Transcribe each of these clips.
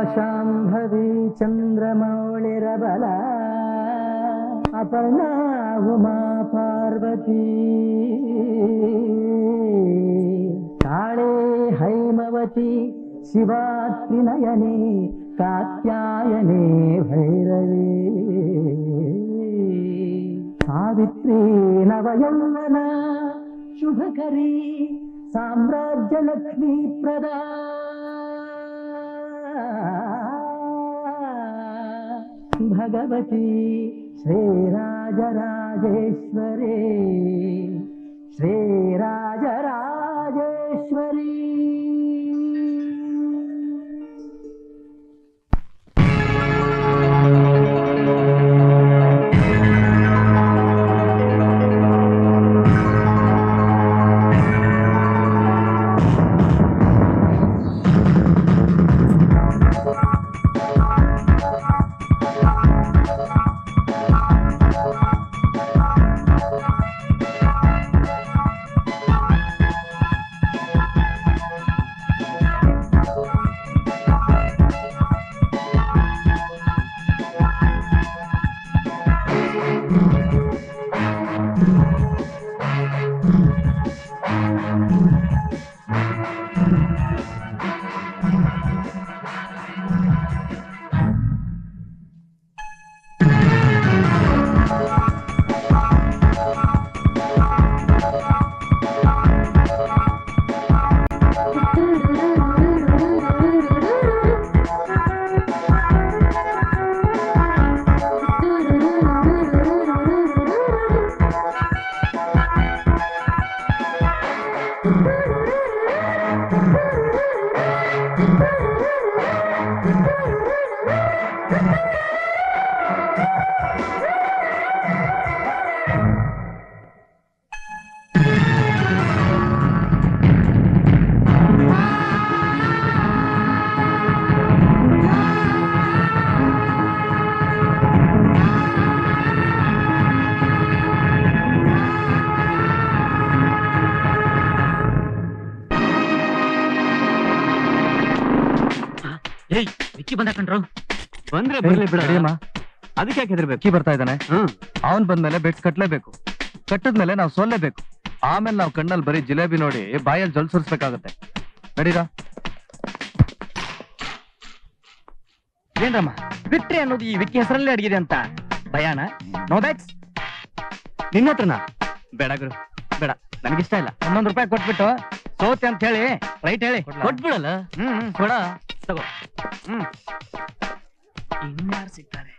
शाम्भवी चन्द्रमौळिरबला अपर्णा उमा पार्वती काळे हैमवती शिवा त्रिनयने कात्यायने भैरवी सावित्री नवयौवना शुभकरी साम्राज्यलक्ष्मी प्रदा भगवती श्रीराजराजेश्वरी श्रीराजराजेश्वरी ಬಂದ್ರೆ ಬರ್ಲಿ ಬಿಡಮ್ಮ. ಅದಕ್ಕೆ ಯಾಕೆ ಹೆದರ್ಬೇಕು? ಕಿ ಬರ್ತಾ ಇದ್ದಾನೆ. ಅವನ್ ಬಂದ್ಮೇಲೆ ಬೆಟ್ಸ್ ಕಟ್ಲೇಬೇಕು. ಕಟ್ಟದ್ಮೇಲೆ ನಾವು ಸೋಲ್ಲೇಬೇಕು. ಆಮೇಲೆ ನಾವು ಕಣ್ಣಲ್ಲಿ ಬರೀ ಜಿಲೇಬಿ ನೋಡಿ ಬಾಯಲ್ಲಿ ಜಲ್ ಸುರಿಸ್ಬೇಕಾಗತ್ತೆ. ನಡೀರಾ? ಏನ್ರಮ್ಮ ವಿಕ್ಟ್ರಿ ಅನ್ನೋದು ಈ ವಿಕ್ಕಿ ಹೆಸರಲ್ಲೇ ಅಡಗಿದೆ ಅಂತ ಭಯಾನ? No Bacs. ನಿನ್ನ ಹತ್ರನಾ? ಬೇಡ ಗುರು ಬೇಡ, ನನಗಿಷ್ಟ ಇಲ್ಲ. ₹1 ಕೊಟ್ಬಿಟ್ಟು ಸೋತೆ ಅಂತ ಹೇಳಿ ರೈಟ್ ಹೇಳಿ ಕೊಟ್ಬಿಡಲ್ಲ. ಕೊಡ ತಗೋ. ಇನ್ಯಾರು ಸಿಗ್ತಾರೆ?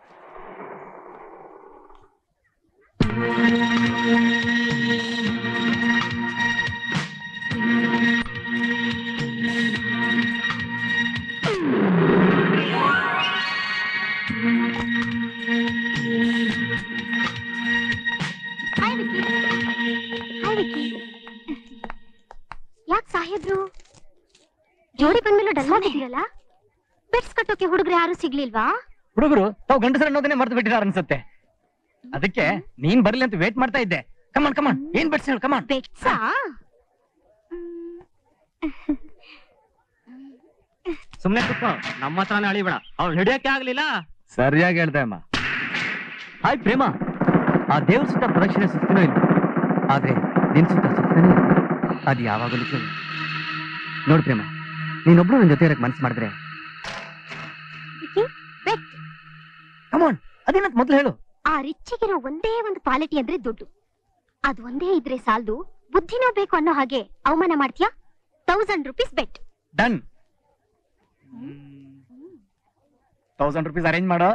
ಯಾಕೆ ಸಾಹೇಬ್ರು ಜೋಡಿ ಬಂದ್ಮೇಲೆ ಡಲ್ ಆಗಿದ್ದೀರಲ್ಲ? ಬೆಟ್ಸ್ ಕಟ್ಟೋಕೆ ಹುಡುಗರು ಯಾರು ಸಿಗ್ಲಿಲ್ವಾ? ಹುಡುಗರು ತಾವು ಗಂಡಸರ ಅನ್ನೋದನ್ನೇ ಮರ್ತು ಬಿಟ್ಟಿದಾರ ಅನ್ಸುತ್ತೆ. ಅದಕ್ಕೆ ನೀನ್ ಬರ್ಲಿ ಅಂತ ವೇಟ್ ಮಾಡ್ತಾ ಇದ್ದೆ. ಕಮಾನ್ ಕಮಾನ್, ಏನ್ ಬೆಟ್ಸ್ ಹೇಳು? ಕಮಾನ್. ಬೆಟ್ಸಾ? ಸುಮ್ನೆ ಕುತ್ಕೋ, ನಮ್ಮ ಹತ್ರನೇ ಅಳಿಬೇಡ. ಅವ್ಳು ಹಿಡಿಯಕ್ಕೆ ಆಗ್ಲಿಲ್ಲ. ಸರಿಯಾಗಿ ಹೇಳ್ದೆ ಅಮ್ಮ. ಹಾಯ್ ಪ್ರೇಮ, ಆ ದೇವ್ರ ಸುತ್ತ ಪ್ರದಕ್ಷಿಣೆ ಸುತ್ತನೂ ಇಲ್ಲ, ಆದ್ರೆ ನಿನ್ ಸುತ್ತ ಸುತ್ತನೇ ಅದು ಯಾವಾಗಲೂ ಕೇಳಿ. ನೋಡ್ ಪ್ರೇಮ, ನೀನೊಬ್ಳು ನನ್ ಜೊತೆ ಇರಕ್ ಮನ್ಸು ಮಾಡಿದ್ರೆ ಕಮಾನ್, ಅದೇನಂತ ಮೊದ್ಲು ಹೇಳು. ಆ ರಿಚ್ಚಿಗಿರೋ ಒಂದೇ ಒಂದು ಕ್ವಾಲಿಟಿ ಅಂದ್ರೆ ದುಡ್ಡು. ಅದು ಒಂದೇ ಇದ್ರೆ ಸಾಲದು, ಬುದ್ಧಿನೂ ಬೇಕು ಅನ್ನೋ ಹಾಗೆ ಅವಮಾನ ಮಾಡ್ತೀಯಾ? ₹1000 ಬೆಟ್. ಡನ್. ₹1000 ಅರೇಂಜ್ ಮಾಡೋ.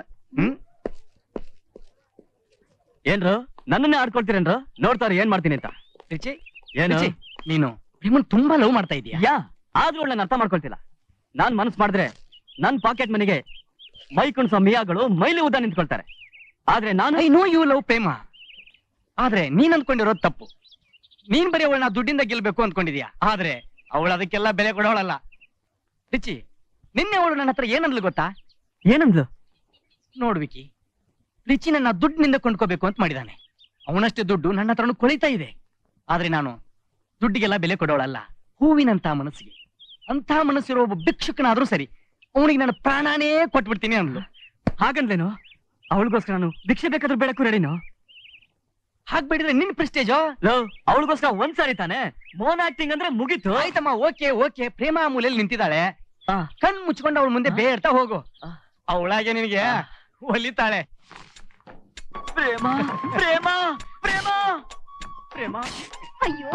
ಏನ್ರು ನನ್ನನ್ನೇ ಆಡ್ಕೊಳ್ತೀರೇನ್ರು? ನೋಡ್ತಾರ ಏನ್ ಮಾಡ್ತೀನಿ ಅಂತ. ರಿಚಿ, ಏನು ನೀನು ಪ್ರೇಮನ್ ತುಂಬಾ ಲವ್ ಮಾಡ್ತಾ ಇದೀಯಾ? ಯಾ, ಆದ್ರೂ ನಾನು ಅರ್ಥ ಮಾಡ್ಕೊಳ್ತಿಲ್ಲ. ನಾನ್ ಮನಸ್ ಮಾಡಿದ್ರೆ ನನ್ ಪಾಕೆಟ್ ಮನಿಗೆ ಮೈ ಕುಣ್ಸೋ ಮಿಯಾಗಳು ಮೈಲಿ ಉದ್ದ ನಿಂತ್ಕೊಳ್ತಾರೆ. ಆದ್ರೆ ನಾನು I know you love Prema. ಆದ್ರೆ ನೀನ್ ಅಂದ್ಕೊಂಡಿರೋದು ತಪ್ಪು. ನೀನ್ ಬರೀ ಅವಳನ್ನ ದುಡ್ಡಿಂದ ಗೆಲ್ಬೇಕು ಅಂದ್ಕೊಂಡಿದ್ಯಾ, ಆದ್ರೆ ಅವಳು ಅದಕ್ಕೆಲ್ಲ ಬೆಲೆ ಕೊಡೋಳಲ್ಲ. ರಿಚಿ, ನಿನ್ನೆ ಅವಳು ನನ್ನ ಹತ್ರ ಏನಂದ್ಲು ಗೊತ್ತಾ? ಏನಂದ್ಲು ನೋಡ್ವಿಕಿ, ರಿಚಿ ನನ್ನ ದುಡ್ಡಿನಿಂದ ಕೊಂಡ್ಕೋಬೇಕು ಅಂತ ಮಾಡಿದಾನೆ. ಅವನಷ್ಟೇ ದುಡ್ಡು ನನ್ನ ಹತ್ರನು ಕೊಳಿತಾ ಇದೆ. ಆದ್ರೆ ನಾನು ದುಡ್ಡಿಗೆಲ್ಲ ಬೆಲೆ ಕೊಡೋಳಲ್ಲ, ಹೂವಿನಂತ ಮನಸ್ಸಿಗೆ. ಅಂತ ಮನಸ್ಸಿರೋ ಒಬ್ಬ ಭಿಕ್ಷುಕನಾದ್ರೂ ಸರಿ ಅವನಿಗೆ ನನ್ನ ಪ್ರಾಣನೇ ಕೊಟ್ಬಿಡ್ತೀನಿ ಅಂದ್ಲು. ಹಾಗಂದ್ಲೇನು? ಅವಳಿಗೋಸ್ಕರ ನಾನು ಭಿಕ್ಷೆ ಬೇಕಾದ್ರೂ ಬೇಡಕ್ಕೂ ರೆಡಿನೋ. ಹಾಕ್ಬಿಡಿದ್ರೆ ನಿನ್ ಪ್ರೆಸ್ಟೇಜ್. ಅವಳಿಗೋಸ್ಕರ ಒಂದ್ಸಾರಿ ತಾನೆ ಮೋನ್ ಆಕ್ಟಿಂಗ್ ಅಂದ್ರೆ ಮುಗೀತು. ಆಯ್ತಮ್ಮ, ಓಕೆ ಓಕೆ. ಪ್ರೇಮ ಮೂಲೆಯಲ್ಲಿ ನಿಂತಿದ್ದಾಳೆ, ಕಣ್ ಮುಚ್ಕೊಂಡು ಅವಳ ಮುಂದೆ ಬೇಡ್ತಾ ಹೋಗು. ಅವಳಾಗೆ ನಿನಗೆ ಒಲಿತಾಳೆ. ಪ್ರೇಮ ಪ್ರೇಮ ಪ್ರೇಮ ಪ್ರೇಮ ಅಯ್ಯೋ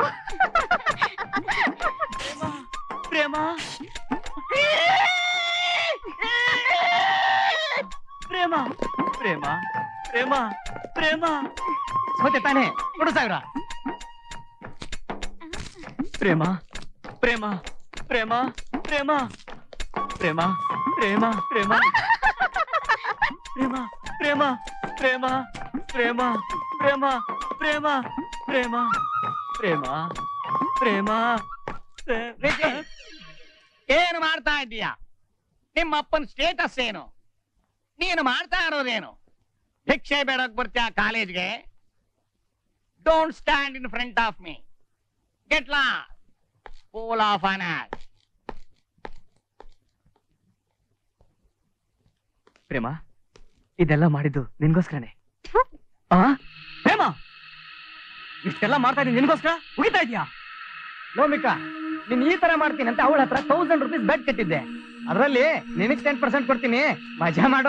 ಪ್ರೇಮ ಪ್ರೇಮ ಪ್ರೇಮ ಪ್ರೇಮ ಪ್ರೇಮ ಸೋತೆ ತಾನೆ, ಕೊಡು ಸಾವಿರ. ಪ್ರೇಮ ಪ್ರೇಮ ಪ್ರೇಮ ಪ್ರೇಮ ಪ್ರೇಮ ಪ್ರೇಮ ಪ್ರೇಮ ಪ್ರೇಮ ಪ್ರೇಮ ಪ್ರೇಮ ಪ್ರೇಮ ಪ್ರೇಮ ಪ್ರೇಮ ಪ್ರೇಮ ಪ್ರೇಮ ಪ್ರೇಮ ವಿಜಿ, ಏನು ಮಾಡ್ತಾ ಇದ್ದೀಯಾ? ನಿಮ್ಮ ಅಪ್ಪನ ಸ್ಟೇಟಸ್ ಏನು? ನೀನು ಮಾಡ್ತಾ ಇರೋದೇನು? ಭಿಕ್ಷೆ ಬೇಡಕ್ ಬರ್ತೀಯ ಕಾಲೇಜ್ಗೆ? Don't stand in front of me. Get lost, fool of an ass. Prema, ಇದೆಲ್ಲ ಮಾಡಿದ್ದು ನಿನ್ಗೋಸ್ಕರನೇ. ಪ್ರೇಮ, ಇಷ್ಟೆಲ್ಲ ಮಾಡ್ತಾ ಇದ್ದೀನಿ ನಿನ್ಗೋಸ್ಕರ? ಉಗಿತಾ ಇದೀಯಾ? ಲೋಮಿಕಾ, ನೀನ್ ಈ ತರ ಮಾಡ್ತೀನಿ ಅಂತ ಅವಳ ಹತ್ರ 1000 ರೂಪೀಸ್ ಬೆಟ್ ಕಟ್ಟಿದ್ದೆ. ಅದರಲ್ಲಿ ನಿನಗ್ 10% ಕೊಡ್ತೀನಿ, ಮಜಾ ಮಾಡು.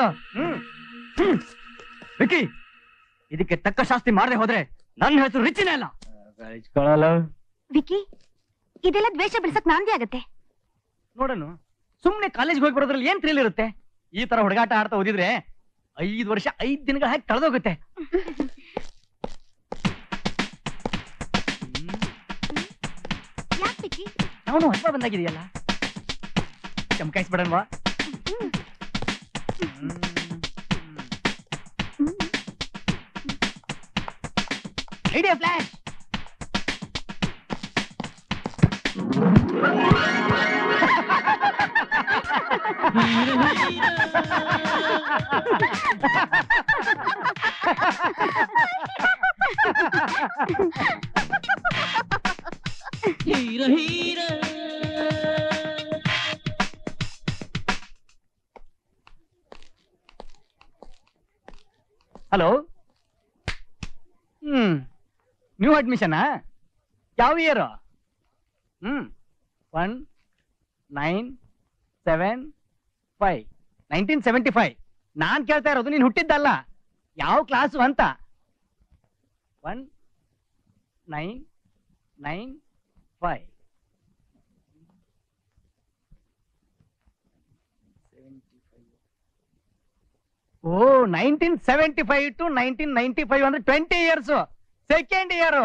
ವಿಕಿ, ಇದಕ್ಕೆ ತಕ್ಕ ಶಾಸ್ತಿ ಮಾಡದೆ ಹೋದ್ರೆ ನನ್ನ ಹೆಸರು ರಿಚಿನೇ ಅಲ್ಲ. ವಿಕಿ, ಇದೆಲ್ಲ ದ್ವೇಷ ಬೆಳೆಸಕ್ ನಾಂದಿ ಆಗತ್ತೆ. ನೋಡನು, ಸುಮ್ನೆ ಕಾಲೇಜ್ಗೆ ಹೋಗಿ ಬರೋದ್ರಲ್ಲಿ ಏನ್ ಥ್ರಿಲ್ ಇರುತ್ತೆ? ಈ ತರ ಹುಡುಗಾಟ ಆಡ್ತಾ ಓದಿದ್ರೆ 5 ವರ್ಷ 5 ದಿನಗಳ ಹಾಕಿ ಕಳೆದೋಗುತ್ತೆ. ಯಾಕೆ ವಿಕಿ? ಅವನು ಹಬ್ಬ ಬಂದಾಗಿದೆಯಲ್ಲ, ಚಮಕಾಯಿಸ್ಬಿಡನ್ವಾ? Idea flash. ಹಲೋ, ನ್ಯೂ ಅಡ್ಮಿಷನಾ? ಯಾವ ಇಯರ್? 1975. 1975. ನಾನ್ ಕೇಳ್ತಾ ಇರೋದು ನೀನ್ ಹುಟ್ಟಿದ್ದಲ್ಲ, ಯಾವ ಕ್ಲಾಸು ಅಂತ. 1995. ಓ, 1975 to 1995 ಅಂದ್ರೆ 20 ಇಯರ್ಸ್. Second year.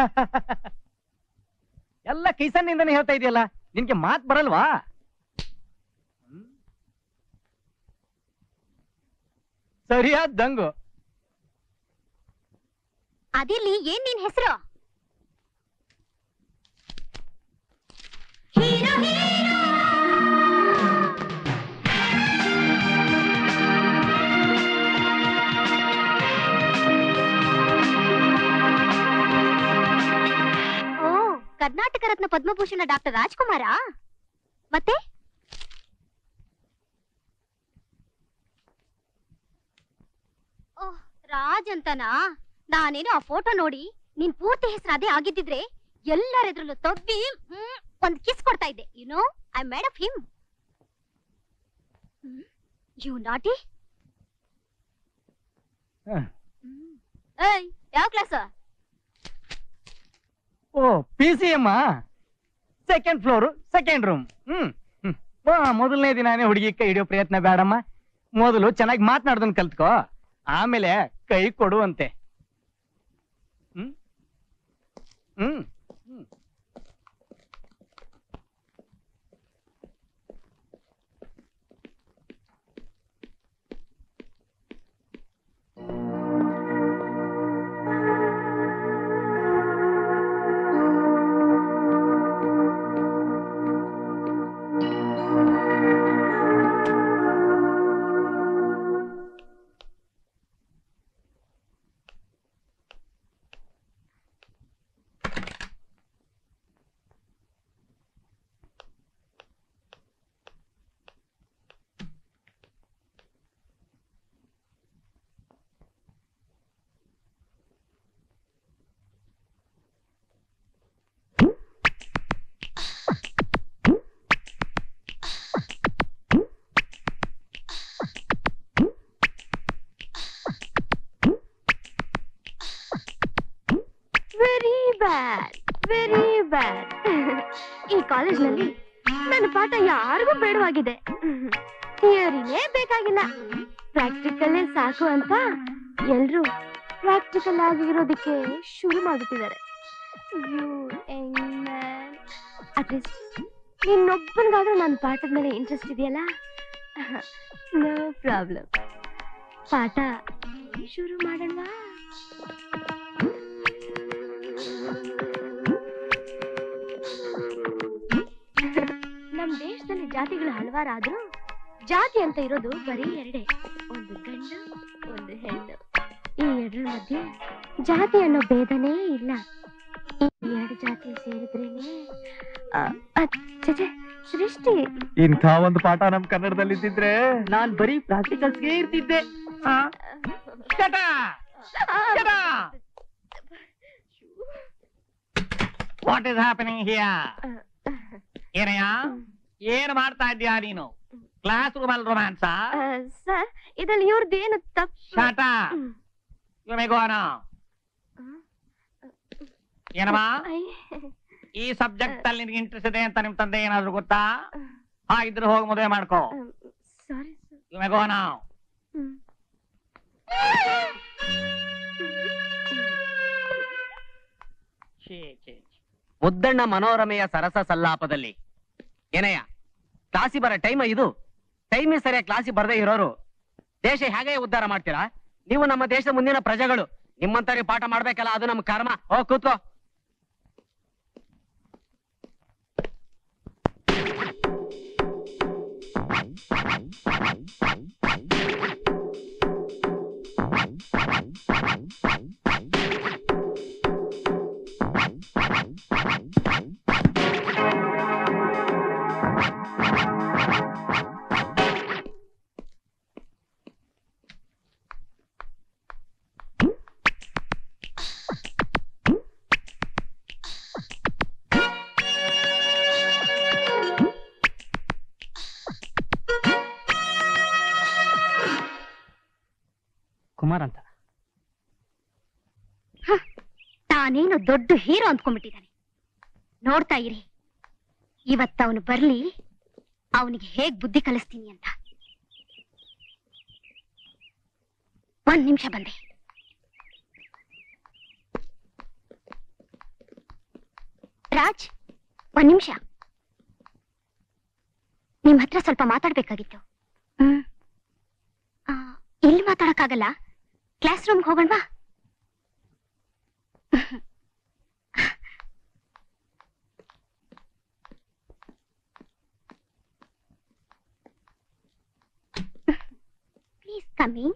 ಎಲ್ಲ ಕಿಸನ್ನಿಂದನೇ ಹೇಳ್ತಾ ಇದೆಯಲ್ಲ, ನಿನ್ಗೆ ಮಾತ್ ಬರಲ್ವಾ? ಸರಿಯಾದ ದಂಗು. ಅದಿರ್ಲಿ, ಏನ್ ನಿನ್ ಹೆಸರು? ಕರ್ನಾಟಕ ರತ್ನ ಪದ್ಮಭೂಷಣ ಡಾಕ್ಟರ್ ರಾಜ್ಕುಮಾರ. ಮತ್ತೆ ಓಹ್, ರಾಜ್ ಅಂತನಾ? ನಾನೇನು ಆ ಫೋಟೋ ನೋಡಿ ನಿನ್ ಪೂರ್ತಿ ಹೆಸರು ಅದೇ ಆಗಿದ್ದಿದ್ರೆ ಎಲ್ಲರೆದ್ರಲ್ಲೂ ತಬ್ಬಿ ಒಂದ್ ಕಿಸ್ ಕೊಡ್ತಾ ಇದ್ದೆ. You know, I made of him. You naughty. ಏಯ್, ಯಾವ ಕ್ಲಾಸ್? ಓ, PCM. Second floor, second room. ಮೊದಲನೇ ದಿನಾನೇ ಹುಡುಗಿ ಕೈ ಹಿಡಿಯೋ ಪ್ರಯತ್ನ ಬೇಡಮ್ಮ. ಮೊದಲು ಚೆನ್ನಾಗಿ ಮಾತನಾಡೋದನ್ನ ಕಲ್ತ್ಕೋ, ಆಮೇಲೆ ಕೈ ಕೊಡುವಂತೆ. Very bad very bad. ಈ ಕಾಲೇಜ್ನಲ್ಲಿ ನನ್ನ ಪಾಠ ಯಾರಿಗೂ ಬೇಡವಾಗಿದೆ. ಥಿಯರಿನೇ ಬೇಕಾಗಿಲ್ಲ, ಪ್ರಾಕ್ಟಿಕಲ್ಲೇ ಸಾಕು ಅಂತ ಎಲ್ರು ಪ್ರಾಕ್ಟಿಕಲ್ ಆಗಿರೋದಕ್ಕೆ ಶುರು ಮಾಡ್ಬಿಟ್ಟಿದ್ದಾರೆ. ಅಟ್ಲೀಸ್ಟ್ ಇನ್ನೊಬ್ಬನಿಗಾದ್ರೂ ನನ್ನ ಪಾಠದ ಮೇಲೆ ಇಂಟ್ರೆಸ್ಟ್ ಇದೆಯಲ್ಲ? ನೋ ಪ್ರಾಬ್ಲಮ್, ಪಾಠ ಶುರು ಮಾಡೋಣ. ನಮ್ ದೇಶದಲ್ಲಿ ಜಾತಿಗಳು ಹಲವಾರಾದ್ರೂ ಜಾತಿ ಅಂತ ಇರೋದು ಬರೀ ಎರಡೇ, ಒಂದು ಗಂಡು ಒಂದು ಹೆಣ್ಣು. ಈ ಎರಡರ ಮಧ್ಯೆ ಜಾತಿ ಅನ್ನೋ ಭೇದನೇ ಇಲ್ಲ. ಈ ಎರಡು ಜಾತಿ ಸೇರಿದ್ರೇನೆ ಸೃಷ್ಟಿ. ಇಂಥ ಒಂದು ಪಾಠ ನಮ್ ಕನ್ನಡದಲ್ಲಿ ಇದ್ದಿದ್ರೆ ನಾನ್ ಬರೀ ಪ್ರಾಕ್ಟಿಕಲ್ಸ್ಗೆ ಇರ್ತಿದ್ದೆ. What is happening here? ಏನಯ್ಯ, ಏನು ಮಾಡ್ತಾ ಇದ್ದೀಯಾ ನೀನು? ಕ್ಲಾಸ್ ರೂಮ್ ಅಲ್ಲಿ ರೊಮ್ಯಾನ್ಸಾ? ಸರ್, ಇದ್ರಲ್ಲಿ ಇವ್ರದ್ದೇನು ತಪ್ಪು? ಶಾಟ ಯು ಮೇ ಗೋ ನೌ. ಏನಮ್ಮ, ಈ ಸಬ್ಜೆಕ್ಟ್ ಅಲ್ಲಿ ನಿನ್ಗೆ ಇಂಟ್ರೆಸ್ಟ್ ಇದೆ ಅಂತ ನಿಮ್ ತಂದೆ ಏನಾದ್ರು ಗೊತ್ತಾ? ಇದ್ರೆ ಹೋಗಿ ಮದುವೆ ಮಾಡ್ಕೋ. Sorry you may go now. Muddanna ಮನೋರಮೆಯ ಸರಸ ಸಲ್ಲಾಪದಲ್ಲಿ ಏನಯ್ಯ, ಕ್ಲಾಸಿ ಬರೋ ಟೈಮ್ ಇದು. ಟೈಮೇ ಸರಿಯಾಗಿ ಕ್ಲಾಸಿ ಬರದೇ ಇರೋರು ದೇಶ ಹೇಗೆ ಉದ್ಧಾರ ಮಾಡ್ತೀರಾ? ನೀವು ನಮ್ಮ ದೇಶದ ಮುಂದಿನ ಪ್ರಜೆಗಳು, ನಿಮ್ಮಂತವ್ರಿಗೆ ಪಾಠ ಮಾಡ್ಬೇಕಲ್ಲ, ಅದು ನಮ್ಮ ಕರ್ಮ. ಹೋಗ್ ಕೂತ್ಕೋ. ಕುಮಾರ್ ಅಂತ ತಾನೇನು ದೊಡ್ಡ ಹೀರೋ ಅಂದ್ಕೊಂಡ್ಬಿಟ್ಟಿದ್ದಾನೆ. ನೋಡ್ತಾ ಇರಿ, ಇವತ್ತ ಅವನು ಬರ್ಲಿ, ಅವನಿಗೆ ಹೇಗ್ ಬುದ್ಧಿ ಕಲಿಸ್ತೀನಿ ಅಂತ. ಒಂದ್ ನಿಮಿಷ ಬಂದೆ. ರಾಜ್, ಒಂದ್ ನಿಮಿಷ, ನಿಮ್ ಹತ್ರ ಸ್ವಲ್ಪ ಮಾತಾಡ್ಬೇಕಾಗಿತ್ತು. ಇಲ್ಲಿ ಮಾತಾಡಕ್ಕಾಗಲ್ಲ, ಕ್ಲಾಸ್ ರೂಮ್ಗೆ ಹೋಗೋಣವಾ? Please come in.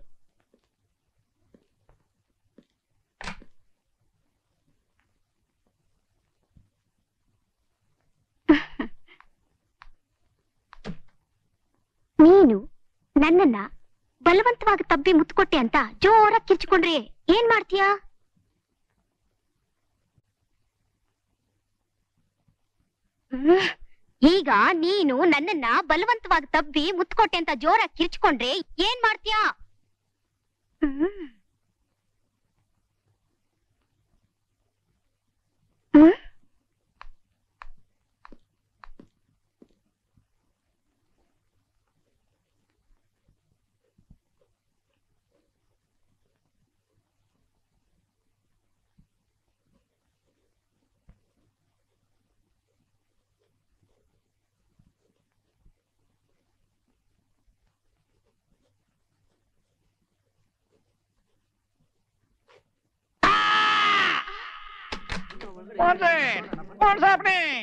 ನೀನು ನನ್ನನ್ನ ಬಲವಂತವಾಗಿ ತಬ್ಬಿ ಮುತ್ಕೊಟ್ಟೆ ಅಂತ ಜೋರಾಗಿ ಕಿರ್ಚಿಕೊಂಡ್ರೆ ಏನ್ ಮಾಡ್ತೀಯಾ? ಈಗ ನೀನು ನನ್ನನ್ನ ಬಲವಂತವಾಗಿ ತಬ್ಬಿ ಮುತ್ಕೊಟ್ಟೆ ಅಂತ ಜೋರಾಗಿ ಕಿರ್ಚಿಕೊಂಡ್ರೆ ಏನ್ ಮಾಡ್ತೀಯಾ? What's it? What's happening?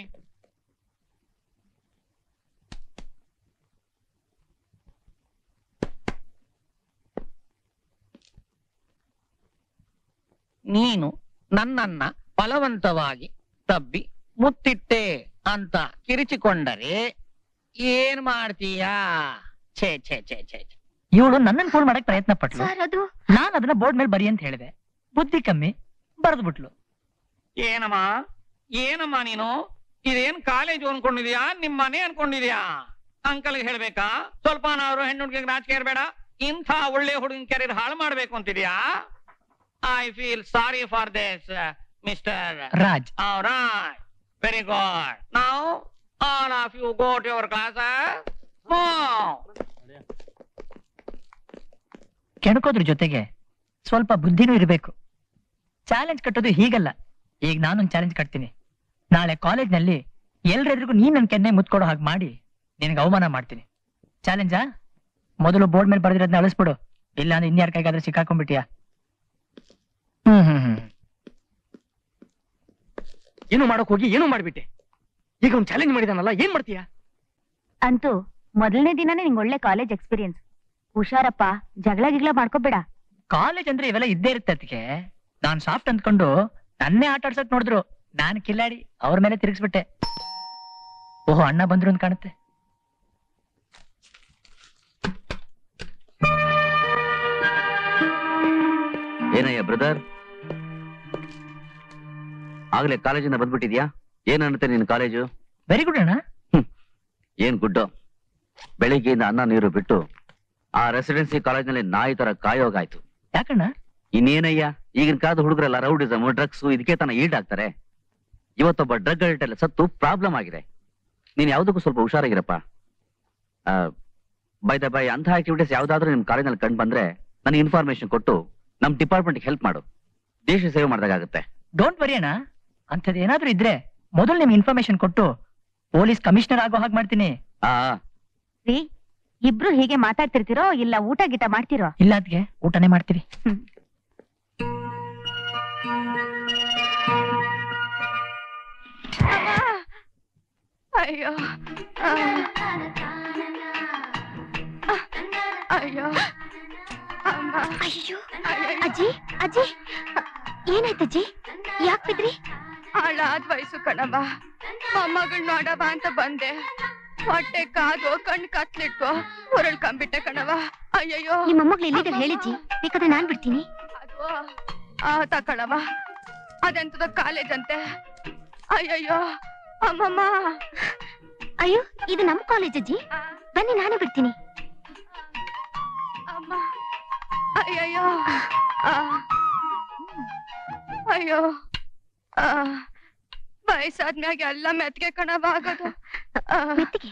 ನೀನು ನನ್ನನ್ನ ಬಲವಂತವಾಗಿ ತಬ್ಬಿ ಮುತ್ತಿಟ್ಟೆ ಅಂತ ಕಿರಿಚಿಕೊಂಡರೆ ಏನ್ ಮಾಡ್ತೀಯಾ? ಛೇ ಛೇ ಛೇ ಛೇ. ಇವಳು ನನ್ನನ್ನು ಫೋನ್ ಮಾಡಕ್ ಪ್ರಯತ್ನ ಪಟ್ಲು. ಸರ್, ಅದು ನಾನು ಅದನ್ನ ಬೋರ್ಡ್ ಮೇಲೆ ಬರಿ ಅಂತ ಹೇಳಿದೆ. ಬುದ್ಧಿ ಕಮ್ಮಿ, ಬರೆದು ಬಿಟ್ಲು. ಏನಮ್ಮ ಏನಮ್ಮ ನೀನು ಇದೇನ್ ಕಾಲೇಜು ಅನ್ಕೊಂಡಿದ್ಯಾ, ನಿಮ್ ಮನೆ ಅನ್ಕೊಂಡಿದ್ಯಾ? ಅಂಕಲ್ಗೆ ಹೇಳ್ಬೇಕಾ? ಸ್ವಲ್ಪ ನಾವ್ರು ಹೆಣ್ಣು ಹುಡುಗಿಗೆ ನಾಚಿಕೆ ಇರ್ಬೇಡ, ಇಂಥ ಒಳ್ಳೆ ಹುಡುಗಿನ ಕೆರಿಯರ್ ಹಾಳು ಮಾಡ್ಬೇಕು ಅಂತಿದ್ಯಾ? I feel sorry for this. Mister Raj. Alright. Very good. Now, all of you go to your classes. Move. ಕೆಣಕೋದ್ರ ಜೊತೆಗೆ ಸ್ವಲ್ಪ ಬುದ್ಧಿನೂ ಇರಬೇಕು. ಚಾಲೆಂಜ್ ಕಟ್ಟೋದು ಹೀಗಲ್ಲ. ಈಗ ನಾನೊಂದು ಚಾಲೆಂಜ್ ಕಟ್ತೀನಿ. ನಾಳೆ ಕಾಲೇಜ್ನಲ್ಲಿ ಎಲ್ರೆದ್ರಿಗೂ ನೀನ್ ನನ್ ಕೆನ್ನೆ ಮುತ್ಕೊಡೋ ಹಾಗೆ ಮಾಡಿ ನಿನಗೆ ಅವಮಾನ ಮಾಡ್ತೀನಿ. ಚಾಲೆಂಜಾ? ಮೊದಲು ಬೋರ್ಡ್ ಮೇಲೆ ಬರೆದಿರೋದನ್ನ ಅಳಿಸ್ಬಿಡು, ಇಲ್ಲ ಅಂದ್ರೆ ಇನ್ಯಾರ ಕೈಗಾದ್ರೆ ಸಿಕ್ಕಾಕೊಂಡ್ಬಿಟ್ಟಿಯಾ? ಏನು ಮಾಡೋಕ್ ಹೋಗಿ ಏನೋ ಮಾಡ್ಬಿಟ್ಟೆ. ಈಗ ಅವ್ನು ಚಾಲೆಂಜ್ ಮಾಡಿದಾನಲ್ಲ, ಏನ್ ಮಾಡ್ತೀಯಾ? ಅಂತೂ ಮೊದಲನೇ ದಿನನೇ ನಿಂಗೆ ಒಳ್ಳೆ ಕಾಲೇಜ್ ಎಕ್ಸ್ಪೀರಿಯನ್ಸ್. ಹುಷಾರಪ್ಪ, ಜಗಳ ಗಿಗ್ಳ ಮಾಡ್ಕೋಬೇಡ. ಕಾಲೇಜ್ ಅಂದ್ರೆ ಇವೆಲ್ಲ ಇದ್ದೇ ಇರುತ್ತೆ. ಅದಕ್ಕೆ ನಾನ್ ಸಾಫ್ಟ್ ಅಂದ್ಕೊಂಡು ನನ್ನೇ ಆಟ ಆಡ್ಸಕ್ ನೋಡಿದ್ರು, ನಾನು ಕಿಲ್ಲಾಡಿ ಅವ್ರ ಮೇಲೆ ತಿರುಗಿಸ್ಬಿಟ್ಟೆ. ಓಹೋ, ಅಣ್ಣ ಬಂದ್ರು ಅಂತ ಕಾಣುತ್ತೆ. ಏನಯ್ಯ ಬ್ರದರ್, ಆಗ್ಲೇ ಕಾಲೇಜಿಂದ ಬಂದ್ಬಿಟ್ಟಿದ್ಯಾ? ಏನನ್ನುತ್ತೆ ನಿನ್ ಕಾಲೇಜು? ವೆರಿ ಗುಡ್ ಅಣ್ಣ. ಏನ್ ಗುಡ್ಡು, ಬೆಳಿಗ್ಗೆಯಿಂದ ಅನ್ನ ನೀರು ಬಿಟ್ಟು ಆ ರೆಸಿಡೆನ್ಸಿ ಕಾಲೇಜ್ನಲ್ಲಿ ನಾಯಿ ತರ ಕಾಯೋಗಾಯ್ತು. ಯಾಕಣ್ಣ? ಇನ್ನೇನಯ್ಯ, ಈಗಿನ ಕಾಲದ ಹುಡುಗರೆಲ್ಲ ರೌಡಿಸಮ್, ಡ್ರಗ್ಸ್ ಇದಕ್ಕೆ ತಾನ ಈಡ್ ಆಗ್ತಾರೆ. ಇವತ್ತೊಬ್ಬ ಡ್ರಗ್ ಅಡಿಕ್ಟ್ ಎಲ್ಲ ಸತ್ತು ಪ್ರಾಬ್ಲಮ್ ಆಗಿದೆ. ನೀನ್ ಯಾವ್ದಕ್ಕೂ ಸ್ವಲ್ಪ ಹುಷಾರಾಗಿರಪ್ಪ. ಬೈ ದ ಬೈ, ಅಂತ ಆಕ್ಟಿವಿಟೀಸ್ ಯಾವ್ದಾದ್ರು ನಿಮ್ ಕಾಲೇಜ್ನಲ್ಲಿ ಕಂಡು ಬಂದ್ರೆ ನನಗೆ ಇನ್ಫಾರ್ಮೇಶನ್ ಕೊಟ್ಟು ನಮ್ ಡಿಪಾರ್ಟ್ಮೆಂಟ್ ಹೆಲ್ಪ್ ಮಾಡು. ದೇಶ ಸೇವೆ ಮಾಡ್ದಾಗುತ್ತೆ. ಡೋಂಟ್ ವರಿ ಅಣ್ಣ, ಅಂಥದ್ದು ಏನಾದ್ರೂ ಇದ್ರೆ ಮೊದಲು ನಿಮ್ಗೆ ಇನ್ಫಾರ್ಮೇಶನ್ ಕೊಟ್ಟು ಪೊಲೀಸ್ ಕಮಿಷನರ್ ಆಗೋ ಹಾಗೆ ಮಾಡ್ತೀನಿ. ರೀ, ಇಬ್ರು ಹೀಗೆ ಮಾತಾಡ್ತಿರ್ತೀರೋ ಇಲ್ಲ ಊಟ ಗೀಟ ಮಾಡ್ತಿರೋ? ಇಲ್ಲ ಅದ್ಗೆ ಊಟನೇ ಮಾಡ್ತೀವಿ. ಅಯ್ಯೋ ಅಯ್ಯೋ ಅಮ್ಮ. ಅಯ್ಯೋ ಅಜ್ಜಿ, ಅಜ್ಜಿ ಏನಾಯ್ತಜ್ಜಿ? ಯಾಕೆ ಬಿದ್ರಿ? ಹಾಳಾದ್ ವಯಸ್ಸು ಕಣವ, ಮೊಮ್ಮಗಳ್ ನೋಡವ ಅಂತ ಬಂದೆ. ಹೊಟ್ಟೆ ಕಾದು ಕಣ್ ಕತ್ಲಿಟ್ಟು ಉರಳ್ಕೊಂಡ್ಬಿಟ್ಟೆ ಕಣವ. ಅಯ್ಯಯ್ಯೋ, ನಿಮ್ಮ ಮೊಮ್ಮಗಳು ಎಲ್ಲಿದ್ದಾರೆ ಹೇಳಿಜ್ಜಿ? ಬೇಕಾದ್ರೆ ನಾನ್ ಬಿಡ್ತೀನಿ. ಅದು ತಕಣವ, ಅದೆಂತದ ಕಾಲೇಜ್ ಅಂತೆ. ಅಯ್ಯಯ್ಯೋ ಅಮ್ಮಮ್ಮ. ಅಯ್ಯೋ, ಇದು ನಮ್ ಕಾಲೇಜ್ ಅಜ್ಜಿ, ಬನ್ನಿ ನಾನೇ ಬಿಡ್ತೀನಿ. ಅಮ್ಮ, ಅಯ್ಯಯ್ಯೋ ಅಯ್ಯೋ, ವಯಸ್ಸಾದ್ಮ್ಯಾಗ ಎಲ್ಲ ಮೆತ್ಗೆ ಕಣವ ಆಗೋದು. ಮೆತ್ತಿಗೆ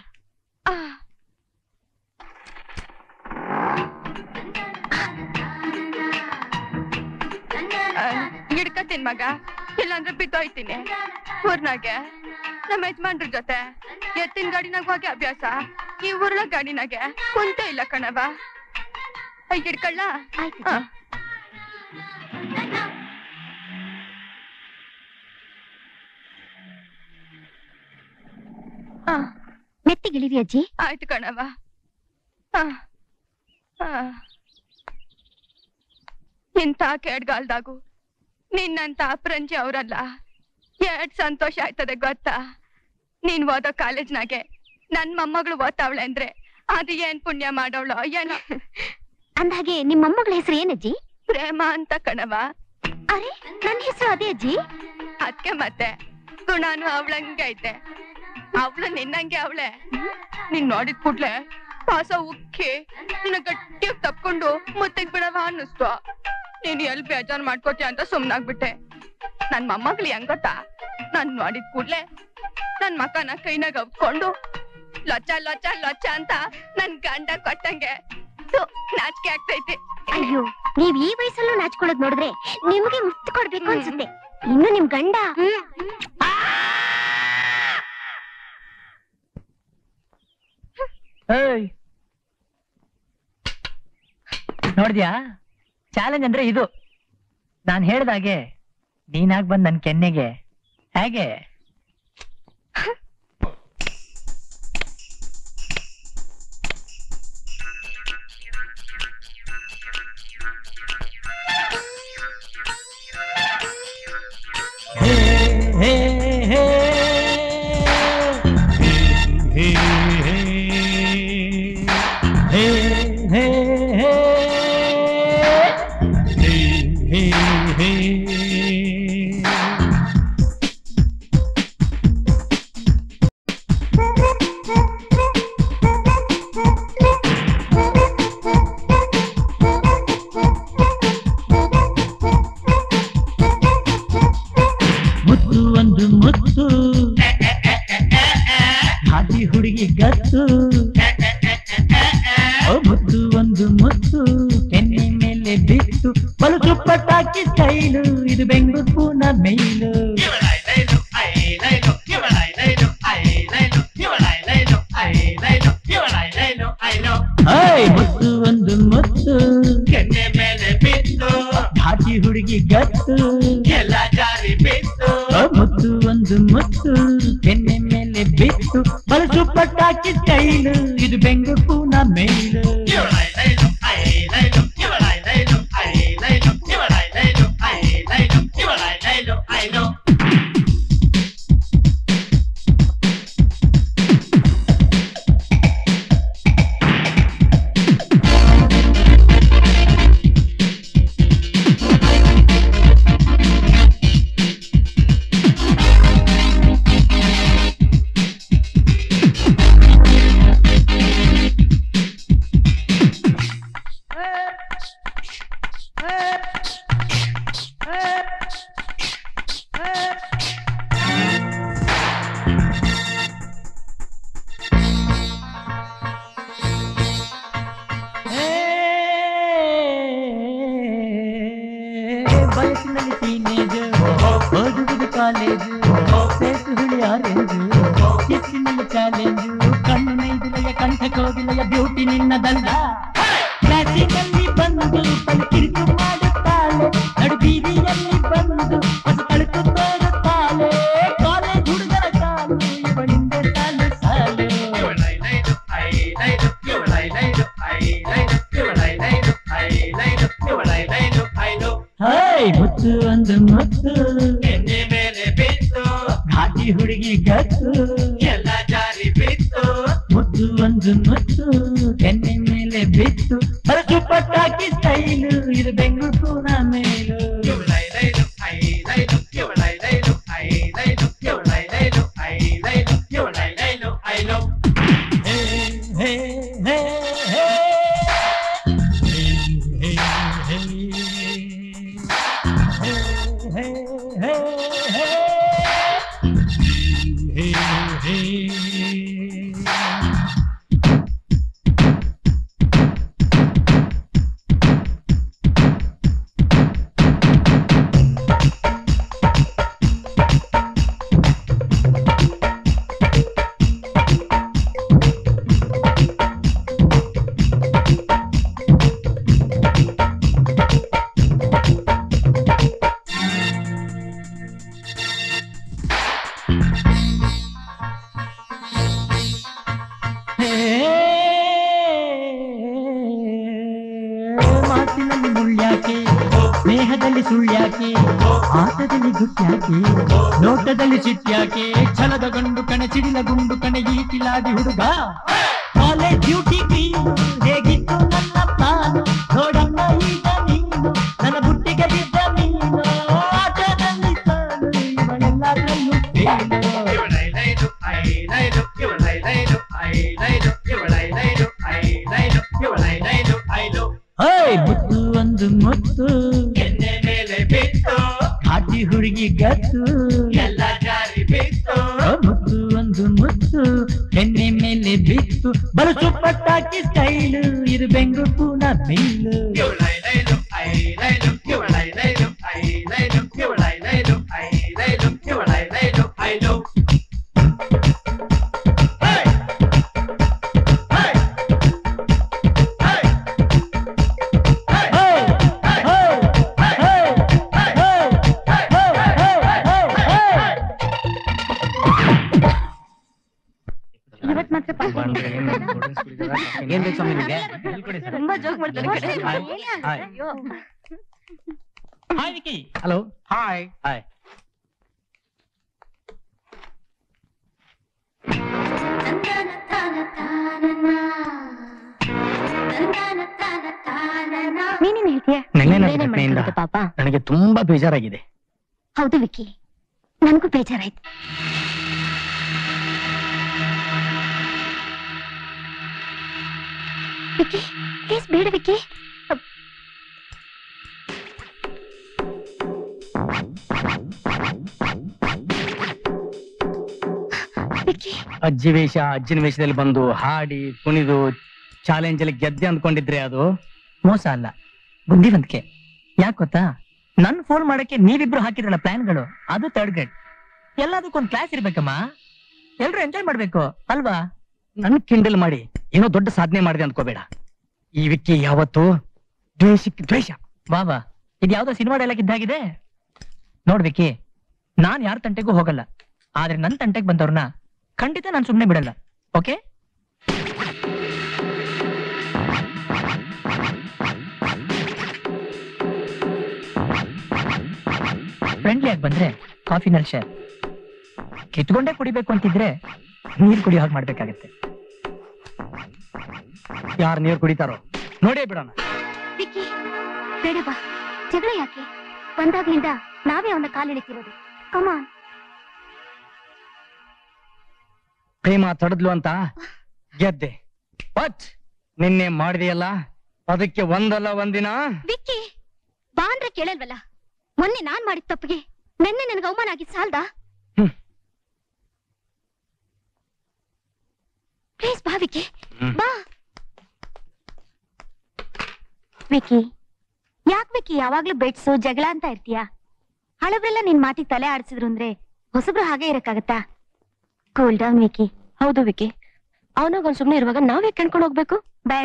ಹಿಡ್ಕತೀನಿ ಮಗ, ಇಲ್ಲಾಂದ್ರೆ ಬಿದ್ದೋಯ್ತೀನಿ. ಊರ್ನಾಗೆ ನಮ್ಮ ಯಜಮಾನ್ರ ಜೊತೆ ಎತ್ತಿನ ಗಾಡಿನಾಗ ಹೋಗಿ ಅಭ್ಯಾಸ, ಈ ಊರ್ಲ ಗಾಡಿನಾಗೆ ಕುಂತೆ ಇಲ್ಲ ಕಣವ. ಹಿಡ್ಕೊಳ್ಳ? ಆಯ್ತು. ಮೆತ್ತಿಗಿಳಿರಿ ಅಜ್ಜಿ. ಆಯ್ತು ಕಣವ. ಇಂಥ ಕೇಡ್ಗಾಲ್ದಾಗು ನಿನ್ನಂತ ಅಪ್ರಂಜಿ ಅವರಲ್ಲ. ಎಷ್ಟ್ ಸಂತೋಷ ಆಯ್ತದೆ ಗೊತ್ತಾ? ನೀನ್ ಓದೋ ಕಾಲೇಜ್ನಾಗೆ ನನ್ ಮೊಮ್ಮಗಳು ಓದ್ತಾವಳೆ ಅಂದ್ರೆ ಅದು ಏನ್ ಪುಣ್ಯ ಮಾಡವಳೋ ಏನೋ. ಅಂದಾಗೆ ನಿಮ್ಮ ಮೊಮ್ಮಗಳ ಹೆಸರು ಏನಜ್ಜಿ? ಪ್ರೇಮ ಅಂತ ಕಣವ. ಅರೆ, ನನ್ನ ಹೆಸರು ಅದೇ ಅಜ್ಜಿ. ಅದ್ಕೆ ಮತ್ತೆ ಗುಣಾನು ಅವಳಂಗೆ ಐತೆ. ಅವಳು ನಿನ್ನಂಗೆ ಅವಳೆ. ನೀನ್ ನೋಡಿದ್ ಕೂಡ್ಲೆ ಪಾಸ ಉಕ್ಕಿ ನಿನ್ನ ಗಟ್ಟಿಯಾಗಿ ತಪ್ಕೊಂಡು ಮುತ್ತಿಗ್ ಬಿಡವ ಅನ್ನಿಸ್ತು. ನೀನ್ ಎಲ್ ಬೇಜಾರ್ ಮಾಡ್ಕೋತೀಯ ಅಂತ ಸುಮ್ನಾಗ್ಬಿಟ್ಟೆ. ನನ್ ಮೊಮ್ಮಗ್ಳು ಹೆಂಗ್ ಗೊತ್ತಾ? ನಾನ್ ನೋಡಿದ್ ಕೂಡ್ಲೆ ನನ್ ಮಕ್ಕನ ಕೈನಾಗ ಅಪ್ಕೊಂಡು ಲೊಚ್ಚ ಲೊಚ್ಚ ಲೊಚ್ಚ ಅಂತ ನನ್ ಗಂಡ ಕೊಟ್ಟಂಗೆ ನಾಚಿಕೆ ಆಗ್ತೈತಿ. ಅಯ್ಯೋ, ನೀವ್ ಈ ವಯಸ್ಸಲ್ಲೂ ನಾಚ್ಕೊಳ್ಳೋದ್ ನೋಡಿದ್ರೆ ನಿಮ್ಗೆ ಮುತ್ತು ಕೊಡ್ಬೇಕು ಅನ್ಸುತ್ತೆ. ಇನ್ನು ನಿಮ್ ಗಂಡ ನೋಡಿದ್ಯಾ? ಚಾಲೆಂಜ್ ಅಂದ್ರೆ ಇದು. ನಾನ್ ಹೇಳ್ದಾಗೆ ನೀನಾಗ್ ಬಂದ್ ನನ್ ಕೆನ್ನೆಗೆ ಹೇಗೆ? ಬಲು ಪಟಾಕಿ ಸ್ಟೈಲು ಇದು ಬೆಂಗಳೂರು ಪೂನ ಮೇಲು ಮುತ್ತು ಒಂದು ಮುತ್ತು ಕೆನ್ನೆ ಮೇಲೆ ಬಿತ್ತು ಘಾಟಿ ಹುಡುಗಿ ಗತ್ತು ಎಲ್ಲ ಜಾರಿ ಬಿತ್ತು ಮುತ್ತು ಒಂದು ಮುತ್ತು ಕೆನ್ನೆ ಮೇಲೆ ಬಿತ್ತು ಬಲು ಪಟಾಕಿ ಸ್ಟೈಲು ಇದು ಬೆಂಗಳೂರು ಪೂನ ಮೇಲು ಬಯಸಿನಲ್ಲಿ ಟೀನೇಜು ಓದುವುದು ಕಾಲೇಜು ಸೇತು ಹುಳಿ ಆರೆಂಜು ಕಿಚ್ಚಿನಲ್ಲಿ ಚಾಲೆಂಜು ಕಣ್ಣು ನೈದಿಲೆಯ ಕಂಠ ಕೋಗಿಲೆಯ ಬ್ಯೂಟಿ ನಿನ್ನದಲ್ಲ ಕ್ಲಾಸಿನಲ್ಲಿ ಬಂದು ಪಲಿಕಿರಿದು ಮಾಡುತ್ತಾಳೆ ನಡು ಬೀದಿಯಲ್ಲಿ ಬಂದು ಹೊಸ ತಳುಕು ತೋರುತ್ತಾಳೆ ಕಾಲೇಜ್ ಹುಡುಗರ ಕಾಲು ಇವಳಿಂದ ಸಾಲು ಸಾಲು ಮುತ್ತು ಒಂದು ಮುತ್ತು ಕೆನ್ನೆ ಮೇಲೆ ಬಿತ್ತು ಘಾಟಿ ಹುಡುಗಿ ಗತ್ತು ಎಲ್ಲ ಜಾರಿ ಬಿತ್ತು ಮುತ್ತು ಒಂದು ಮುತ್ತು ಕೆನ್ನೆ ಮೇಲೆ ಬಿತ್ತು ಬರಸು ಪಟಾಕಿ ಸ್ಟೈಲು ಇದು ಬೆಂಗಳೂರು ಪೂನ ಮೇಲು ಮಾತಿನಲ್ಲಿ ಮುಳ್ಳ್ಯಾಕೆ ಸ್ನೇಹದಲ್ಲಿ ಸುಳ್ಳ್ಯಾಕೆ ಆಟದಲ್ಲಿ ಗುಟ್ಟ್ಯಾಕೆ ನೋಟದಲ್ಲಿ ಸಿಟ್ಟ್ಯಾಕೆ ಛಲದ ಗಂಡು ಕಣೆ ಚಿಡಿಲ ಗುಂಡು ಕಣೆ ಈ ಕಿಲಾಡಿ ಹುಡುಗ ಕಾಲೇಜ್ ಡ್ಯೂಟಿ ಕ್ಲೀನು ಹೇಗಿತ್ತು ನನ್ನ ಪ್ಲಾನು ನೋಡಮ್ಮ ಈಗ ನೀನು ನನ್ನ ಬುಟ್ಟಿಗೆ ಬಿದ್ದ ಮೀನು ಆಟದಲ್ಲಿ ಸಾಲು ಇವಳೆಲ್ಲರಲ್ಲೂ ಬೇನು ಮುತ್ತು ಒಂದು ಮುತ್ತು ಕೆನ್ನೆ ಮೇಲೆ ಬಿತ್ತು ಘಾಟಿ ಹುಡುಗಿ ಗತ್ತು ಎಲ್ಲ ಜಾರಿ ಬಿತ್ತು ಮುತ್ತು ಒಂದು ಮುತ್ತು ಕೆನ್ನೆ ಮೇಲೆ ಬಿತ್ತು ಬಲು ಪಟಾಕಿ ಸ್ಟೈಲು ಇದು ಬೆಂಗಳೂರು ಪೂನ ಮೇಲು ಏನ್ ಬೇಕು ಸ್ವಾಮಿ ನಿಮ್ಗೆ? ತುಂಬಾ ಜೋಕ್ ಮಾಡ್ತಾರೆ hi Vicky. Hello hi hi. ನೀನೇನ್ ಹೇಳ್ತೀಯ ನೆನ್ನೆನ ಏನೇನ್ ಮಾಡ್ತಿರೋದು ಪಾಪ? ನನಗೆ ತುಂಬಾ ಬೇಜಾರಾಗಿದೆ. ಹೌದು ವಿಕ್ಕಿ, ನನಗೂ ಬೇಜಾರಾಯ್ತು. ವಿಕ್ಕಿ ಪ್ಲೀಸ್ ಬೇಡ ವಿಕ್ಕಿ. ವಿಕ್ಕಿ ಅಜ್ಜಿ ವೇಷ ಅಜ್ಜಿನ ವೇಷದಲ್ಲಿ ಬಂದು ಹಾಡಿ ಕುಣಿದು ಚಾಲೆಂಜ್ ಅಲ್ಲಿ ಗೆದ್ದೆ ಅಂದ್ಕೊಂಡಿದ್ರೆ ಅದು ಮೋಸ ಅಲ್ಲ, ಬುದ್ಧಿವಂತಿಕೆ. ಯಾಕೆ ಗೊತ್ತಾ, ನನ್ ಫೋನ್ ಮಾಡಕ್ಕೆ ನೀವಿಬ್ರು ಹಾಕಿದ್ರಲ್ಲ ಪ್ಲಾನ್ಗಳು, ಅದು ಥರ್ಡ್ ಗ್ರೇಡ್. ಎಲ್ಲದಕ್ಕೊಂದ್ ಕ್ಲಾಸ್ ಇರ್ಬೇಕಮ್ಮ, ಎಲ್ರು ಎಂಜಾಯ್ ಮಾಡ್ಬೇಕು ಅಲ್ವಾ? ನನ್ ಕಿಂಡಲ್ ಮಾಡಿ ಏನೋ ದೊಡ್ಡ ಸಾಧನೆ ಮಾಡಿದೆ ಅಂದ್ಕೋಬೇಡ. ಈ ವಿಕ್ಕಿ ಯಾವತ್ತು ದ್ವೇಷಕ್ಕೆ ದ್ವೇಷ. ಬಾಬಾ, ಇದು ಯಾವ್ದೋ ಸಿನಿಮಾ ಡೈಲಾಗ್ ಇದ್ದಾಗಿದೆ ನೋಡ್ಬೇಕಿ. ನಾನ್ ಯಾರ ತಂಟೆಗೂ ಹೋಗಲ್ಲ, ಆದ್ರೆ ನನ್ ತಂಟೆಗೆ ಬಂದವ್ರನ್ನ ಖಂಡಿತ ನಾನ್ ಸುಮ್ನೆ ಬಿಡಲ್ಲ. ಓಕೆ? ಫ್ರೆಂಡ್ಲಿ ಆಗಿ ಬಂದ್ರೆ ಕಾಫಿನಲ್ಲಿ ಶೇರ್, ಕಿತ್ಕೊಂಡೇ ಕುಡಿಬೇಕು ಅಂತಿದ್ರೆ ನೀರ್ ಕುಡಿಯೋ ಹಾಗೆ ಮಾಡ್ಬೇಕಾಗತ್ತೆ. ಯಾರು ನೀರು ಕುಡಿತಾರೋ ನೋಡೇ ಬಿಡೋಣ. ವಿಕ್ಕಿ ಬೇಡ ಬಾ, ಜಗಳ ಯಾಕೆ? ಬಂದಾಗ್ಲಿಂದ ನಾವೇ ಅವನ ಕಾಲಿಳಿತಿರೋದು. ಕಮಾನ್. ಪ್ರೇಮ ತಡದ್ಲು ಅಂತ ಗೆದ್ದೆ, ಬಟ್ ನಿನ್ನೆ ಮಾಡಿದೆಯಲ್ಲ ಅದಕ್ಕೆ ಒಂದಲ್ಲ ಒಂದಿನ. ವಿಕ್ಕಿ ಬಾ ಅಂದ್ರೆ ಕೇಳಲ್ವಲ್ಲ. ಮೊನ್ನೆ ನಾನ್ ಮಾಡಿದ ತಪ್ಪಿಗೆ ನೆನ್ನೆ ನನಗೆ ಅವಮಾನ ಆಗಿದ್ ಸಾಲ್ದಾ? ಪ್ಲೀಸ್ ಬಾ ವಿಕ್ಕಿ, ಬಾ. ವಿಕ್ಕಿ ಯಾಕೆ ವಿಕ್ಕಿ ಯಾವಾಗ್ಲೂ ಬೆಟ್ಸು ಜಗಳ ಅಂತ ಇರ್ತೀಯಾ? ಹಳಬ್ರೆಲ್ಲ ನಿನ್ ಮಾತಿಗೆ ತಲೆ ಆಡಿಸಿದ್ರು ಅಂದ್ರೆ ಹೊಸಬ್ರು ಹಾಗೆ ಇರಕ್ಕಾಗತ್ತಾ? Cool down Vicky. ಹೌದು ವಿಕ್ಕಿ, ಅವನಾಗ ಒಂದ್ ಸುಮ್ನೆ ಇರುವಾಗ ನಾವೇ ಕಣ್ಕೊಂಡು ಹೋಗ್ಬೇಕು. ಬೇಡ,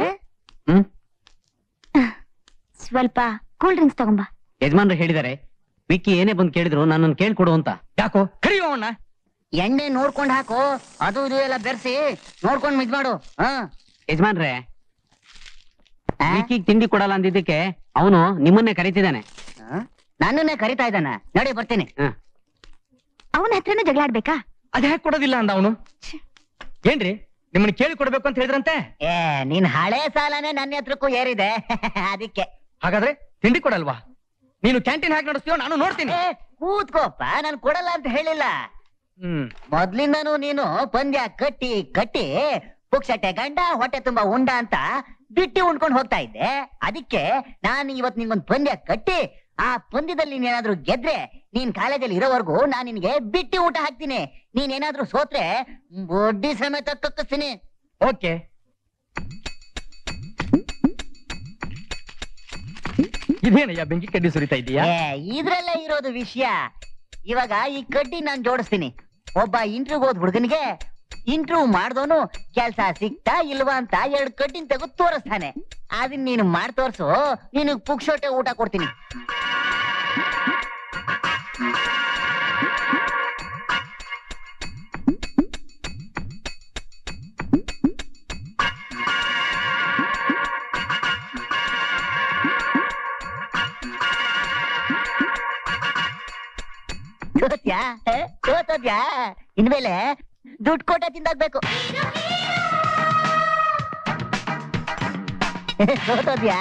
ಸ್ವಲ್ಪ ಕೂಲ್ ಡ್ರಿಂಕ್ಸ್ ತಗೊಂಬಾ. ಯಜಮಾನ್ರು ಹೇಳಿದಾರೆ ವಿಕ್ಕಿ ಏನೇ ಬಂದು ಕೇಳಿದ್ರು ನನ್ನನ್ನು ಕೇಳ್ಕೊಡು ಅಂತ. ಯಾಕೋ ಕರಿಯೋ ಅವನ್ನ. ಎಣ್ಣೆ ನೋಡ್ಕೊಂಡ್ ಹಾಕು, ಅದು ಇದು ಎಲ್ಲ ಬೆರೆಸಿ ನೋಡ್ಕೊಂಡ್ ಮಿದ್ ಮಾಡು. ಯಜಮಾನ್ರೆ, ವಿಕ್ಕಿಗೆ ತಿಂಡಿ ಕೊಡಲ್ಲ ಅಂದಿದ್ದಕ್ಕೆ ಅವನು ನಿಮ್ಮನ್ನೇ ಕರೀತಿದ್ದಾನೆ. ನನ್ನನ್ನೇ ಕರಿತಾ ಇದ್ದಾನ. ನಡಿ ಬರ್ತೀನಿ. ಅವನ ಹತ್ರನೂ ಜಗಳ ಆಡ್ಬೇಕಾ? ಅದ್ ಯಾಕೆ ಕೊಡೋದಿಲ್ಲ ಅಂದ ಅವನು? ಏನ್ರಿ ನಿಮ್ಮನ್ನ ಕೇಳಿ ಕೊಡ್ಬೇಕು ಅಂತ ಹೇಳಿದ್ರಂತೆ? ನಿನ್ ಹಳೆ ಸಾಲನೇ ನನ್ನ ಹತ್ರಕ್ಕೂ ಏರಿದೆ. ಅದಕ್ಕೆ. ಹಾಗಾದ್ರೆ ತಿಂಡಿ ಕೊಡಲ್ವಾ? ನೀನು ಕ್ಯಾಂಟೀನ್ ಹಾಕಿ ನಡೆಸ್ತೀಯೋ ನಾನು ನೋಡ್ತೀನಿ. ಕೂತ್ಕೋಪ್ಪ, ನಾನು ಕೊಡಲ್ಲ ಅಂತ ಹೇಳಿಲ್ಲ. ಮೊದ್ಲಿಂದನೂ ನೀನು ಪಂದ್ಯ ಕಟ್ಟಿ ಕಟ್ಟಿ ಪುಕ್ಷಟೆ ಗಂಡ ಹೊಟ್ಟೆ ತುಂಬಾ ಉಂಡ ಅಂತ ಬಿಟ್ಟಿ ಉಂಡ್ಕೊಂಡು ಹೋಗ್ತಾ ಇದ್ದೆ. ಅದಕ್ಕೆ ನಾನು ಇವತ್ ನಿಂಗೊಂದ್ ಪಂದ್ಯ ಕಟ್ಟಿ ಆ ಪಂದ್ಯದಲ್ಲಿ ನೀನೇನಾದ್ರೂ ಗೆದ್ರೆ ನೀನ್ ಕಾಲೇಜಲ್ಲಿ ಇರೋವರೆಗೂ ನಾನ್ ನಿನ್ಗೆ ಬಿಟ್ಟಿ ಊಟ ಹಾಕ್ತೀನಿ. ನೀನೇನಾದ್ರೂ ಸೋತ್ರೆ ಬಡ್ಡಿ ಸಮೇತ ಕಕ್ಕಿಸ್ತೀನಿ. ಓಕೆ. ಇದೇನಯ್ಯ ಬೆಂಕಿ ಕಡ್ಡಿ ಸುರಿತಾ ಇದೀಯಾ? ಇದ್ರಲ್ಲೇ ಇರೋದು ವಿಷಯ. ಇವಾಗ ಈ ಕಡ್ಡಿ ನಾನ್ ಜೋಡಿಸ್ತೀನಿ. ಒಬ್ಬ ಇಂಟರ್ವ್ಯೂ ಹೋದ್ ಹುಡುಗನಿಗೆ ಇಂಟರ್ವ್ಯೂ ಮಾಡ್ದವನು ಕೆಲ್ಸ ಸಿಕ್ತಾ ಇಲ್ವಾ ಅಂತ 2 ಕಡ್ಡಿನ ತೆಗೆದು ತೋರಿಸ್ತಾನೆ. ಅದನ್ನ ನೀನು ಮಾಡಿ ತೋರ್ಸು, ನೀನು ಪುಕ್ಷೋಟೆ ಊಟ ಕೊಡ್ತೀನಿ. ಸೋತೋದ್ಯಾ? ಇನ್ಮೇಲೆ ದುಡ್ಡು ಕೊಟ್ಟ ತಿಂದಾಗ್ಬೇಕು. ಸೋತೋದ್ಯಾ?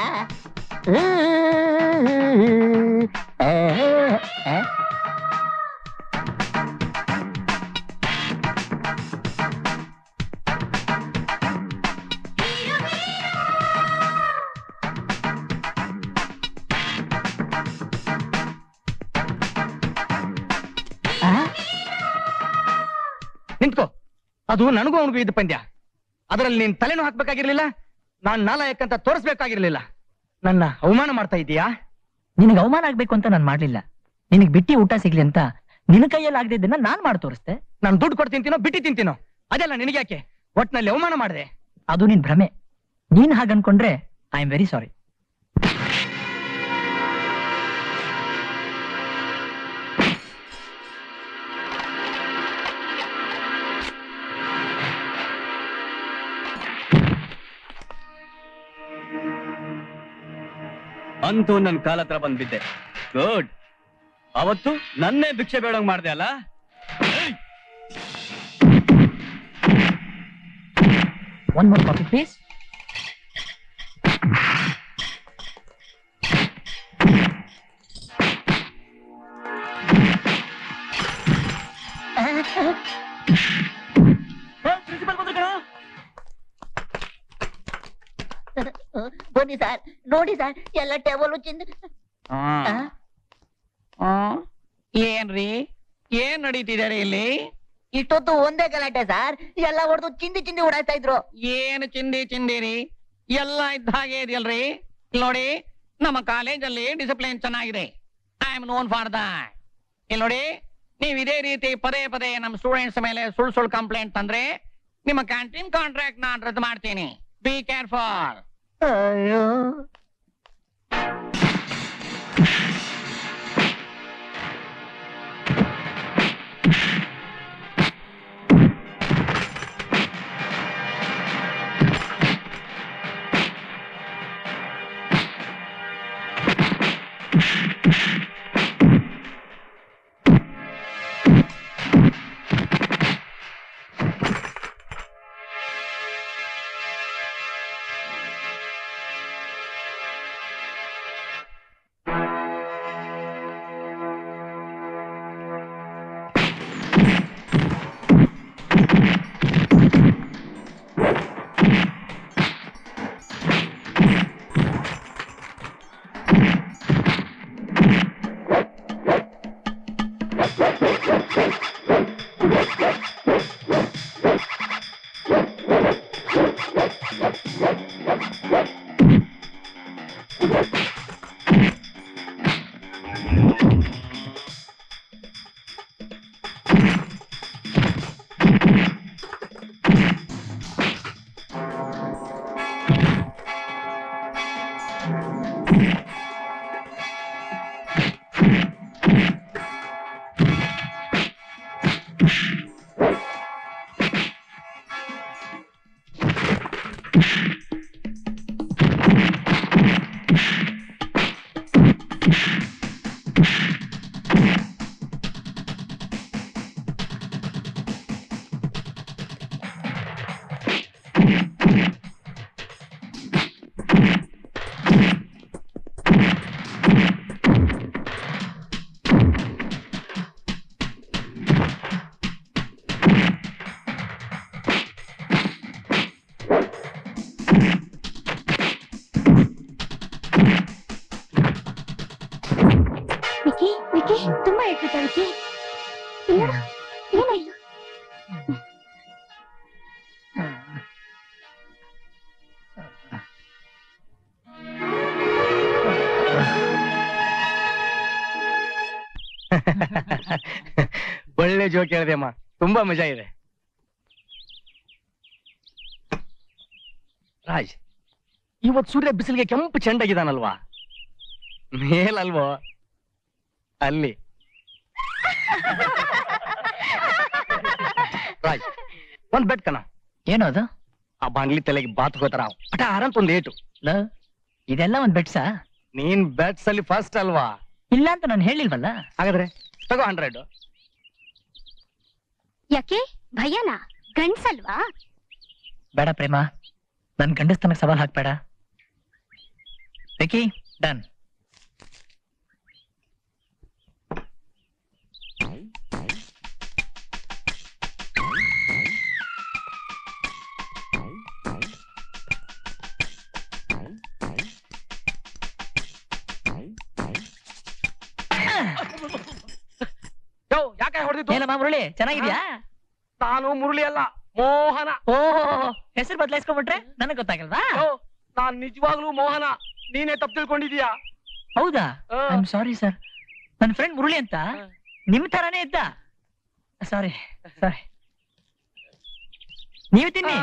ನಿಂತ್ಕೋ. ಅದು ನನಗೂ ಅವನಿಗೂ ಇದ್ದ ಪಂದ್ಯ. ಅದರಲ್ಲಿ ನೀನ್ ತಲೆನೂ ಹಾಕ್ಬೇಕಾಗಿರ್ಲಿಲ್ಲ, ನಾನ್ ನಾಲಾಯಕ್ ಅಂತ ತೋರಿಸ್ಬೇಕಾಗಿರ್ಲಿಲ್ಲ. ನನ್ನ ಅವಮಾನ ಮಾಡ್ತಾ ಇದೀಯಾ? ನಿನಗೆ ಅವಮಾನ ಆಗ್ಬೇಕು ಅಂತ ನಾನ್ ಮಾಡ್ಲಿಲ್ಲ. ನಿನಗ್ ಬಿಟ್ಟಿ ಊಟ ಸಿಗ್ಲಿ ಅಂತ ನಿನ್ನ ಕೈಯಲ್ಲಿ ಆಗದಿದ್ದನ್ನ ನಾನ್ ಮಾಡಿ ತೋರಿಸ್ತೆ. ನಾನು ದುಡ್ಡು ಕೊಟ್ಟು ತಿಂತೀನೋ ಬಿಟ್ಟಿ ತಿಂತೀನೋ ಅದೆಲ್ಲ ನಿನಗ್ಯಾಕೆ? ಒಟ್ನಲ್ಲಿ ಅವಮಾನ ಮಾಡಿದೆ. ಅದು ನಿನ್ ಭ್ರಮೆ. ನೀನ್ ಹಾಗ ಅನ್ಕೊಂಡ್ರೆ ಐ ಆಮ್ ವೆರಿ ಸಾರಿ. ಅಂತೂ ನನ್ ಕಾಲ ಹತ್ರ ಬಂದ್ಬಿದ್ದೆ. ಗುಡ್. ಅವತ್ತು ನನ್ನೇ ಭಿಕ್ಷೆ ಬೇಡಂಗ್ ಮಾಡ್ದೆ ಅಲ್ಲ? One more coffee please. ಬನ್ನಿ ಸರ್, ನೋಡಿ ಸರ್, ಎಲ್ಲ ಟೇಬಲ್ ಚಿಂದ. ಏನ್ರಿ, ಏನ್ ನಡೀತಿದ್ದಾರೆ ಇಲ್ಲಿ? ಇಷ್ಟೊತ್ತು ಒಂದೇ ಗಲಾಟೆ ಸರ್. ಎಲ್ಲ ಹೊಡೆದು ಚಿಂದಿ ಚಿಂದಿ ಓಡಾಡ್ತಾ ಇದ್ರು. ಏನು ಚಿಂದಿ ಚಿಂದಿರಿ? ಎಲ್ಲ ಇದ್ದ ಹಾಗೆ ಇದೆಯಲ್ರಿ. ಇಲ್ಲಿ ನೋಡಿ, ನಮ್ಮ ಕಾಲೇಜಲ್ಲಿ ಡಿಸಿಪ್ಲಿನ್ ಚೆನ್ನಾಗಿದೆ. I am known for that. ಇಲ್ಲಿ ನೋಡಿ, ನೀವು ಇದೇ ರೀತಿ ಪದೇ ಪದೇ ನಮ್ಮ ಸ್ಟೂಡೆಂಟ್ಸ್ ಮೇಲೆ ಸುಳ್ಳು ಕಂಪ್ಲೇಂಟ್ ತಂದ್ರೆ ನಿಮ್ಮ ಕ್ಯಾಂಟೀನ್ ಕಾಂಟ್ರಾಕ್ಟ್ ನಾನು ರದ್ದು ಮಾಡ್ತೀನಿ. Be careful. ಅಯ್ಯೋ ತುಂಬಾ ಹೇಳ್ತಿದ್ದ ವಿಕಿ. ಏನಾಯ್ತು? ಒಳ್ಳೆ ಜೋಕ್ ಹೇಳಿದೆ ಅಮ್ಮ, ತುಂಬಾ ಮಜಾ ಇದೆ. ರಾಜ್, ಇವತ್ ಸೂರ್ಯ ಬಿಸಿಲಿಗೆ ಕೆಂಪು ಚೆಂಡಾಗಿದ್ದಾನಲ್ವಾ? ಮೇಲಲ್ವೋ ಅಲ್ಲಿ. ರಾಜ್, ಒಂದ್ ಬೆಟ್ ಕಣ. ಏನೋ ಅದು? ಆ ಬಾಂಗ್ಲಿ ತಲೆಗೆ ಬಾತ್ ಹೋತಾರ ಅಟ ಆರಂತ ಒಂದ್ ಏಟು. ಇದೆಲ್ಲ ಒಂದ್ ಬೆಟ್ಸಾ? ನೀನ್ ಬೆಟ್ಸ್ ಅಲ್ಲಿ ಫಸ್ಟ್ ಅಲ್ವಾ? ಇಲ್ಲ ಅಂತ ನಾನು ಹೇಳಿಲ್ವಲ್ಲ. ಹಾಗಾದ್ರೆ ತಗೋ 100. ಯಾಕೆ ಭಯನಾ? ಗಂಡ್ಸಲ್ವಾ? ಬೇಡ ಪ್ರೇಮ, ನನ್ ಗಂಡಸ್ತನಕ್ ಸವಾಲ್ ಹಾಕ್ಬೇಡ. Wiki, done. ಯಾಕೆ ಹೊಡೆದಿತ್ತು? ಏನಮ್ಮ ಮುರಳಿ, ಚೆನ್ನಾಗಿದ್ಯಾ? ನಾನು ಮುರಳಿ ಅಲ್ಲ, ಮೋಹನ. ಓಹೋ, ಹೆಸರು ಬದಲಾಯಿಸ್ಕೊಂಡ್ಬಿಟ್ರೆ ನನಗ್ ಗೊತ್ತಾಗಲ್ವಾ? ನಾನ್ ನಿಜವಾಗ್ಲೂ ಮೋಹನ, ನೀನೇ ತಪ್ಪು ತಿಳ್ಕೊಂಡಿದೀಯಾ. ಹೌದಾ? I am sorry sir. ನನ್ನ ಫ್ರೆಂಡ್ ಮುರಳಿ ಅಂತ ನಿಮ್ ತರಾನೇ ಇದ್ದ. Sorry sorry. ನೀವು ತಿನ್ನಿ.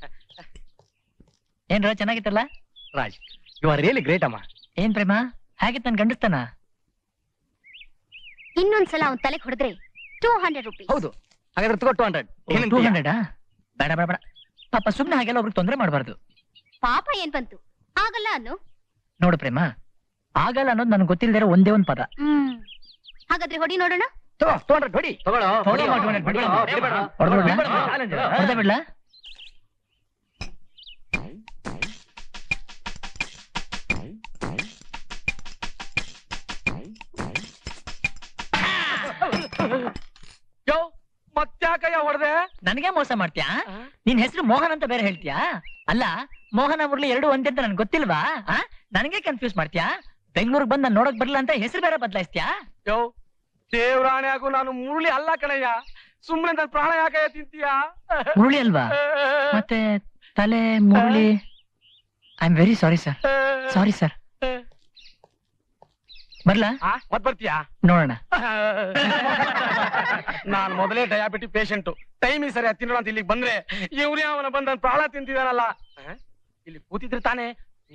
ಏನ್ರ ಚೆನ್ನಾಗಿತ್ತಲ್ಲ? Raj, you are really great ಅಮ್ಮ. ಏನ್ ಪ್ರೇಮ, ಹೇಗಿತ್ತು ನನ್ ಗಂಡಸ್ತಾನ? ಇನ್ನೊಂದ್ಸಲ ಅವ್ನ್ ತಲೆಗೆ ಹೊಡೆದ್ರೆ 200 ರೂಪೀಸ್. ಹೌದು, ಹಾಗಾದ್ರೆ ತಗೋ 200. 200? ಬೇಡ ಬೇಡ ಬೇಡ ಪಾಪ, ಸುಮ್ನೆ ಹಾಗೆಲ್ಲ ಒಬ್ರಿಗೆ ತೊಂದರೆ ಮಾಡಬಾರ್ದು. ಪಾಪ ಏನ್ ಬಂತು? ಆಗಲ್ಲ ಅನ್ನು. ನೋಡು ಪ್ರೇಮ, ಆಗಲ್ಲ ಅನ್ನೋದು ನನ್ಗೆ ಗೊತ್ತಿಲ್ದಿರೋ ಒಂದೇ ಒಂದ್ ಪದ. ಹಾಗಾದ್ರೆ ಹೊಡಿ ನೋಡೋಣ. ತಗೋ 200 ಹೊಡಿ. ಹೊಡೆದ ಬಿಡ್ಲಾ? ಯೋ, ಮತ್ತ್ಯಾಕಯ್ಯ ಹೊಡೆದೆ? ನನಗೆ ಮೋಸ ಮಾಡ್ತೀಯಾ? ನಿನ್ ಹೆಸರು ಮೋಹನ್ ಅಂತ ಬೇರೆ ಹೇಳ್ತೀಯಾ? ಅಲ್ಲ, ಮೋಹನ ಮುರಳಿ ಎರಡು ಒಂದೇ ಅಂತ ನನ್ಗೆ ಗೊತ್ತಿಲ್ವಾ? ನನಗೆ ಕನ್ಫ್ಯೂಸ್ ಮಾಡ್ತೀಯಾ? ಬೆಂಗಳೂರಿಗೆ ಬಂದ್ ನಾನು ನೋಡಕ್ ಬರ್ಲಿಲ್ಲ ಅಂತ ಹೆಸರು ಬೇರೆ ಬದಲಾಯಿಸ್ತೀಯಾ? ಯೋ, ದೇವ್ರಾಣೆ ಆಗು, ನಾನು ಮುರಳಿ ಅಲ್ಲ ಕಣಯ್ಯ. ಸುಮ್ನೆ ನನ್ನ ಪ್ರಾಣ ಯಾಕಯ್ಯ ತಿಂತೀಯಾ? ಮುರಳಿ ಅಲ್ವಾ? ಮತ್ತೆ ತಲೆ Murali. I am very sorry sir. Sorry sir. ಬರ್ಲಾ? ಮತ್ ಬರ್ತೀಯಾ? ನೋಡೋಣ. ನಾನ್ ಮೊದಲೇ ಡಯಾಬಿಟಿಕ್ ಪೇಷಂಟ್. ಟೈಮಿಗೆ ಸರಿ ತಿನ್ನೋಣ ಅಂತ ಇಲ್ಲಿಗೆ ಬಂದ್ರೆ ಇವ್ರೇ ಅವನ ಬಂದ ಪ್ರಾಣ ತಿಂತಿದಾನಲ್ಲ. ಇಲ್ಲಿ ಕೂತಿದ್ರೆ ತಾನೇ.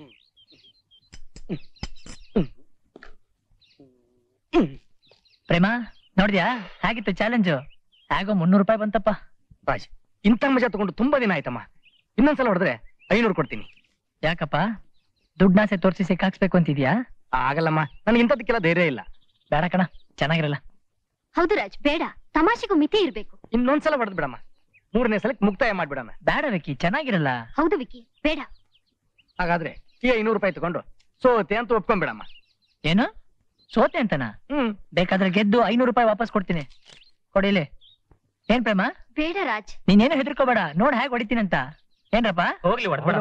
ಪ್ರೇಮ ನೋಡಿದ್ಯಾ ಹೇಗಿತ್ತು ಚಾಲೆಂಜು? ಹೇಗೋ 300 ರೂಪಾಯಿ ಬಂತಪ್ಪ. ರಾಜ್, ಇಂಥ ಮಜಾ ತಗೊಂಡು ತುಂಬಾ ದಿನ ಆಯ್ತಮ್ಮ. ಇನ್ನೊಂದ್ಸಲ ಹೊಡೆದ್ರೆ 500 ಕೊಡ್ತೀನಿ. ಯಾಕಪ್ಪ ದುಡ್ಡಾಸೆ ತೋರಿಸಿ ಸಿಕ್ಕಾಕ್ಸ್ಬೇಕು ಅಂತಿದ್ಯಾ? ಆಗಲ್ಲಮ್ಮ, ನನ್ಗೆ ಇಂಥದಕ್ಕೆಲ್ಲ ಧೈರ್ಯ ಇಲ್ಲ. ಬೇಡ ಕಣ, ಚೆನ್ನಾಗಿರಲ್ಲ. ಹೌದು ರಾಜ್, ಬೇಡ. ತಮಾಷೆಗೂ ಮಿತಿ ಇರ್ಬೇಕು. ಇನ್ನೊಂದ್ಸಲ ಹೊಡೆದ್ ಬಿಡಮ್ಮ. 3ನೇ ಸಲಕ್ಕೆ ಮುಕ್ತಾಯ ಮಾಡ್ಬಿಡಮ್ಮ. ಬೇಡ ವಿಕ್ಕಿ, ಚೆನ್ನಾಗಿರಲ್ಲ. ಹೌದು ವಿಕ್ಕಿ, ಬೇಡ. ಹಾಗಾದ್ರೆ ಈ 500 ರೂಪಾಯಿ ತಗೊಂಡು ಸೋತೆ ಅಂತ ಒಪ್ಕೊಂಡ್ಬಿಡಮ್ಮ. ಏನು ಸೋತೆ ಅಂತನಾ? ಬೇಕಾದ್ರೆ ಗೆದ್ದು 500 ರೂಪಾಯಿ ವಾಪಸ್ ಕೊಡ್ತೀನಿ. ಕೊಡಿಲಿ. ಏನ್ ಪ್ರೇಮ? ಬೇಡ ರಾಜ್. ನೀನೇನು ಹೆದರ್ಕೋಬೇಡ, ನೋಡ್ ಹೇಗ್ ಹೊಡಿತೀನಂತ. ಏನ್ರಪ್ಪ? ಹೋಗ್ಲಿ ಹೊಡ್ಬಿಡ.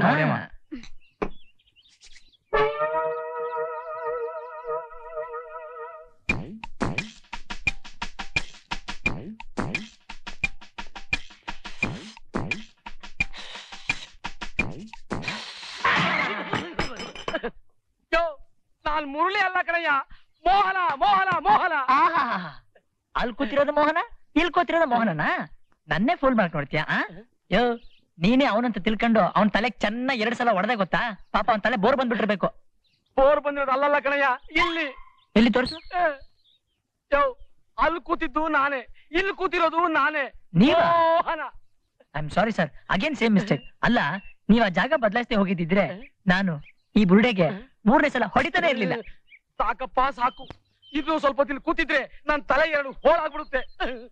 ನಾನ್ ಮುರುಳಿ ಅಲ್ಲ ಕಣಯ್ಯ, ಮೋಹನ ಮೋಹನ ಮೋಹನ. ಅಲ್ಲಿ ಕೂತಿರೋದು ಮೋಹನ, ಇಲ್ಲಿ ಕೂತಿರೋದು ಮೋಹನನಾ? ನನ್ನೇ ಫೋನ್ ಮಾಡಕ್ ನೋಡ್ತೀಯಾ? ಯೋ, ನೀನೇ ಅವನಂತ ತಿಳ್ಕೊಂಡು ಅವನ್ ತಲೆಗ್ ಚೆನ್ನಾಗಿ 2 ಸಲ ಹೊಡೆದೇ ಗೊತ್ತಾ? ಪಾಪ ಅವನ್ ತಲೆ ಬೋರ್ ಬಂದ್ಬಿಟ್ಟಿರ್ಬೇಕು. ಬೋರ್ ಬಂದಿರೋದು ಅಲ್ಲಲ್ಲ ಕಣಯ್ಯ, ಇಲ್ಲಿ. ಎಲ್ಲಿ ತೋರ್ಸು. ಯೋ, ಅಲ್ಲಿ ಕೂತಿದ್ದು ನಾನೇ, ಇಲ್ಲಿ ಕೂತಿರೋದು ನಾನೇ. ನೀವ? Mohana. I am sorry sir, again same mistake. ಅಲ್ಲ, ನೀವ್ ಆ ಜಾಗ ಬದಲಾಯಿಸದೆ ಹೋಗಿದ್ದಿದ್ರೆ ನಾನು ಈ ಬುರುಡೆಗೆ 3ನೇ ಸಲ ಹೊಡಿತಾನೆ ಇರ್ಲಿಲ್ಲ. ಸಾಕಪ್ಪ ಸಾಕು. ಇದು ಸ್ವಲ್ಪ ಹೊತ್ತಿಲ್ ಕೂತಿದ್ರೆ ನನ್ ತಲೆ 2 ಹೋಳಾಗ್ಬಿಡುತ್ತೆ.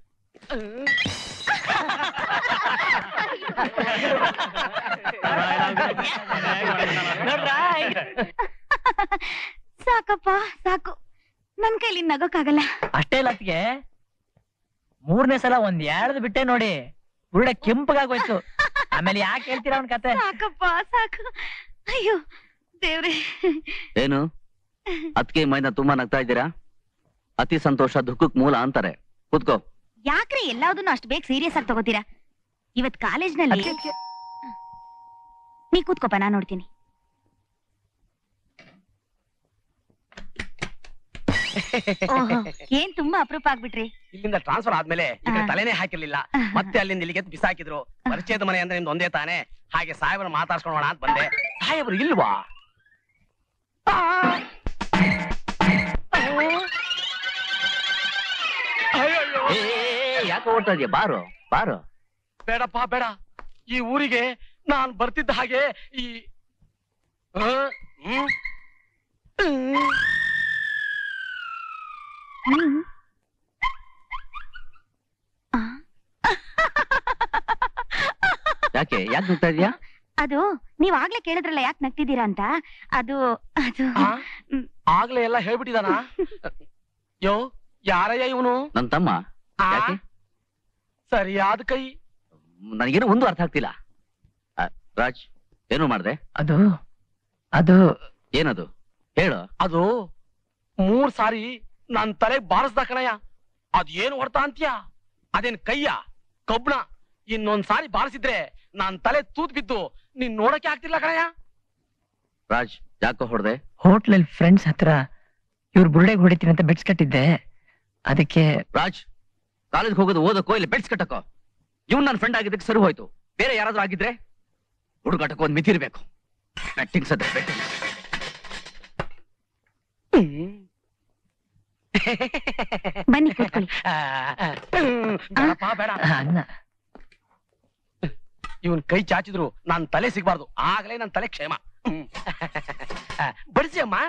ಸಾಕಪ್ಪ ಸಾಕು, ನನ್ ಕೈಲಿ ನಗೋಕ್ಕಾಗಲ್ಲ. ಅಷ್ಟೇ ಲತ್ಗೆ 3ನೇ ಸಲ ಒಂದ್ ಎಳ್ದು ಬಿಟ್ಟೆ ನೋಡಿ, ಬುರುಡೆ ಕೆಂಪಗಾಗೋಯ್ತು. ಆಮೇಲೆ ಯಾಕೆ ಹೇಳ್ತೀರಾ ಅವನ್ ಕತೆ? ಸಾಕಪ್ಪ ಸಾಕು. ಅಯ್ಯೋ ದೇವ್ರೆ. ಏನು ಅದಕ್ಕೆ ಮೈನ ತುಂಬಾ ನಗ್ತಾ ಇದ್ದೀರಾ? ಅತಿ ಸಂತೋಷ ದುಃಖಕ್ ಮೂಲ ಅಂತಾರೆ. ಕೂತ್ಕೋ. ಯಾಕ್ರಿ ಎಲ್ಲಾದನ್ನು ಅಷ್ಟು ಬೇಗ ಸೀರಿಯಸ್ ಆಗಿ ತಗೋತೀರಾ? ಇವತ್ ಕಾಲೇಜ್ನಲ್ಲಿ ನೀ ಕೂತ್ಕೋಪ, ನಾನ್ ನೋಡ್ತೀನಿ. ಓಹೋ, ಏನ್ ತುಂಬಾ ಅಪರೂಪ ಆಗ್ಬಿಟ್ರಿ. ಇಲ್ಲಿಂದ ಟ್ರಾನ್ಸ್ಫರ್ ಆದ್ಮೇಲೆ ಈ ಕಡೆ ತಲೆನೇ ಹಾಕಿರ್ಲಿಲ್ಲ. ಮತ್ತೆ ಅಲ್ಲಿಂದ ಇಲ್ಲಿಗೆ ಬಿಸಾಕಿದ್ರು. ಪರಿಚಯದ ಮನೆ ಅಂದ್ರೆ ನಿಮ್ದು ಒಂದೇ ತಾನೆ. ಹಾಗೆ ಸಾಹೇಬರು ಮಾತಾಡ್ಸ್ಕೊಳ್ಳೋಣ ಅಂತ ಬಂದೆ. ಸಾಹೇಬರು ಇಲ್ವಾ? ಯಾಕೆ ಓಡ್ತಾ ಇದೆಯಾ? ಬಾರೋ ಬಾರೋ. ಬೇಡಪ್ಪ ಬೇಡ. ಈ ಊರಿಗೆ ನಾನ್ ಬರ್ತಿದ್ದ ಹಾಗೆ ಈ ಯಾಕೆ ನಗ್ತಾ ಇದೀಯಾ? ಅದು ನೀವ್ ಆಗ್ಲೇ ಕೇಳಿದ್ರಲ್ಲ ಯಾಕೆ ನಗ್ತಿದ್ದೀರಾ ಅಂತ. ಅದು ಅದು ಆಗ್ಲೇ ಎಲ್ಲ ಹೇಳ್ಬಿಟ್ಟಿದಾನ? ಯೋ, ಯಾರಯ್ಯ ಇವನು? ನನ್ ತಮ್ಮ. ಯಾಕೆ? ಸರಿಯಾದ ಕೈ. ನನಗೇನು ಒಂದು ಅರ್ಥ ಆಗ್ತಿಲ್ಲ. ರಾಜ್, ಏನು ಮಾಡ್ದೆ? ಅದು ಅದು ಏನದು ಹೇಳು. ಅದು 3 ಸಾರಿ ನನ್ ತಲೆಗ್ ಬಾರಿಸ್ದ ಕಣಯ್ಯ. ಅದ್ ಏನು ಹೊಡ್ತಾ ಅಂತೀಯ? ಅದೇನ್ ಕೈಯ ಕಬ್ಣ? ಇನ್ನೊಂದ್ ಸಾರಿ ಬಾರಿಸಿದ್ರೆ ನಾನ್ ತಲೆ ತೂತ್ ಬಿದ್ದು ನೀನ್ ನೋಡಕ್ಕೆ ಆಗ್ತಿಲ್ಲ ಕಣಯ್ಯ. ರಾಜ್, ಯಾಕೋ ಹೊಡ್ದೆ? ಹೋಟ್ಲಲ್ಲಿ ಫ್ರೆಂಡ್ಸ್ ಹತ್ರ ಇವ್ರ ಬುರುಡೆಗೆ ಹೊಡಿತೀನಿ ಅಂತ ಬೆಟ್ಸ್ ಕಟ್ಟಿದ್ದೆ, ಅದಕ್ಕೆ. ರಾಜ್, ಕಾಲೇಜ್ ಹೋಗೋದು ಓದಕ್ಕೋ ಇಲ್ಲ ಬೆಟ್ಸ್ ಕಟ್ಟಕ್ಕೋ? ಇವ್ನು ನನ್ನ ಫ್ರೆಂಡ್ ಆಗಿದ್ದಕ್ಕೆ ಸರಿ ಹೋಯ್ತು. ಬೇರೆ ಯಾರಾದ್ರೂ ಆಗಿದ್ರೆ ಹುಡುಗಾಟಕ್ಕೂ ಒಂದ್ ಮಿತಿ ಇರ್ಬೇಕು. ಬೆಟ್ಟಿಂಗ್ಸ್ ಅದೇ ಬೆಟ್ಟಿಂಗ್. ಬನ್ನಿ ಕೂತ್ಕೊಳ್ಳಿ. ಬೇಡಪ್ಪ ಬೇಡ. ಅನ್ನ ಇವನ್ ಕೈ ಚಾಚಿದ್ರು ನಾನ್ ತಲೆ ಸಿಗ್ಬಾರ್ದು. ಆಗ್ಲೇ ನನ್ ತಲೆ ಕ್ಷೇಮ. ಬಡಿಸಿ ಅಮ್ಮ.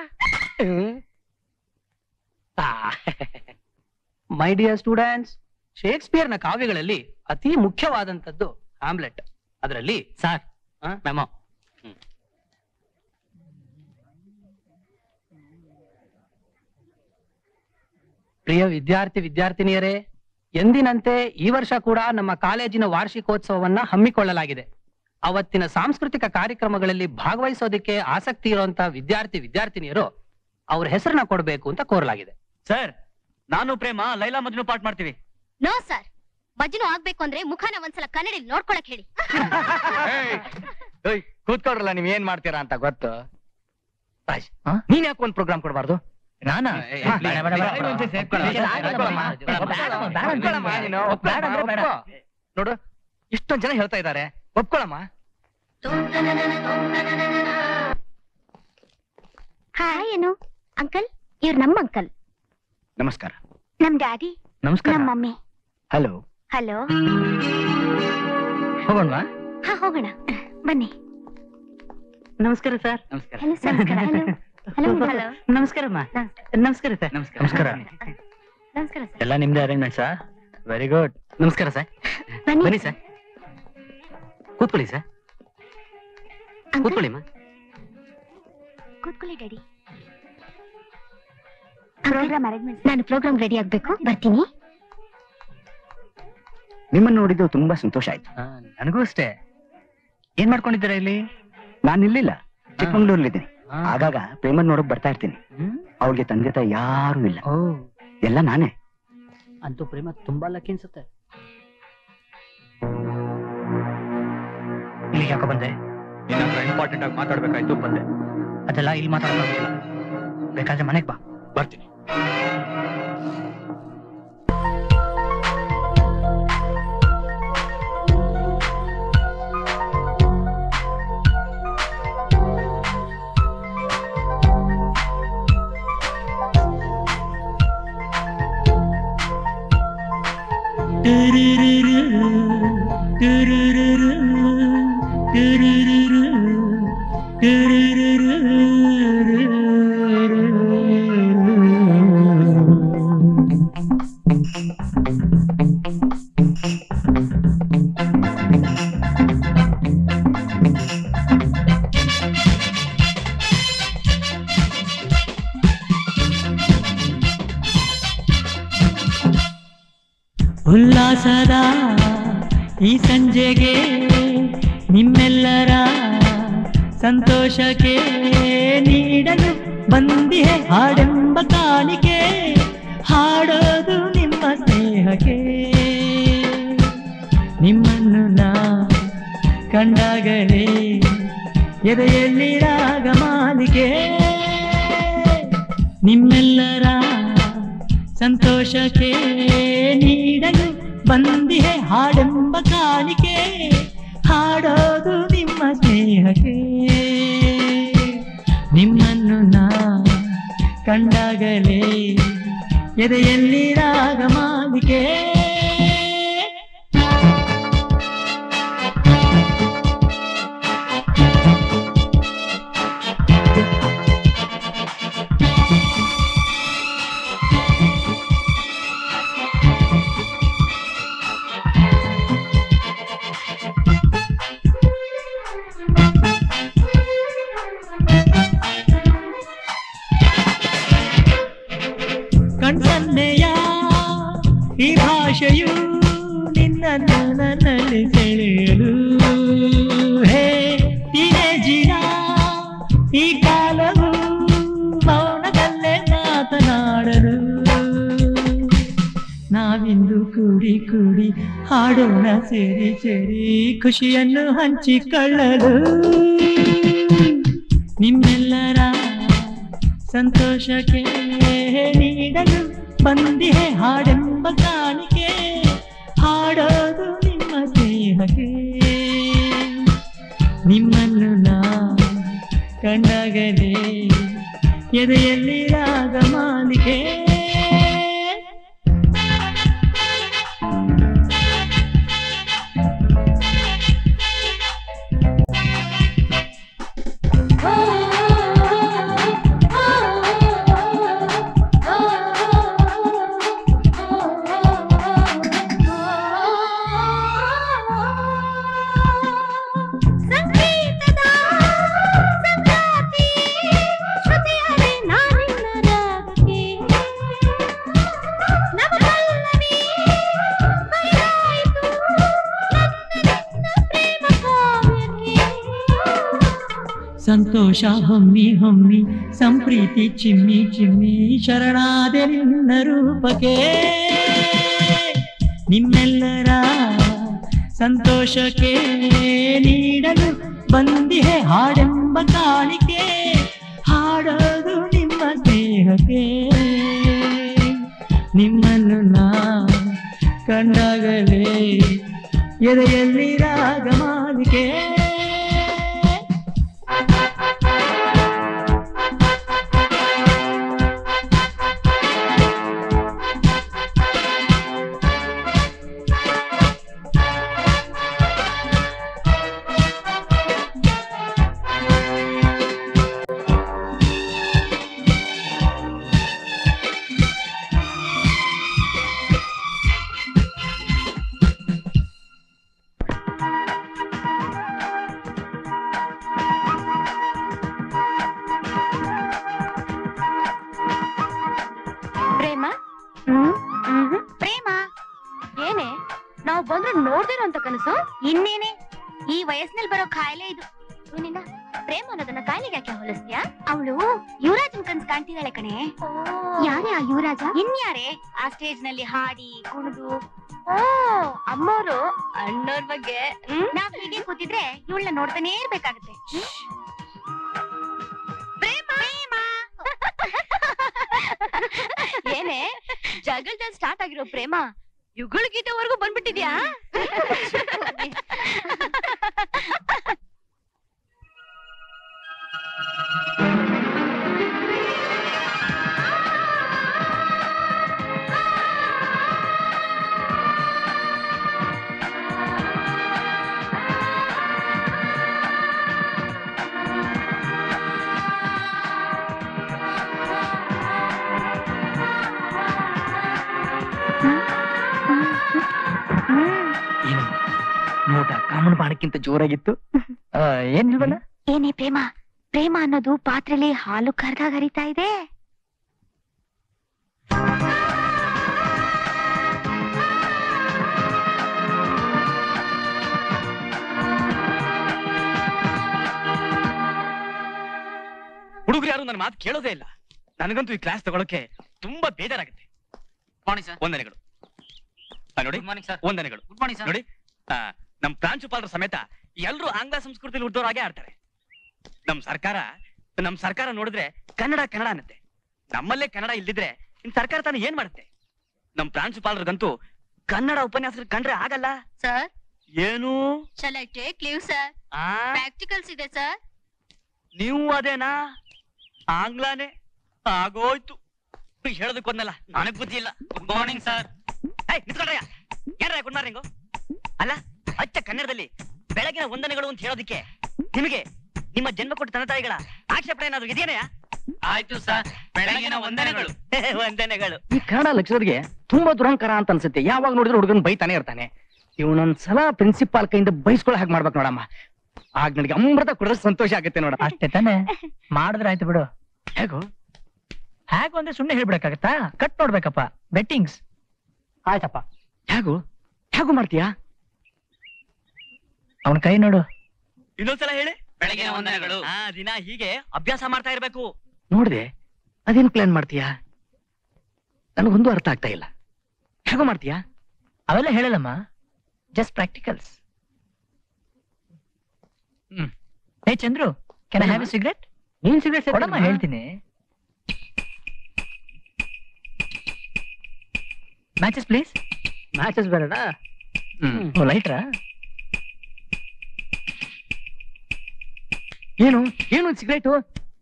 ಮೈ ಡಿಯರ್ ಸ್ಟೂಡೆಂಟ್ಸ್, ಶೇಕ್ಸ್ಪಿಯರ್ನ ಕಾವ್ಯಗಳಲ್ಲಿ ಅತಿ ಮುಖ್ಯವಾದಂತದ್ದು ಹ್ಯಾಮ್ಲೆಟ್. ಅದರಲ್ಲಿ ಸಾರ್ ಮೆಮೊ. ಪ್ರಿಯ ವಿದ್ಯಾರ್ಥಿನಿಯರೇ, ಎಂದಿನಂತೆ ಈ ವರ್ಷ ಕೂಡ ನಮ್ಮ ಕಾಲೇಜಿನ ವಾರ್ಷಿಕೋತ್ಸವವನ್ನ ಹಮ್ಮಿಕೊಳ್ಳಲಾಗಿದೆ. ಅವತ್ತಿನ ಸಾಂಸ್ಕೃತಿಕ ಕಾರ್ಯಕ್ರಮಗಳಲ್ಲಿ ಭಾಗವಹಿಸೋದಕ್ಕೆ ಆಸಕ್ತಿ ಇರುವಂತಹ ವಿದ್ಯಾರ್ಥಿನಿಯರು ಅವ್ರ ಹೆಸರನ್ನ ಕೊಡಬೇಕು ಅಂತ ಕೋರಲಾಗಿದೆ. ಸರ್, ನಾನು ಪ್ರೇಮ ಲೈಲಾ ಮಜ್ನು ಪಾಠ ಮಾಡ್ತೀವಿ. ನೋ ಸರ್, ಮಜ್ನು ಆಗ್ಬೇಕು ಅಂದ್ರೆ ಮುಖನ ಒಂದ್ಸಲ ಕನ್ನಡಿ ನೋಡ್ಕೊಳಕ್ ಹೇಳಿ. ಕೂತ್ಕೊಡ್ರಲ್ಲ, ನೀವ್ ಏನ್ ಮಾಡ್ತೀರಾ ಅಂತ ಗೊತ್ತು. ರಾಜ್, ಹಾ? ನೀನ್ ಯಾಕೆ ಒಂದ್ ಪ್ರೋಗ್ರಾಮ್ ಕೊಡಬಾರ್ದು? ನಾನಾ ಬೇಡ, ಬೇಡ, ಬೇಡ. ನೋಡು ಇಷ್ಟೊಂದ್ ಜನ ಹೇಳ್ತಾ ಇದ್ದಾರೆ, ಒಪ್ಕೊಳಮ್ಮ. ಹಾಯ್ ಏನು ಅಂಕಲ್, ಇವ್ರು ನಮ್ಮ ಅಂಕಲ್. ನಮಸ್ಕಾರ. ನಮ್ ಡ್ಯಾಡಿ, ನಮಸ್ಕಾರ. ನಮ್ ಮಮ್ಮಿ. ಹಲೋ. ಹಲೋ. ಹೋಗೋಣವಾ? ಹಾ ಹೋಗೋಣ ಬನ್ನಿ. ನಮಸ್ಕಾರ sir. Hello sir. Hello hello hello. ನಮಸ್ಕಾರಮ್ಮ. ನಮಸ್ಕಾರ ಸರ್. ನಮಸ್ಕಾರ. ನಮಸ್ಕಾರ ಸರ್. ಎಲ್ಲ ನಿಮ್ದೇ ಅರೇಂಜ್ಮೆಂಟ್ ಸರ್. Very good. ನಮಸ್ಕಾರ ಸರ್. ಬನ್ನಿ ಸರ್, ಕೂತ್ಕೊಳ್ಳಿ ಸರ್. ಕೂತ್ಕೊಳ್ಳಿಮ್ಮ. ಕೂತ್ಕೊಳ್ಳಿ ಡ್ಯಾಡಿ. Programme arrangement. ನಾನು ಪ್ರೋಗ್ರಾಮ್ ರೆಡಿ ಆಗ್ಬೇಕು, ಬರ್ತೀನಿ. ನಿಮ್ಮನ್ನು ನೋಡಿದ್ದು ತುಂಬಾ ಸಂತೋಷ ಆಯ್ತು. ನನಗೂ ಅಷ್ಟೇ. ಏನ್ ಮಾಡ್ಕೊಂಡಿದ್ದೀರಾ ಇಲ್ಲಿ? ನಾನು ಇಲ್ಲಿಲ್ಲ, ಚಿಕ್ಕಮಂಗ್ಳೂರಲ್ಲಿದ್ದೀನಿ. ಆಗಾಗ ಪ್ರೇಮನ್ ನೋಡಕ್ ಬರ್ತಾ ಇರ್ತೀನಿ. ಅವಳಿಗೆ ತಂದೆ ತಾಯಿ ಯಾರು ಇಲ್ಲ, ಎಲ್ಲ ನಾನೇ. ಅಂತೂ ಪ್ರೇಮ ತುಂಬಾ ಲಕ್ಕಿ ಅನ್ಸುತ್ತೆ. ಇಲ್ಲಿ ಯಾಕೋ ಬಂದೆ? ಇಂಪಾರ್ಟೆಂಟ್ ಆಗಿ ಮಾತಾಡ್ಬೇಕಾಯ್ತು, ಬಂದೆ. ಅದೆಲ್ಲ ಇಲ್ಲಿ ಮಾತಾಡೋದಿಲ್ಲ, ಬೇಕಾದ್ರೆ ಮನೆಗ್ ಬಾ. ಬರ್ತೀನಿ. ಉಲ್ಲಾಸದ ಈ ಸಂಜೆಗೆ ನಿಮ್ಮೆಲ್ಲರ ಸಂತೋಷಕ್ಕೆ ನೀಡಲು ಬಂದಿಹೆ ಹಾಡೆಂಬ ಕಾಣಿಕೆ. ಹಾಡೋದು ನಿಮ್ಮ ಸ್ನೇಹಕ್ಕೆ. ನಿಮ್ಮನ್ನು ನಾ ಕಂಡಾಗಲೇ ಎದೆಯಲ್ಲಿ ರಾಗ ಮಾಲಿಕೆ. ನಿಮ್ಮೆಲ್ಲರ ಸಂತೋಷಕ್ಕೆ ನೀಡಲು ಬಂದಿಹೆ ಹಾಡೆಂಬ ಕಾಣಿಕೆ. ಹಾಡೋದು ನಿಮ್ಮ ಸ್ನೇಹಕ್ಕೆ. ನಿಮ್ಮನ್ನು ನಾ ಕಂಡಾಗಲೇ ಎದೆಯಲ್ಲಿ ರಾಗ ಮಾಲಿಕೆ. ಕಣ್ಸನ್ನೆಯ ಈ ಭಾಷೆಯು ನಿನ್ನನ್ನು ನನ್ನಲ್ಲಿ ಸೆಳೆಯಲು. ಹೇ ಟೀನೇಜಿನ ಈ ಕಾಲವು ಮೌನದಲ್ಲೇ ಮಾತನಾಡಲು. ನಾವಿಂದು ಕೂಡಿ ಕೂಡಿ ಹಾಡೋಣ ಸೇರಿ ಸೇರಿ ಖುಷಿಯನ್ನು ಹಂಚಿಕೊಳ್ಳಲು. ನಿಮ್ಮೆಲ್ಲರ ಸಂತೋಷಕ್ಕೆ ನೀಡಲು ಬಂದಿಹೆ ಹಾಡೆಂಬ ಕಾಣಿಕೆ. ಹಾಡೋದು ನಿಮ್ಮ ಸ್ನೇಹಕ್ಕೆ. ನಿಮ್ಮನ್ನು ನಾ ಕಂಡಾಗಲೇ ಎದೆಯಲ್ಲಿ ರಾಗ ಮಾಲಿಕೆ. ಸಂತೋಷ ಹೊಮ್ಮಿ ಹೊಮ್ಮಿ ಸಂಪ್ರೀತಿ ಚಿಮ್ಮಿ ಚಿಮ್ಮಿ ಶರಣಾದೆ ನಿನ್ನ ರೂಪಕ್ಕೆ. ನಿಮ್ಮೆಲ್ಲರ ಸಂತೋಷಕ್ಕೆ ನೀಡಲು ಬಂದಿಹೆ ಹಾಡೆಂಬ ಕಾಣಿಕೆ. ಹಾಡೋದು ನಿಮ್ಮ ಸ್ನೇಹ ಸ್ನೇಹಕ್ಕೆ ನಿಮ್ಮನ್ನು ನಾ ಕಂಡಾಗಲೇ ಎದೆಯಲ್ಲಿ ರಾಗಮಾಲಿಕೆ. ಪ್ರೇಮ ಪ್ರೇಮ ಏನೇ ನಾವು ಬಂದ್ರೆ ನೋಡ್ದಿರೋ ಅಂತ ಕನಸು? ಇನ್ನೇನೆ ಈ ವಯಸ್ಸಿನಲ್ಲಿ ಬರೋ ಕಾಯಿಲೆ ಇದು. ನಿನ್ನ ಪ್ರೇಮ ಅನ್ನೋದನ್ನ ಕಾಯಿಲೆಗೆ ಯಾಕೆ ಹೋಲಿಸ್ತೀಯಾ? ಅವಳು ಯುವರಾಜನ್ ಕನ್ಸ್ ಕಾಣ್ತಿದ್ದಾಳೆ ಕಣೆ. ಯಾರೇ ಆ ಯುವರಾಜ? ಇನ್ಯಾರೇ ಆ ಸ್ಟೇಜ್ ನಲ್ಲಿ ಹಾಡಿ ಕುಣಿದು. ಓ ಅಮ್ಮೋರು ಅಣ್ಣೋರ್ ಬಗ್ಗೆ. ನಾವ್ ಹೀಗೆ ಕೂತಿದ್ರೆ ಇವಳನ್ನ ನೋಡ್ತಾನೆ ಇರ್ಬೇಕಾಗತ್ತೆ. ಏನೇ ಜಗಳದಲ್ಲಿ ಸ್ಟಾರ್ಟ್ ಆಗಿರೋ ಪ್ರೇಮ ಯುಗಳ ಗೀತೆವರೆಗೂ ಬಂದ್ಬಿಟ್ಟಿದ್ಯಾ? ಏನು ನೋಟ ಕಾಮನ್ ಬಾಣಕ್ಕಿಂತ ಜೋರಾಗಿತ್ತು. ಏನಿಲ್ವಲ್ಲ? ಏನೇ ಪ್ರೇಮ, ಪ್ರೇಮ ಅನ್ನೋದು ಪಾತ್ರೆಲಿ ಹಾಲು ಕರ್ದಾಗ ಹರಿತಾ ಇದೆ. ಹುಡುಗರು ಯಾರು ನನ್ನ ಮಾತು ಕೇಳೋದೇ ಇಲ್ಲ. ನನಗಂತೂ ಈ ಕ್ಲಾಸ್ ತಗೊಳಕ್ಕೆ ತುಂಬಾ ಬೇಜಾರಾಗುತ್ತೆ. ವಂದನೆಗಳು. ನೋಡಿ ವಂದನೆಗಳು. ನೋಡಿ ನಮ್ ಪ್ರಾಂಶುಪಾಲರ ಸಮೇತ ಎಲ್ರು ಆಂಗ್ಲ ಸಂಸ್ಕೃತಿಯಲ್ಲಿ ಹುಟ್ಟೋರಾಗೆ ಆಡ್ತಾರೆ. ನಮ್ ಸರ್ಕಾರ ನೋಡಿದ್ರೆ ಕನ್ನಡ ಕನ್ನಡ ಅನ್ನತ್ತೆ. ನಮ್ಮಲ್ಲೇ ಕನ್ನಡ ಇಲ್ದಿದ್ರೆ ಇನ್ ಸರ್ಕಾರ ತಾನು ಏನ್ ಮಾಡುತ್ತೆ? ನಮ್ ಪ್ರಾಂಶುಪಾಲರಿಗಂತೂ ಕನ್ನಡ ಉಪನ್ಯಾಸ ಕಂಡ್ರೆ ಆಗಲ್ಲ. ಸರ್ ಏನು shall I take leave sir? Practicals ಇದೆ ಸರ್. ನೀವು ಅದೇನಾ? ಆಂಗ್ಲಾನೇ ಆಗೋಯ್ತು. ಹೇಳೋದಕ್ಕೊಂದಲ್ಲ, ನನಗ್ ಬುದ್ಧಿ ಇಲ್ಲ. Good morning sir. ನಿಂತ್ಕೊಂಡ್ರಯ್ಯ, ಏನ್ರ ಗುಡ್ ಮಾರ್ನಿಂಗು? ಅಲ್ಲ ಅಚ್ಚ ಕನ್ನಡದಲ್ಲಿ ಬೆಳಗಿನ ವಂದನೆಗಳು ಅಂತ ಹೇಳೋದಿಕ್ಕೆ ನಿಮಗೆ ನಿಮ್ಮ ಜನ್ಮ ಕೊಟ್ಟ ತಂದೆ ತಾಯಿಗಳ ಆಕ್ಷೇಪಣೆ ಏನಾದ್ರು ಇದೆಯೇನಯ್ಯ? ಆಯ್ತು ಸರ್, ಬೆಳಗಿನ ವಂದನೆಗಳು. ವಂದನೆಗಳು. ಈ ಕನ್ನಡ ಲೆಕ್ಚರರ್ಗೆ ತುಂಬಾ ದುರಂಕಾರ ಅಂತ ಅನ್ಸುತ್ತೆ. ಯಾವಾಗ ನೋಡಿದ್ರೆ ಹುಡುಗನ್ ಬೈತಾನೆ ಇರ್ತಾನೆ. ಇವನೊಂದ್ಸಲ ಪ್ರಿನ್ಸಿಪಾಲ್ ಕೈಯಿಂದ ಬೈಸ್ಕೊಳ್ಳೋ ಹಾಗೆ ಮಾಡ್ಬೇಕು ನೋಡಮ್ಮ. ಆಗ ನನಗೆ ಅಮೃತ ಕೊಡೋ ಸಂತೋಷ ಆಗುತ್ತೆ ನೋಡ. ಅಷ್ಟೇ ತಾನೆ, ಮಾಡಿದ್ರೆ ಆಯ್ತು ಬಿಡು. ಹೇಗೋ ಹೇಗೋ ಅಂದ್ರೆ ಸುಮ್ನೆ ಹೇಳ್ಬಿಡಕ್ಕಾಗತ್ತಾ? Cut ನೋಡ್ಬೇಕಪ್ಪ, bettings. ಆಯ್ತಪ್ಪ. ಹೇಗೋ ಹೇಗೋ ಮಾಡ್ತೀಯಾ? ಅವನ ಕೈ ನೋಡು. ಇನ್ನೊಂದ್ಸಲ ಹೇಳಿ. ಬೆಳಗಿನ ವಂದನೆಗಳು. ದಿನ ಹೀಗೆ ಅಭ್ಯಾಸ ಮಾಡ್ತಾ ಇರ್ಬೇಕು. ನೋಡ್ದೆ ಅದೇನ್ ಪ್ಲಾನ್ ಮಾಡ್ತೀಯಾ? ನನಗೊಂದು ಅರ್ಥ ಆಗ್ತಾ ಇಲ್ಲ. ಹೇಗೋ ಮಾಡ್ತೀಯಾ? ಅವೆಲ್ಲ ಹೇಳಲ್ಲಮ್ಮ, just practicals. Hey Chandru, can I have a cigarette? ನೀನ್ ಸಿಗರೇಟ್ ಕೊಡಮ್ಮ, ಹೇಳ್ತೀನಿ. Matches please. ಮ್ಯಾಚಸ್ ಬೇಡ. ಲೈಟ್ರಾ? ಏನು ಏನು ಸಿಗರೇಟು?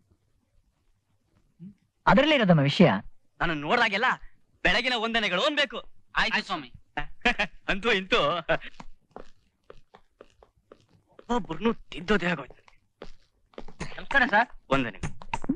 ಅದರಲ್ಲೇ ಇರೋದಮ್ಮ ವಿಷಯ. ನಾನು ನೋಡ್ದಾಗೆಲ್ಲ ಬೆಳಗಿನ ವಂದನೆಗಳು ಅನ್ಬೇಕು. ಆಯ್ತು ಸ್ವಾಮಿ. ಅಂತೂ ಇಂತೂ ಒಬ್ಬೊಬ್ರು ತಿದ್ದೋದೇ ಆಗೋಯ್ತು. ನಮಸ್ಕಾರ ಸರ್. ವಂದನೆಗಳು.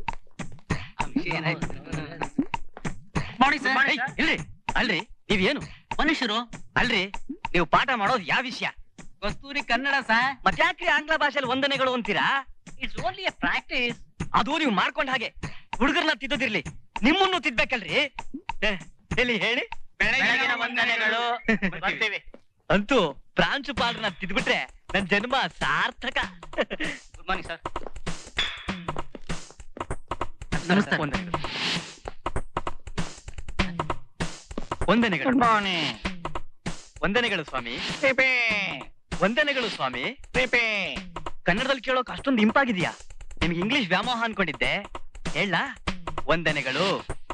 Morning sir. ಇಲ್ರಿ, ಅಲ್ರಿ ನೀವೇನು ಮನುಷ್ಯರು ಅಲ್ರಿ, ನೀವು ಪಾಠ ಮಾಡೋದು ಯಾವ ವಿಷಯ? ಕಸ್ತೂರಿ ಕನ್ನಡ ಸರ್. ಮತ್ತ್ಯಾಕ್ರಿ ಆಂಗ್ಲ ಭಾಷೆಯಲ್ಲಿ ವಂದನೆಗಳು ಅಂತೀರಾ? It's only a practice. ಅದು ನೀವು ಮಾಡ್ಕೊಂಡ್ ಹಾಗೆ ಹುಡುಗರ್ನ ತಿದ್ದೋದಿರ್ಲಿ, ನಿಮ್ಮನ್ನು ತಿದ್ಬೇಕಲ್ರಿ. ಎಲ್ಲಿ ಹೇಳಿ. ಬೆಳಗಿನ ವಂದನೆಗಳು. ಬರ್ತೀವಿ. ಅಂತೂ ಪ್ರಾಂಶುಪಾಲರನ್ನ ತಿದ್ಬಿಟ್ರೆ ನನ್ ಜನ್ಮ ಸಾರ್ಥಕ. Good morning sir. ನಮಸ್ತೆ. ವಂದನೆಗಳು. Good morning. ವಂದನೆಗಳು ಸ್ವಾಮಿ. ಪೇಪೆ ವಂದನೆಗಳು ಸ್ವಾಮಿ. ಪೇಪೆ. ಕನ್ನಡದಲ್ಲಿ ಕೇಳೋಕ್ ಅಷ್ಟೊಂದು ಇಂಪಾಗಿದ್ಯಾ? ನಿಮ್ಗೆ ಇಂಗ್ಲಿಷ್ ವ್ಯಾಮೋಹ ಅನ್ಕೊಂಡಿದ್ದೆ. ಹೇಳ ವಂದನೆಗಳು.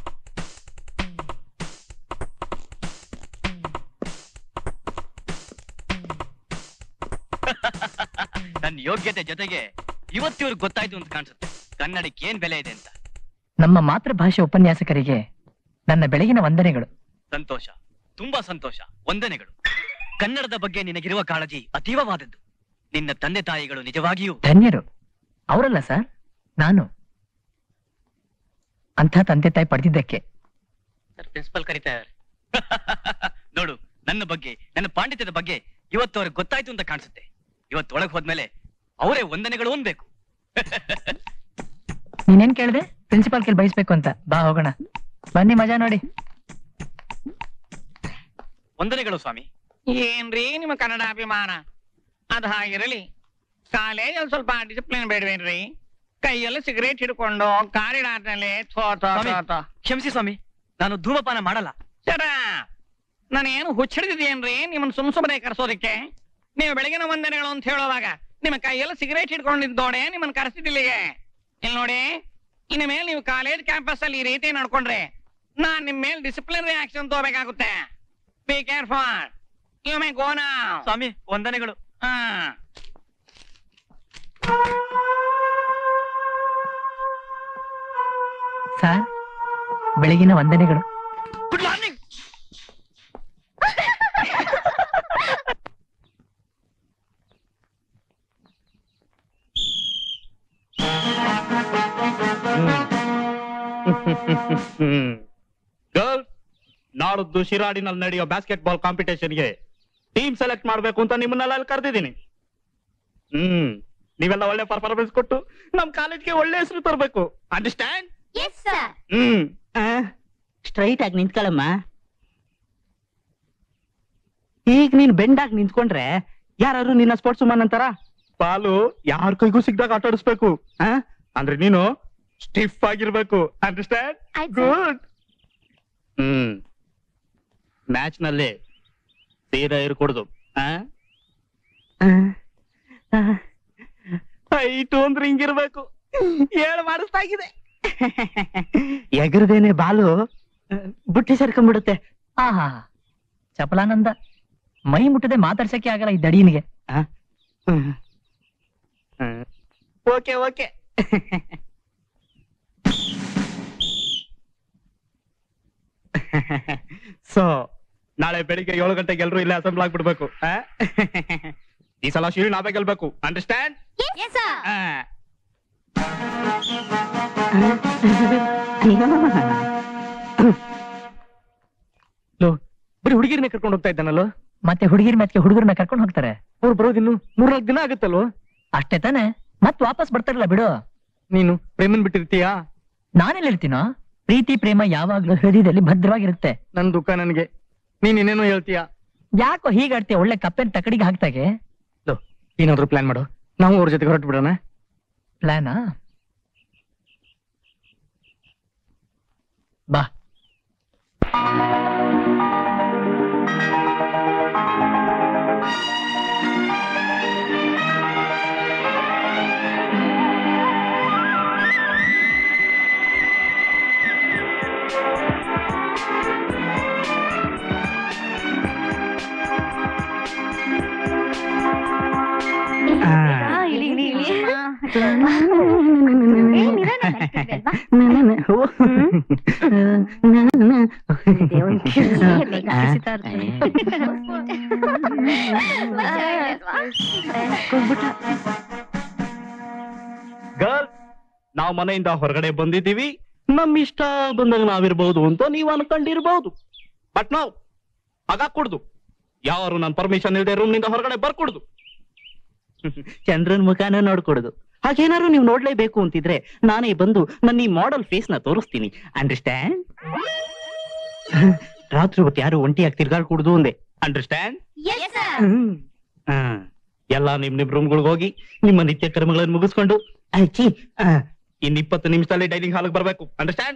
ನನ್ನ ಯೋಗ್ಯತೆ ಜೊತೆಗೆ ಇವತ್ತಿವ್ರಿಗೆ ಗೊತ್ತಾಯ್ತು ಅಂತ ಕಾಣಿಸುತ್ತೆ ಕನ್ನಡಕ್ಕೆ ಏನ್ ಬೆಲೆ ಇದೆ ಅಂತ. ನಮ್ಮ ಮಾತೃಭಾಷೆ ಉಪನ್ಯಾಸಕರಿಗೆ ನನ್ನ ಬೆಳಗಿನ ವಂದನೆಗಳು. ಸಂತೋಷ, ತುಂಬಾ ಸಂತೋಷ. ವಂದನೆಗಳು. ಕನ್ನಡದ ಬಗ್ಗೆ ನಿನಗಿರುವ ಕಾಳಜಿ ಅತೀವವಾದದ್ದು. ನಿನ್ನ ತಂದೆ ತಾಯಿಗಳು ನಿಜವಾಗಿಯೂ ಧನ್ಯರು. ಅವರಲ್ಲ ಸರ್, ನಾನು. ಅಂಥ ತಂದೆ ತಾಯಿ ಪಡೆದಿದ್ದಕ್ಕೆ. ಪ್ರಿನ್ಸಿಪಲ್ ಕರೀತಾರೆ. ನೋಡು, ನನ್ನ ಬಗ್ಗೆ, ನನ್ನ ಪಾಂಡಿತ್ಯದ ಬಗ್ಗೆ ಇವತ್ತು ಅವ್ರಿಗೆ ಗೊತ್ತಾಯ್ತು ಅಂತ ಕಾಣಿಸುತ್ತೆ. ಇವತ್ತು ಒಳಗೆ ಹೋದ್ಮೇಲೆ ಅವರೇ ವಂದನೆಗಳು ಅನ್ಬೇಕು. ನೀನೇನ್ ಕೇಳಿದೆ? ಪ್ರಿನ್ಸಿಪಾಲ್ ಕೇಳಿ ಬಯಸ್ಬೇಕು ಅಂತ. ಬಾ ಹೋಗೋಣ, ಬನ್ನಿ, ಮಜಾ ನೋಡಿ. ವಂದನೆಗಳು ಸ್ವಾಮಿ. ಏನ್ರಿ ನಿಮ್ಮ ಕನ್ನಡ ಅಭಿಮಾನ? ಅದ ಹಾಗಿರಲಿ, ಕಾಲೇಜಲ್ಲಿ ಸ್ವಲ್ಪ ಡಿಸಿಪ್ಲಿನ್ ಬೇಡವೇನ್ರಿ? ಕೈಯಲ್ಲಿ ಸಿಗರೇಟ್ ಹಿಡ್ಕೊಂಡು ಕಾರಿಡಾರ್ನಲ್ಲಿ ಕ್ಷಮಿಸಿ ಸ್ವಾಮಿ, ನಾನು ಧೂಮಪಾನ ಮಾಡಲ್ಲ. ಸರ, ನಾನೇನು ಹುಚ್ಚಿಡಿದೇನ್ರಿ ನಿಮ್ಮನ್ನ ಸುಮ್ಮನೆ ಕರೆಸೋದಕ್ಕೆ? ನೀವು ಬೆಳಗಿನ ವಂದನೆಗಳು ಅಂತ ಹೇಳುವಾಗ ನಿಮ್ಮ ಕೈಯೆಲ್ಲ ಸಿಗರೇಟ್ ಹಿಡ್ಕೊಂಡಿದ್ದೋಡೆ ನಿಮ್ಮನ್ನ ಕರೆಸಿದಿಲ್ಲಿಗೆ. ಇಲ್ಲಿ ನೋಡಿ, ಇನ್ನು ಮೇಲೆ ನೀವು ಕಾಲೇಜ್ ಕ್ಯಾಂಪಸ್ ಅಲ್ಲಿ ಈ ರೀತಿ ನಡ್ಕೊಂಡ್ರೆ ನಾನ್ ನಿಮ್ ಮೇಲೆ ಡಿಸಿಪ್ಲಿನರಿ ಆಕ್ಷನ್ ತಗೋಬೇಕಾಗುತ್ತೆ. Be careful. You may go now. ಸ್ವಾಮಿ, ವಂದನೆಗಳು. ಸರ್, ಬೆಳಗಿನ ವಂದನೆಗಳು. Good morning. ಗರ್ಲ್ಸ್, ನಾಳದ್ದು ಶಿರಾಡಿನಲ್ಲಿ ನಡೆಯೋ ಬಾಸ್ಕೆಟ್ ಬಾಲ್ ಕಾಂಪಿಟೇಷನ್ಗೆ ಟೀಮ್ ಸೆಲೆಕ್ಟ್ ಮಾಡ್ಬೇಕು ಅಂತ ನಿಮ್ಮನ್ನೆಲ್ಲ ಅಲ್ಲಿ ಕರೆದಿದ್ದೀನಿ. ನೀವೆಲ್ಲ ಒಳ್ಳೆ ಪರ್ಫಾರ್ಮೆನ್ಸ್ ಕೊಟ್ಟು ನಮ್ ಕಾಲೇಜ್ಗೆ ಒಳ್ಳೆ ಹೆಸರು ತರಬೇಕು. ಅಂಡರ್ಸ್ಟ್ಯಾಂಡ್? ಸ್ಟ್ರೈಟ್ ಆಗಿ ನಿಂತ್ಕೊಳ್ಳಮ್ಮ. ಈಗ ನೀನ್ ಬೆಂಡಾಗಿ ನಿಂತ್ಕೊಂಡ್ರೆ ಯಾರು ನಿನ್ನ ಸ್ಪೋರ್ಟ್ಸ್ ವುಮನ್ ಅಂತಾರ? ಬಾಲು ಯಾರ ಕೈಗೂ ಸಿಗ್ದಾಗ ಆಟ ಆಡಿಸ್ಬೇಕು. ಅಂದ್ರೆ ನೀನು ಸ್ಟಿಫ್ ಆಗಿರ್ಬೇಕು. ಅಂಡರ್ಸ್ಟ್ಯಾಂಡ್? ಗುಡ್. ಮ್ಯಾಚ್ ನಲ್ಲಿ ತೀರಾ ಇರ್ಕೊಡ್ದು. ಹೈಟು ಅಂದ್ರೆ ಹಿಂಗಿರ್ಬೇಕು. ಹೇಳು ಮಾಡಿಸ್ತಾಗಿದೆ. ಎಗರದೇನೆ ಬಾಲು ಬುಟ್ಟಿ ಸೇರ್ಕೊಂಡ್ಬಿಡುತ್ತೆ. ಆಹಾ, ಚಪಲಾನಂದ. ಮೈ ಮುಟ್ಟದೆ ಮಾತಾಡ್ಸಕ್ಕೆ ಆಗಲ್ಲ ಈ ದಡೀನಿಗೆ. Okay okay. ಸೊ ನಾಳೆ ಬೆಳಿಗ್ಗೆ 7 ಗಂಟೆಗೆ ಎಲ್ರು ಇಲ್ಲೇ ಅಸೆಂಬ್ಲ್ ಆಗ್ಬಿಡ್ಬೇಕು. ಈ ಸಲ ಶೀಲ್ಡ್ ನಾವೇ ಗೆಲ್ಬೇಕು. ಅಂಡರ್ಸ್ಟ್ಯಾಂಡ್? ಬರೀ ಹುಡುಗಿರ್ನೇ ಕರ್ಕೊಂಡು ಹೋಗ್ತಾ ಇದ್ದಾನಲ್ಲೋ. ಮತ್ತೆ ಹುಡುಗಿರ್ ಮ್ಯಾಚ್ಗೆ ಹುಡುಗರನ್ನ ಕರ್ಕೊಂಡು ಹೋಗ್ತಾರೆ. ಅವ್ರು ಬರೋದಿನ್ನು 3-4 ದಿನ ಆಗುತ್ತಲ್ವ? ಅಷ್ಟೇ ತಾನೆ, ಮತ್ ವಾಪಸ್ ಬರ್ತಾರಲ್ಲ ಬಿಡು. ನೀನು ಪ್ರೇಮನ್ ಬಿಟ್ಟಿರ್ತೀಯಾ? ನಾನೆಲ್ಲ ಇರ್ತೀನೋ? ಪ್ರೀತಿ ಪ್ರೇಮ ಯಾವಾಗ್ಲೂ ಹೃದಯದಲ್ಲಿ ಭದ್ರವಾಗಿರುತ್ತೆ. ನನ್ ದುಃಖ ನನ್ಗೆ. ನೀನ್ ಇನ್ನೇನೋ ಹೇಳ್ತೀಯಾ? ಯಾಕೋ ಹೀಗಾಡ್ತೀಯ? ಒಳ್ಳೆ ಕಪ್ಪೆನ್ ತಕಡಿಗೆ ಹಾಕ್ತಾಗೆ. ಏನಾದ್ರು ಪ್ಲಾನ್ ಮಾಡು, ನಾವು ಅವ್ರ ಜೊತೆಗೆ ಹೊರಟು ಬಿಡೋಣ. ಪ್ಲಾನಾ? ಬಾ. ಗರ್ಲ್ಸ್, ನಾವು ಮನೆಯಿಂದ ಹೊರಗಡೆ ಬಂದಿದ್ದೀವಿ. ನಮ್ ಇಷ್ಟ ಬಂದಾಗ ನಾವಿರ್ಬಹುದು ಅಂತ ನೀವು ಅನ್ಕೊಂಡಿರ್ಬಹುದು. ಬಟ್ ನಾವು ಹಾಗಾಕೂಡ್ದು. ಯಾರು ನನ್ನ ಪರ್ಮಿಷನ್ ಇಲ್ಲದೆ ರೂಮ್ ನಿಂದ ಹೊರಗಡೆ ಬರ್ಕೊಡುದು. ಚಂದ್ರನ್ ಮುಖಾನ ನೋಡ್ಕೊಡುದು. ಹಾಗೇನಾದ್ರು ನೀವು ನೋಡ್ಲೇಬೇಕು ಅಂತಿದ್ರೆ ನಾನೇ ಬಂದು ನನ್ನ ಈ ಮಾಡೆಲ್ ಫೇಸ್ ನ ತೋರಿಸ್ತೀನಿ. ಅಂಡರ್ಸ್ಟ್ಯಾಂಡ್? ರಾತ್ರಿ ಹೊತ್ತು ಯಾರು ಒಂಟಿಯಾಗಿ ತಿರ್ಗಾಡ್ಕೊಡುದು ಅಂದೆ. ಅಂಡರ್ಸ್ಟ್ಯಾಂಡ್? ಎಲ್ಲ ನಿಮ್ ರೂಮ್ಗಳಿಗೆ ಹೋಗಿ ನಿಮ್ಮ ನಿತ್ಯ ಕರ್ಮಗಳನ್ನು ಮುಗಿಸ್ಕೊಂಡು ಇನ್ 20 ನಿಮಿಷದಲ್ಲಿ ಡೈನಿಂಗ್ ಹಾಲ್ಗೆ ಬರ್ಬೇಕು. Understand?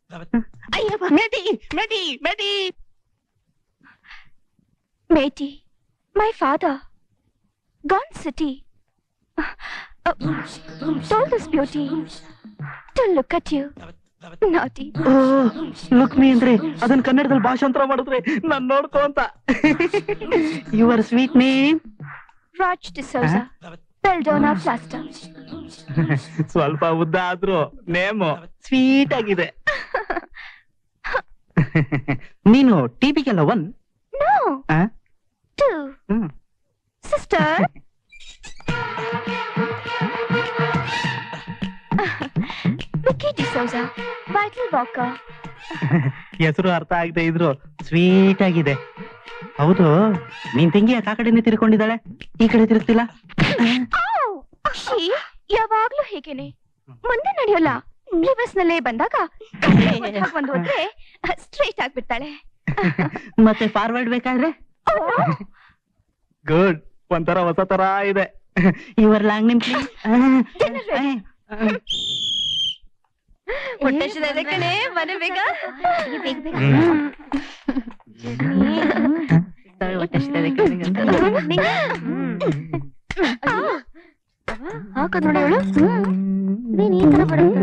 Matey, my father, gone city, told this beauty to look at you. Naughty. Lakshmi ಅಂದ್ರೆ ಅದನ್ನ ಕನ್ನಡದಲ್ಲಿ ಭಾಷಾಂತರ ಮಾಡಿದ್ರೆ ನಾನ್ ನೋಡ್ಕೋ ಅಂತ. Your sweet name Raj D'Souza, Beldona Plaster. ಸ್ವಲ್ಪ ಉದ್ದ ಆದ್ರೂ ನೇಮು ಸ್ವೀಟ್ ಆಗಿದೆ. ನೀನು ಟಿಪಿಗೆಲ್ಲ 1? No. 2. Sister. Vicky D'Souza, Vital Walker. ಹೆಸರು ಅರ್ಥ ಆಗದೆ ಇದ್ರು ಸ್ವೀಟ್ ಆಗಿದೆ. ಹೌದು, ನೀನ್ ತಂಗಿ ಆ ಕಡೆನೆ ತಿರ್ಕೊಂಡಿದ್ದಾಳೆ, ಈ ಕಡೆ ತಿರುಗ್ತಿಲ್ಲ. ಯಾವಾಗ್ಲೂ ಹೇಗೇನೆ ಮುಂದೆ ನಡೆಯೋಲ್ಲ. ರಿವರ್ಸ್ ನಲ್ಲೇ ಬಂದಾಗ ಒಂದು ಹೋದ್ರೆ ಸ್ಟ್ರೈಟ್ ಆಗ್ಬಿಡ್ತಾಳೆ. ಮತ್ತೆ ಫಾರ್ವರ್ಡ್ ಬೇಕಾದ್ರೆ ಗುಡ್, ಒಂಥರ ಹೊಸ ತರ ಇದೆ. ಯುವರ್ ಲ್ಯಾಂಗ್ ನಿಮ್ ಹೊಟ್ಟೆ ಕಣೆ, ಮನೆ ಬೇಗ ಹಾಕದ್ ನೋಡಿ ಅವಳು. ನೀನ್ ಈ ತರ ಬರುತ್ತೆ.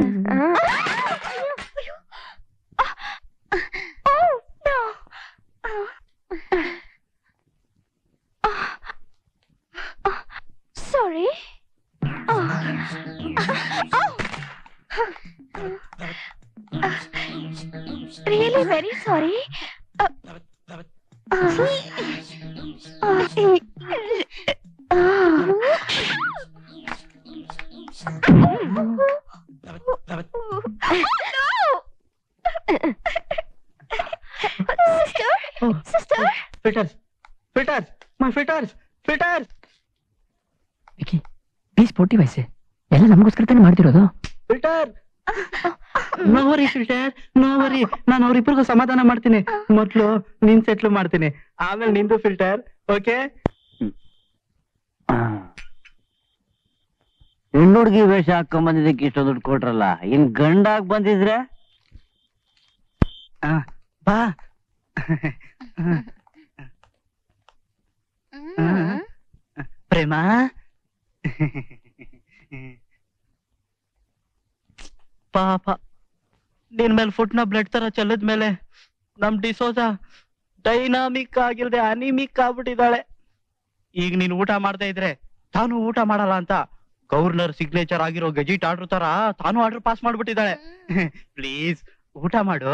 Sorry. Really very sorry. Sister. Filters, my filters. Vicky, please ಪೋಟಿ ವಯಸ್ಸೆ, ಎಲ್ಲ ನಮಗೋಸ್ಕರ ತಾನೇ ಮಾಡ್ತಿರೋದು. Filter, no worry filter, no worry. ನಾನು ಅವ್ರಿಬ್ರಿಗೂ ಸಮಾಧಾನ ಮಾಡ್ತೀನಿ. ಮೊದ್ಲು ನಿನ್ ಸೆಟ್ಲ್ ಮಾಡ್ತೀನಿ, ಆಮೇಲೆ ನಿಂದು ಫಿಲ್ಟರ್. ಓಕೆ? ಹೆಣ್ಣುಡ್ಗಿ ವೇಷ ಹಾಕೊಂಡ್ ಬಂದಿದ್ದಕ್ಕೆ ಇಷ್ಟೊಂದು ದುಡ್ಡು ಕೊಟ್ರಲ್ಲ, ಇನ್ ಗಂಡಾಗ್ ಬಂದಿದ್ರೆ ಬಾ. ಪ್ರೇಮ, ಪಾಪ ನಿನ್ ಮೇಲೆ ಫುಟ್ನ ಬ್ಲಡ್ ತರ ಚೆಲ್ಲದ ಮೇಲೆ ನಮ್ ಡಿಸೋಜ ಡೈನಾಮಿಕ್ ಆಗಿಲ್ದೆ ಅನಿಮಿಕ್ ಆಗ್ಬಿಟ್ಟಿದ್ದಾಳೆ. ಈಗ ನೀನ್ ಊಟ ಮಾಡ್ತಾ ಇದ್ರೆ ತಾನು ಊಟ ಮಾಡಲ್ಲ ಅಂತ ಗವರ್ನರ್ ಸಿಗ್ನೇಚರ್ ಆಗಿರೋ ಗೆಜಿಟ್ ಆರ್ಡರ್ ತರ ತಾನು ಆರ್ಡರ್ ಪಾಸ್ ಮಾಡ್ಬಿಟ್ಟಿದ್ದಾಳೆ. ಪ್ಲೀಸ್ ಊಟ ಮಾಡು.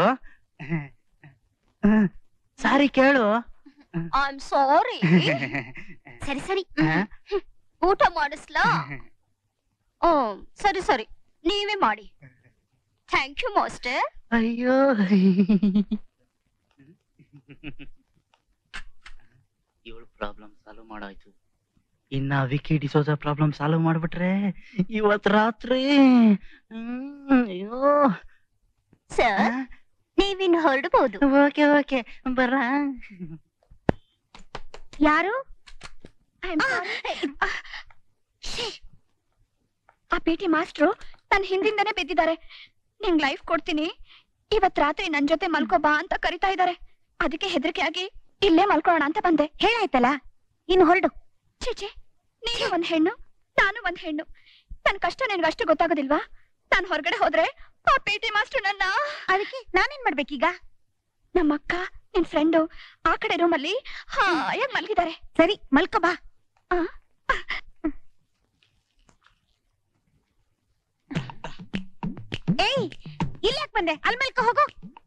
ಸಾರಿ ಕೇಳು. I'm sorry. ಸರಿ ಊಟ ಮಾಡಿಸ್ಲಾ? ಸರಿ ನೀವೇ ಮಾಡಿ. Thank you master. ಅಯ್ಯೋ, ಇವಳು ಪ್ರಾಬ್ಲಮ್ ಸಾಲ್ವ್ ಮಾಡಾಯ್ತು. ಇನ್ನ ವಿಕಿ ಡಿಸೋಜ ಪ್ರಾಬ್ಲಮ್ ಸಾಲ್ವ್ ಮಾಡ್ಬಿಟ್ರೆ ಇವತ್ ರಾತ್ರಿ. ಅಯ್ಯೋ ಸರ್, ನೀವಿನ್ ಹೊರಡಬಹುದು. ಓಕೆ ಬರ. ಯಾರು? ಆ ಪಿಟಿ ಮಾಸ್ಟ್ರು ನನ್ನ ಹಿಂದಿಂದನೇ ಬಿದ್ದಿದ್ದಾರೆ. ನಿಂಗ್ ಲೈಫ್ ಕೊಡ್ತೀನಿ, ಇವತ್ ರಾತ್ರಿ ನನ್ ಜೊತೆ ಮಲ್ಕೋಬಾ ಅಂತ ಕರಿತಾ ಇದ್ದಾರೆ. ಅದಕ್ಕೆ ಹೆದರಿಕೆ ಆಗಿ ಇಲ್ಲೇ ಮಲ್ಕೊಳ್ಳೋಣ ಅಂತ ಬಂದೆ. ಹೇಳಾಯ್ತಲ್ಲ, ಇನ್ನು ಹೊರಡು. ಚೀಚೆ, ನೀನು ಒಂದ್ ಹೆಣ್ಣು, ನಾನು ಒಂದ್ ಹೆಣ್ಣು. ನನ್ ಕಷ್ಟ ನಿನ್ಗಷ್ಟು ಗೊತ್ತಾಗೋದಿಲ್ವಾ? ನಾನ್ ಹೊರಗಡೆ ಹೋದ್ರೆ ಆ ಪಿಟಿ ಮಾಸ್ಟ್ರು ನನ್ನ. ಅದಕ್ಕೆ ನಾನೇನ್ ಮಾಡ್ಬೇಕೀಗ? ನಮ್ಮಕ್ಕ, ನಿನ್ ಫ್ರೆಂಡು ಆ ಕಡೆ ರೂಮಲ್ಲಿ ಹಾಯಾಗಿ ಮಲ್ಗಿದ್ದಾರೆ. ಸರಿ, ಮಲ್ಕೋಬಾ. ಏಯ್, ಇಲ್ಲಿ ಯಾಕೆ ಬಂದೆ? ಅಲ್ಲಿ ಮಲ್ಕೋ ಹೋಗು.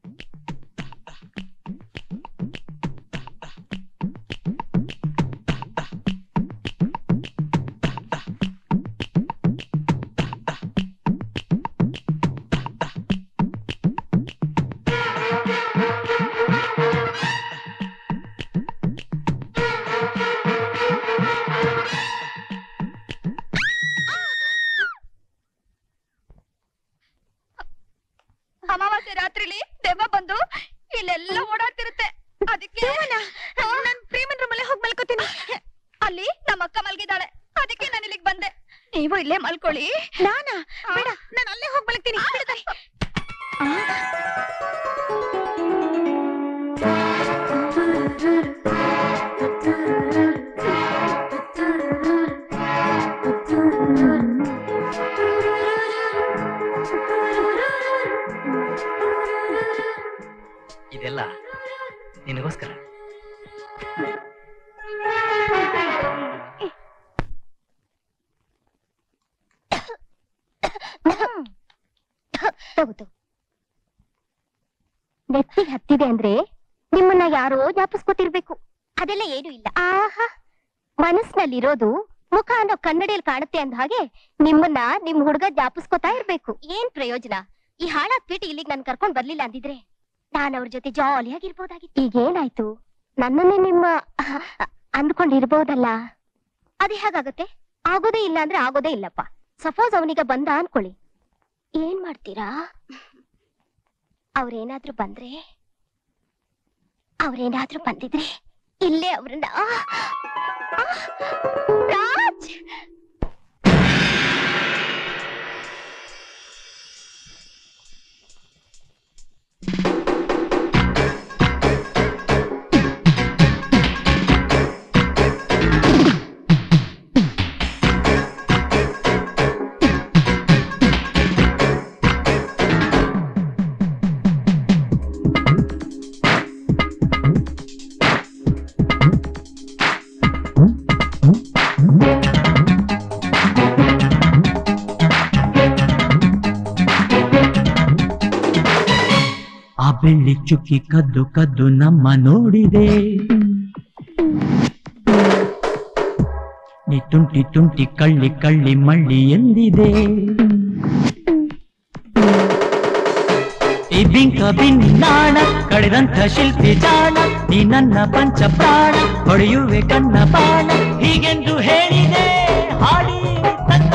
ಅಮಾವಾಸ್ಯೆ ರಾತ್ರಿಲಿ ದೆವ್ವ ಬಂದು ಇಲ್ಲೆಲ್ಲ ಓಡಾಡ್ತಿರುತ್ತೆ. ಅದಕ್ಕೆ ನನ್ ಪ್ರೇಮನ್ ರೂಮಲ್ಲೇ ಹೋಗಿ ಮಲ್ಕೋತೀನಿ. ಅಲ್ಲಿ ನಮ್ಮ ಅಕ್ಕ ಮಲ್ಗಿದ್ದಾಳೆ, ಅದಕ್ಕೆ ನಾನು ಇಲ್ಲಿಗೆ ಬಂದೆ. ನೀವು ಇಲ್ಲೇ ಮಲ್ಕೊಳ್ಳಿ. ನಾನಾ? ಬೇಡ, ನಾನು ಅಲ್ಲೇ ಹೋಗಿ ಮಲ್ಗ್ತೀನಿ. ನೆತ್ತಿಗೆ ಹತ್ತಿದೆ ಅಂದ್ರೆ ನಿಮ್ಮನ್ನ ಯಾರೋ ಜ್ಞಾಪಿಸ್ಕೊತಿರ್ಬೇಕು. ಅದೆಲ್ಲ ಏನು ಇಲ್ಲ. ಆಹಾ, ಮನಸ್ಸಿನಲ್ಲಿರೋದು ಮುಖ ಅನ್ನೋ ಕನ್ನಡಿಯಲ್ಲಿ ಕಾಣುತ್ತೆ ಅಂದ ಹಾಗೆ ನಿಮ್ಮನ್ನ ನಿಮ್ ಹುಡುಗ ಜ್ಞಾಪಿಸ್ಕೊತಾ ಇರ್ಬೇಕು. ಏನ್ ಪ್ರಯೋಜನ? ಈ ಹಾಳಾಗ್ ಪೀಟಿ ಇಲ್ಲಿಗೆ ನನ್ ಕರ್ಕೊಂಡ್ ಬರ್ಲಿಲ್ಲ ಅಂದಿದ್ರೆ ನಾನ್ ಅವ್ರ ಜೊತೆ ಜಾಲಿಯಾಗಿರ್ಬೋದಾಗಿತ್ತು. ಈಗೇನಾಯ್ತು? ನನ್ನನ್ನೇ ನಿಮ್ಮ ಅಂದ್ಕೊಂಡಿರ್ಬೋದಲ್ಲ. ಅದೇ ಹೇಗಾಗತ್ತೆ? ಆಗೋದೇ ಇಲ್ಲ ಅಂದ್ರೆ ಆಗೋದೇ ಇಲ್ಲಪ್ಪ. ಸಪೋಸ್ ಅವನಿಗ ಬಂದ ಅನ್ಕೊಳ್ಳಿ, ಏನ್ ಮಾಡ್ತೀರಾ? ಅವ್ರೇನಾದ್ರೂ ಬಂದಿದ್ರೆ ಇಲ್ಲೇ ಅವ್ರನ್ನ ರಾಜ್ ಆ ಬೆಳ್ಳಿ ಚುಕ್ಕಿ ಕದ್ದು ಕದ್ದು ನಮ್ಮ ನೋಡಿದೆ, ನೀ ತುಂಟಿ ತುಂಟಿ ಕಳ್ಳಿ ಕಳ್ಳಿ ಮಳ್ಳಿ ಎಂದಿದೆ. ಈ ಬಿಂಕ ಬಿನ್ನಾಣ ಕಳೆದಂಥ ಶಿಲ್ಪಿ ಜಾಣ, ನೀ ನನ್ನ ಪಂಚ ಪ್ರಾಣ ಹೊಡೆಯುವೆ ಕಣ್ಣ ಬಾಣ, ಹೀಗೆಂದು ಹೇಳಿದೆ ಹಾಡಿ ತನ್ನ.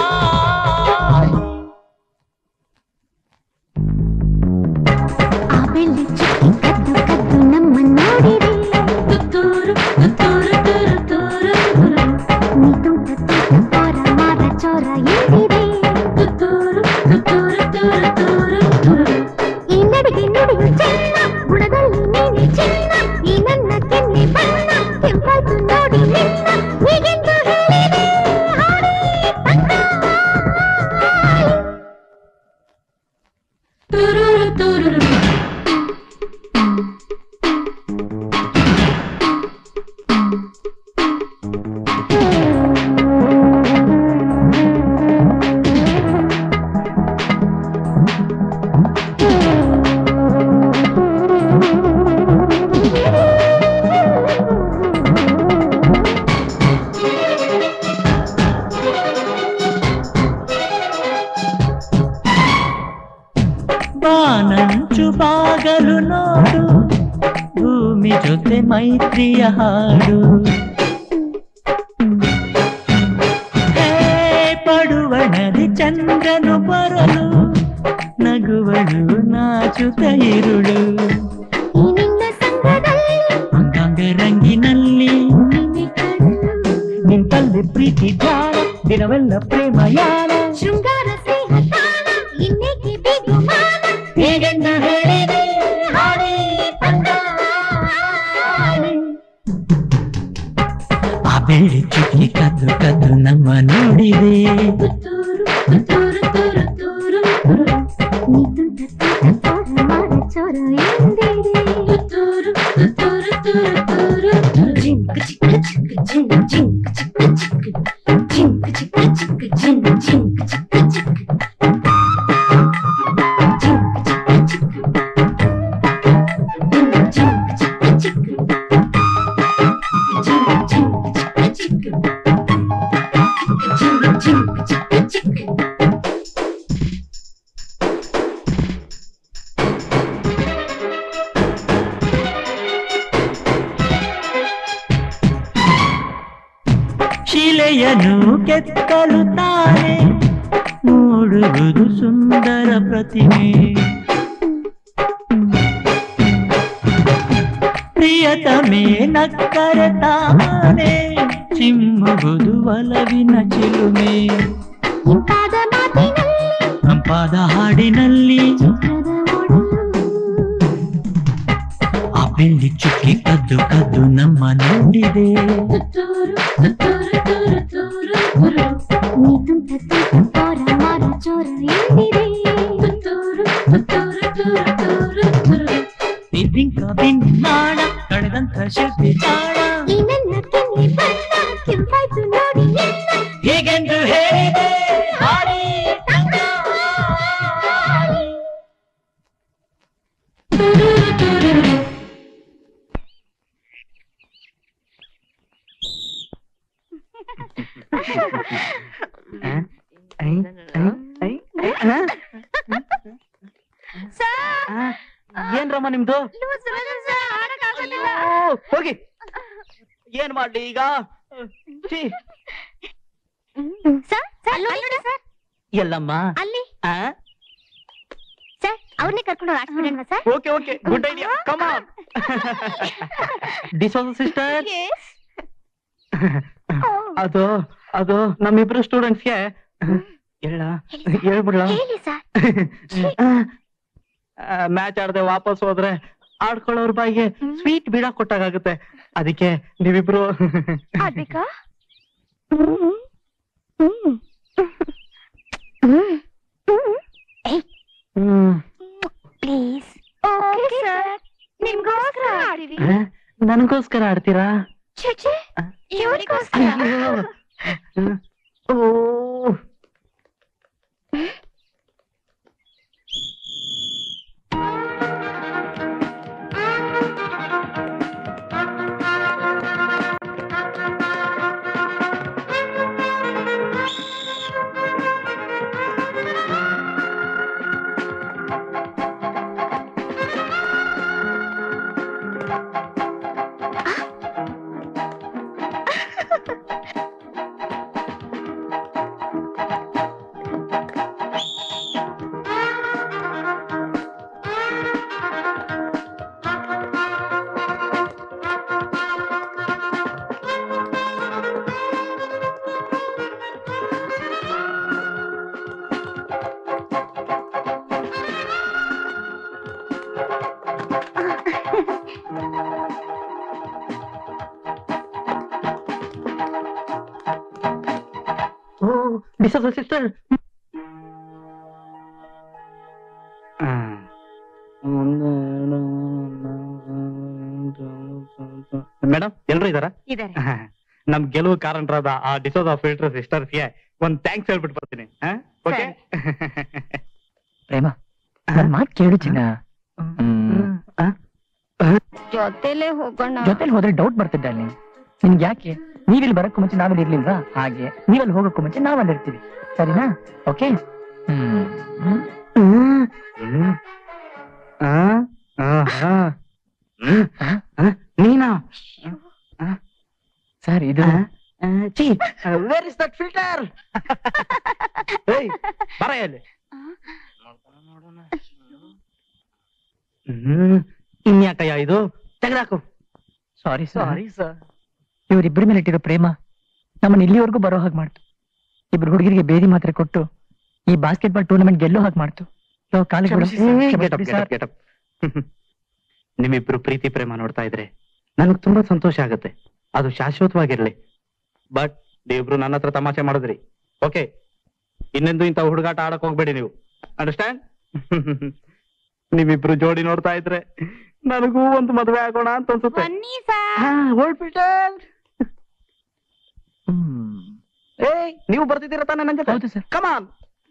ಬಾನಂಚು ಬಾಗಲು ನೋಡು, ಭೂಮಿ ಜೊತೆ ಮೈತ್ರಿಯ ಹಾಡು. ಹೇ ಪಡುವಣದಿ ಚಂದ್ರನು ಬರಲು, ನಗುವಳು ನಾಚುತ್ತ ಇರುಳು. ಅಂಗಾಂಗ ರಂಗಿನಲ್ಲಿ ನಿಂತಲ್ಲಿ ಪ್ರೀತಿ ಧ್ಯಾನ, ದಿನವೆಲ್ಲ ಪ್ರೇಮಯಾನ. ಶೃಂಗಾರ ಹೀಗೆಂದು ಹೇಳಿದೆ ಹಾಡಿ ಆ ಬೆಳ್ಳಿ ಚುಕ್ಕಿ ಕದ್ದು ಕದ್ದು ನಮ್ಮ ನೋಡಿದೆ. ಶಿಲೆಯನ್ನು ಕೆತ್ತಲು ತಾನೆ ನೋಡುವುದು ಸುಂದರ ಪ್ರತಿಮೆ. ಪ್ರಿಯತಮೆ ನಕ್ಕರೆ ತಾನೆ ಚಿಮ್ಮುವುದು ಒಲವಿನ ಚಿಲುಮೆ. ತಂಪಾದ ಹಾಡಿನಲ್ಲಿ ಆ ಬೆಳ್ಳಿ ಚುಕ್ಕಿ ಕದ್ದು ಕದ್ದು ನಮ್ಮ ನೋಡಿದೆ. ಬಿಂಕ ಬಿನ್ನಾಣ ಕಳೆದಂಥ ಶಿಲ್ಪಿ ಜಾಣ, ಹೀಗೆಂದು ಹೇಳಿದೆ ಹಾಡಿ ತನ್ನ. ಏನ್ರಮ್ಮ ನಿಮ್ದು? ಹೋಗಿ ಏನ್ ಮಾಡ್ಲಿ ಈಗ? ಎಲ್ಲಮ್ಮ ಅಲ್ಲಿ ಆ? ಸರ್ ಅವ್ರನ್ನೇ ಕರ್ಕೊಂಡು ಆಡ್ಸ್ಬಿಡೋಣ sir. Okay okay, good idea, come on. D'Souza sister, ಅದು ಅದು ನಮ್ಮಿಬ್ರು ಸ್ಟೂಡೆಂಟ್ಸ್ಗೆ ಹೇಳ್ಬಿಡ್ಲ? ಹೇಳಿ ಸರ್. ಮ್ಯಾಚ್ ಆಡದೆ ವಾಪಸ್ ಹೋದ್ರೆ ಆಡ್ಕೊಳ್ಳೋರ್ ಬಾಯಿಗೆ ಸ್ವೀಟ್ ಬೀಡ ಕೊಟ್ಟಾಗುತ್ತೆ. ಅದಕ್ಕೆ ನೀವಿಬ್ರು ಆಡ್ಬೇಕಾ? ಪ್ಲೀಸ್. ಓಕೆ ಸರ್, ನಿಮ್ಗೋಸ್ಕರ ಆಡಿವಿ. ನನಗೋಸ್ಕರ ಆಡ್ತೀರಾ? ಛೇ ಇವರಿಗೋಸ್ಕರ. ಓ ಡಿಸೋಜ ಸಿಸ್ಟರ್, ಮೇಡಮ್ ಎಲ್ರು ಇದಾರ? ನಮ್ ಗೆಲುವು ಕಾರಣರಾದ ಆ ಡಿಸೋಜ ಫಿಲ್ಟರ್ ಸಿಸ್ಟರ್ಸ್ಗೆ ಒಂದ್ ಥ್ಯಾಂಕ್ಸ್ ಹೇಳ್ಬಿಟ್ಟು ಬರ್ತೀನಿ. ಓಕೆ ಪ್ರೇಮ, ನನ್ ಮಾತ್ ಕೇಳು ಚಿನ್ನ. ಜೊತೆಲೆ ಹೋಗೋಣ. ಜೊತೆಲಿ ಹೋದ್ರೆ ಡೌಟ್ ಬರ್ತಿದ್ದೆ ಅಲ್ಲಿ. ನಿನ್ಗೆ ಯಾಕೆ? ನೀವಿಲ್ಲಿ ಬರಕ್ಕೂ ಮುಂಚೆ ನಾವಿಲ್ಲಿ ಇರ್ಲಿಲ್ವಾ? ಹಾಗೆ ನೀವಲ್ಲಿ ಹೋಗಕ್ಕೂ ಮುಂಚೆ ನಾವಲ್ಲಿ ಇರ್ತೀವಿ, ಸರಿನಾ? ಓಕೆ. ನೀನಾ? ಸರ್ ಇದು ವೇರ್ ಇಸ್ ದಟ್ ಫಿಲ್ಟರ್? ಬರ ಇಲ್ಲಿ. ಇನ್ಯಾಕಯ್ಯ ಇದು? ತೆಗೆದಾಕು. Sorry sir. ಇವರಿಬ್ಬರ ಮೇಲೆ ಇಟ್ಟಿರೋ ಪ್ರೇಮ ನಮ್ಮನ್ನ ಇಲ್ಲಿವರೆಗೂ ಬರೋ ಹಾಗೆ ಮಾಡ್ತು. ಇಬ್ರು ಹುಡುಗರಿಗೆ ಬೇದಿ ಮಾತ್ರೆ ಕೊಟ್ಟು ಈ ಬಾಸ್ಕೆಟ್ಬಾಲ್ ಟೂರ್ನಮೆಂಟ್ ಗೆಲ್ಲೋ ಹಾಗೆ ಮಾಡ್ತು. ನಿಮ್ಮಿಬ್ರು ಪ್ರೀತಿ ಪ್ರೇಮ ನೋಡ್ತಾ ಇದ್ರೆ ನನಗ್ ತುಂಬಾ ಸಂತೋಷ ಆಗುತ್ತೆ. ಅದು ಶಾಶ್ವತವಾಗಿರ್ಲಿ. ಬಟ್ ನೀವಿಬ್ರು ನನ್ನ ಹತ್ರ ತಮಾಷೆ ಮಾಡಿದ್ರಿ. ಓಕೆ, ಇನ್ನೆಂದು ಇಂಥ ಹುಡುಗಾಟ ಆಡಕ್ ಹೋಗ್ಬೇಡಿ ನೀವು. ಅಂಡರ್ಸ್ಟ್ಯಾಂಡ್? ನೀವಿಬ್ರು ಜೋಡಿ ನೋಡ್ತಾ ಇದ್ರೆ ನನಗೂ ಒಂದು ಮದುವೆ ಆಗೋಣ ಅಂತ ಅನ್ಸುತ್ತೆ. ನೀವು ಬರ್ತಿದ್ದೀರ ತಾನೆ ನನ್ ಜೊತೆ? ಹೌದು ಸರ್. ಕಮಾನ್.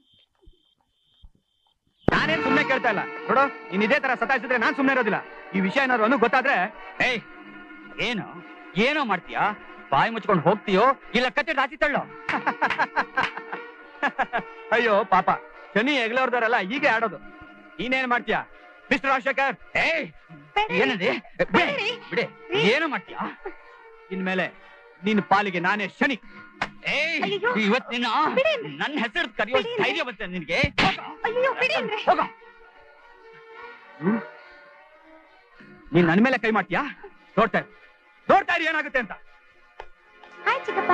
ನಾನೇನ್ ಸುಮ್ನೆ ಕೇಳ್ತಾ ಇಲ್ಲ ನೋಡು. ನೀನ್ ಇದೇ ತರ ಸತಾಯಿಸಿದ್ರೆ ನಾನ್ ಸುಮ್ನೆ ಇರೋದಿಲ್ಲ. ಈ ವಿಷಯ ಏನಾದ್ರು ಅನ್ನೋ ಗೊತ್ತಾದ್ರೆ ಏನು ಏನೋ ಮಾಡ್ತೀಯಾ? ಬಾಯಿ ಮುಚ್ಕೊಂಡು ಹೋಗ್ತೀಯೋ ಇಲ್ಲ ಕತ್ತೆ ರಾಚಿ ತಳ್ಳೋ? ಅಯ್ಯೋ ಪಾಪ, ಶನಿ ಹೆಗ್ಲವ್ರದವರೆಲ್ಲ ಹೀಗೆ ಆಡೋದು. ನೀನೇನ್ ಮಾಡ್ತೀಯಾ ಮಿಸ್ಟರ್ ರಾಜಶೇಖರ್? ಏನಂದ್ರೆ ಬಿಡೆ, ಏನೋ ಮಾಡ್ತೀಯಾ? ಇನ್ಮೇಲೆ ನಿನ್ ಪಾಲಿಗೆ ನಾನೇ ಶನಿ. ಇವತ್ತಿನ ನನ್ನ ಹೆಸರು ಕರೆಯೋ ಧೈರ್ಯ ಬರ್ತದೆ ನಿನ್ಗೆ? ಹೋಗ. ನೀನ್ ನನ್ ಮೇಲೆ ಕೈ ಮಾಡ್ತೀಯಾ? ನೋಡ್ತಾ ಇರಿ ಏನಾಗುತ್ತೆ ಅಂತ. ಹಾಯ್ ಚಿಕ್ಕಪ್ಪ.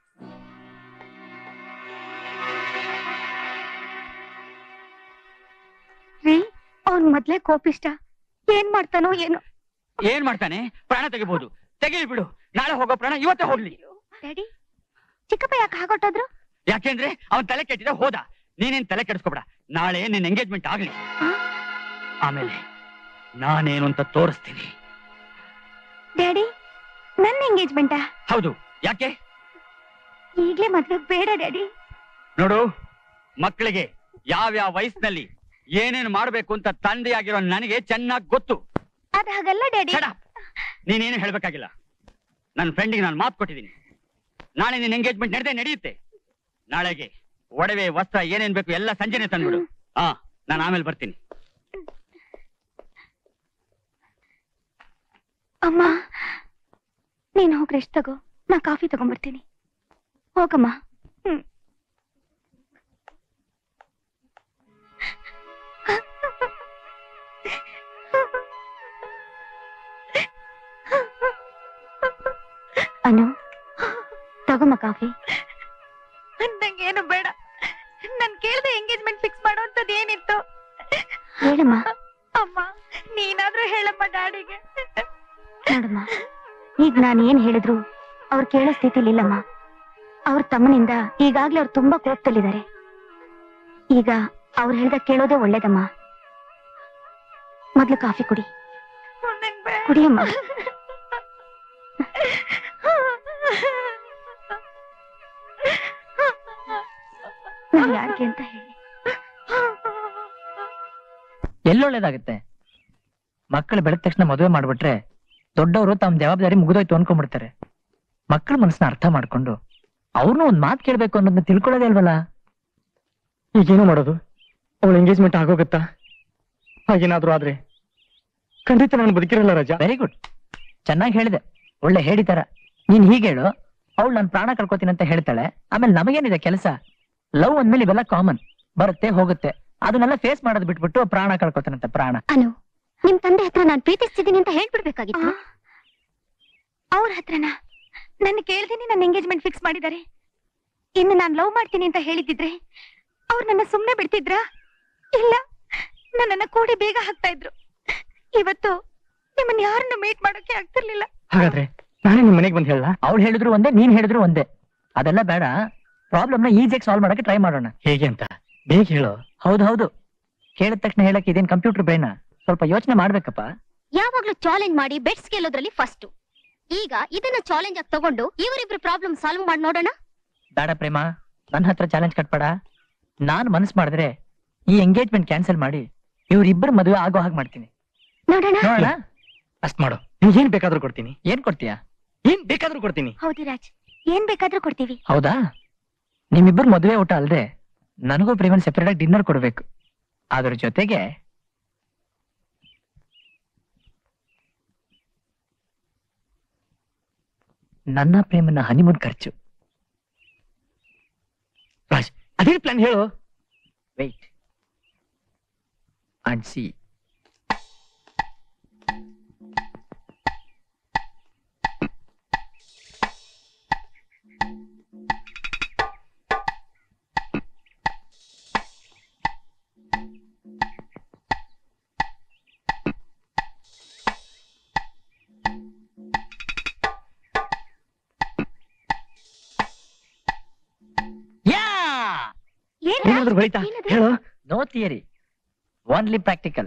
ಅವ್ನ್ ಮೊದ್ಲೇ ಕೋಪಿಷ್ಟ. ಏನ್ ಮಾಡ್ತಾನೋ ಏನೋ. ಏನ್ ಮಾಡ್ತಾನೆ? ಪ್ರಾಣ ತೆಗಿಬಹುದು. ತೆಗೀಲಿ ಬಿಡು. ನಾಳೆ ಹೋಗೋ ಪ್ರಾಣ ಇವತ್ತೇ ಹೋಗ್ಲಿ. ಡ್ಯಾಡಿ, ಚಿಕ್ಕಪ್ಪ ಯಾಕೆ ಹಾಗೊಟ್ಟೋದ್ರು? ಯಾಕೆಂದ್ರೆ ಅವನ್ ತಲೆ ಕೆಟ್ಟಿದೆ, ಹೋದ. ನೀನೇನ್ ತಲೆ ಕೆಡಿಸ್ಕೊಬೇಡ. ನಾಳೆ ನಿನ್ ಎಂಗೇಜ್ಮೆಂಟ್ ಆಗ್ಲಿ, ಆಮೇಲೆ ನಾನೇನು ಅಂತ ತೋರಿಸ್ತೀನಿ. ಡ್ಯಾಡಿ, ನನ್ನ ಎಂಗೇಜ್ಮೆಂಟಾ? ಹೌದು. ಯಾಕೆ? ಈಗ್ಲೇ ಮದ್ವೆ ಬೇಡ ಡ್ಯಾಡಿ. ನೋಡು, ಮಕ್ಕಳಿಗೆ ಯಾವ್ಯಾವ ವಯಸ್ಸಿನಲ್ಲಿ ಏನೇನ್ ಮಾಡ್ಬೇಕು ಅಂತ ತಂದೆಯಾಗಿರೋ ನನಗೆ ಚೆನ್ನಾಗಿ ಗೊತ್ತು. ಅದ್ ಹಾಗಲ್ಲ ಡ್ಯಾಡಿ. ನೀನೇನು ಹೇಳ್ಬೇಕಾಗಿಲ್ಲ. ನನ್ನ ಫ್ರೆಂಡಿಗೆ ನಾನು ಮಾತು ಕೊಟ್ಟಿದ್ದೀನಿ. ನಾಳೆ ನಿನ್ನ ಎಂಗೇಜ್ಮೆಂಟ್ ನಡೆಯುತ್ತೆ. ನಾಳೆಗೆ ಒಡವೆ ವಸ್ತ್ರ ಏನೇನ್ ಬೇಕು ಎಲ್ಲ ಸಂಜೆನೆ ತಂದ್ಬಿಡು. ನಾನು ಆಮೇಲೆ ಬರ್ತೀನಿ. ಅಮ್ಮ ನೀನ್ ಹೋಗಿ ರೆಸ್ಟ್ ತಗೋ, ನಾ ಕಾಫಿ ತಗೊಂಡ್ಬರ್ತೀನಿ. ಹೋಗಮ್ಮ. ಅನು ತಗೊಮ್ಮ ಕಾಫಿ. ನಂಗೇನು ಬೇಡ. ನನ್ ಕೇಳ್ದೆ ಎಂಗೇಜ್ಮೆಂಟ್ ಫಿಕ್ಸ್ ಮಾಡೋಂಥದ್ದು ಏನಿತ್ತು? ಹೇಳಮ್ಮ. ಅಮ್ಮ ನೀನಾದ್ರೂ ಹೇಳಮ್ಮ ಡ್ಯಾಡಿಗೆ. ನೋಡಮ್ಮ, ಈಗ ನಾನು ಏನ್ ಹೇಳಿದ್ರು ಅವ್ರು ಕೇಳೋ ಸ್ಥಿತಿಲಿಲ್ಲಮ್ಮ. ಅವ್ರ ತಮ್ಮನಿಂದ ಈಗಾಗ್ಲೇ ಅವ್ರು ತುಂಬಾ ಕೋಪದಲ್ಲಿದ್ದಾರೆ. ಈಗ ಅವ್ರು ಹೇಳ್ದ ಕೇಳೋದೇ ಒಳ್ಳೇದಮ್ಮ. ಮೊದ್ಲು ಕಾಫಿ ಕುಡಿ. ಕುಡಿಯಮ್ಮ. ನಾನು ಯಾರಿಗೆ ಅಂತ ಹೇಳಿ. ಎಲ್ಲೊಳ್ಳೇದಾಗುತ್ತೆ. ಮಕ್ಕಳು ಬೆಳೆದ ತಕ್ಷಣ ಮದುವೆ ಮಾಡ್ಬಿಟ್ರೆ ದೊಡ್ಡವರು ತಮ್ಮ ಜವಾಬ್ದಾರಿ ಮುಗಿದೋಯ್ತು ಅನ್ಕೊಂಡ್ಬಿಡ್ತಾರೆ. ಮಕ್ಕಳ ಮನಸ್ಸನ್ನ ಅರ್ಥ ಮಾಡ್ಕೊಂಡು ಅವ್ರನ್ನೂ ಒಂದ್ ಮಾತು ಕೇಳ್ಬೇಕು ಅನ್ನೋದನ್ನ ತಿಳ್ಕೊಳ್ಳೋದೇ ಅಲ್ವಲ್ಲ. ಈಗೇನು ಮಾಡೋದು? ಅವಳ ಎಂಗೇಜ್ಮೆಂಟ್ ಆಗೋಗುತ್ತಾ? ಹಾಗೇನಾದ್ರೂ ಆದ್ರೆ ಖಂಡಿತ ನಾನು ಬದುಕಿರಲ್ಲ ರಾಜ. ವೆರಿ ಗುಡ್, ಚೆನ್ನಾಗಿ ಹೇಳಿದೆ. ಒಳ್ಳೆ ಹೇಳಿತರ. ನೀನ್ ಹೀಗೆ ಹೇಳು, ಅವಳು ನಾನು ಪ್ರಾಣ ಕಳ್ಕೊತೀನಿ ಅಂತ ಹೇಳ್ತಾಳೆ. ಆಮೇಲೆ ನಮಗೇನಿದೆ ಕೆಲಸ? ಲವ್ ಅಂದ್ಮೇಲೆ ಇವೆಲ್ಲ ಕಾಮನ್, ಬರುತ್ತೆ ಹೋಗುತ್ತೆ. ಅದನ್ನೆಲ್ಲ ಫೇಸ್ ಮಾಡೋದು ಬಿಟ್ಬಿಟ್ಟು ಪ್ರಾಣ ಕಳ್ಕೊತಾನಂತೆ. ಪ್ರಾಣ ಅನು, ನಿಮ್ ತಂದೆ ಹತ್ರ ನಾನು ಪ್ರೀತಿಸ್ತಿದ್ದೀನಿ ಅಂತ ಹೇಳ್ಬಿಡ್ಬೇಕಾಗಿತ್ತು. ಅವ್ರ ಹತ್ರನ ನನ್ನ ಕೇಳ್ದೇನೆ ನನ್ನ ಎಂಗೇಜ್ಮೆಂಟ್ ಫಿಕ್ಸ್ ಮಾಡಿದ್ದಾರೆ. ಇನ್ನು ನಾನು ಲವ್ ಮಾಡ್ತೀನಿ ಅಂತ ಹೇಳಿದ್ರೆ ಅವ್ರು ನನ್ನ ಸುಮ್ನೆ ಬಿಡ್ತಿದ್ರಾ? ಇಲ್ಲ, ನನ್ನನ್ನ ಕೂಡಿ ಬೇಗ ಹಾಕ್ತಾ ಇದ್ರು. ಇವತ್ತು ನಿಮ್ಮನ್ನ ಯಾರನ್ನು ಮೀಟ್ ಮಾಡೋಕೆ ಆಗ್ತಿರ್ಲಿಲ್ಲ. ಹಾಗಾದ್ರೆ ನಾನೇ ನಿಮ್ ಮನೆಗೆ ಬಂದ್ ಹೇಳ? ಅವ್ಳು ಹೇಳಿದ್ರು ಒಂದೇ, ನೀನ್ ಹೇಳಿದ್ರು ಒಂದೇ. ಅದೆಲ್ಲ ಬೇಡ, ಪ್ರಾಬ್ಲಮ್ ನ ಈಸಿಯಾಗಿ ಸಾಲ್ವ್ ಮಾಡಕ್ಕೆ ಟ್ರೈ ಮಾಡೋಣ. ಹೇಗೆ ಅಂತ ಬೇಗ ಹೇಳು. ಹೌದು, ಕೇಳಿದ ತಕ್ಷಣ ಹೇಳಕ್ಕೆ ಇದೇನ್ ಕಂಪ್ಯೂಟರ್ ಬ್ರೈನ್? ಸ್ವಲ್ಪ ಯೋಚನೆ ಮಾಡ್ಬೇಕಪ್ಪ. ಯಾವಾಗ್ಲೂ ಚಾಲೆಂಜ್ ಮಾಡಿ ಬೆಟ್ಸ್ ಗೆಲ್ಲೋದ್ರಲ್ಲಿ ಫಸ್ಟ್. ಈಗ ಇದನ್ನ ಚಾಲೆಂಜ್ ಆಗಿ ತಗೊಂಡು ಇವರಿಬ್ರು ಪ್ರಾಬ್ಲಮ್ ಸಾಲ್ವ್ ಮಾಡಿ ನೋಡೋಣ. ಬೇಡ ಪ್ರೇಮ, ನನ್ನ ಹತ್ರ ಚಾಲೆಂಜ್ ಕಟ್ಬೇಡ. ನಾನ್ ಮನಸ್ ಮಾಡಿದ್ರೆ ಈ ಎಂಗೇಜ್ಮೆಂಟ್ ಕ್ಯಾನ್ಸಲ್ ಮಾಡಿ ಇವ್ರಿಬ್ಬರು ಮದುವೆ ಆಗೋ ಹಾಗೆ ಮಾಡ್ತೀನಿ. ನೋಡೋಣ. ಅಷ್ಟ್ ಮಾಡು, ನಿಮ್ಗೆ ಏನ್ ಬೇಕಾದ್ರೂ ಕೊಡ್ತೀನಿ. ಏನ್ ಕೊಡ್ತೀಯಾ? ಏನ್ ಬೇಕಾದ್ರೂ ಕೊಡ್ತೀನಿ. ಹೌದು ರಾಜ್, ಏನ್ ಬೇಕಾದ್ರೂ ಕೊಡ್ತೀವಿ. ಹೌದಾ? ನಿಮ್ಮಿಬ್ಬರು ಮದುವೆ ಊಟ ಅಲ್ದೆ ನನಗೂ ಪ್ರೇಮನ್ ಸೆಪರೇಟ್ ಆಗಿ ಡಿನ್ನರ್ ಕೊಡ್ಬೇಕು. ಅದ್ರ ಜೊತೆಗೆ ನನ್ನ ಪ್ರೇಮನ ಹನಿಮೂನ್ ಖರ್ಚು. ರಾಜ್, ಅದೇನ್ ಪ್ಲಾನ್ ಹೇಳು. Wait and see. ಏನಾದ್ರೂ ಬೈತಾ ಹೇಳು. No theory, only practical.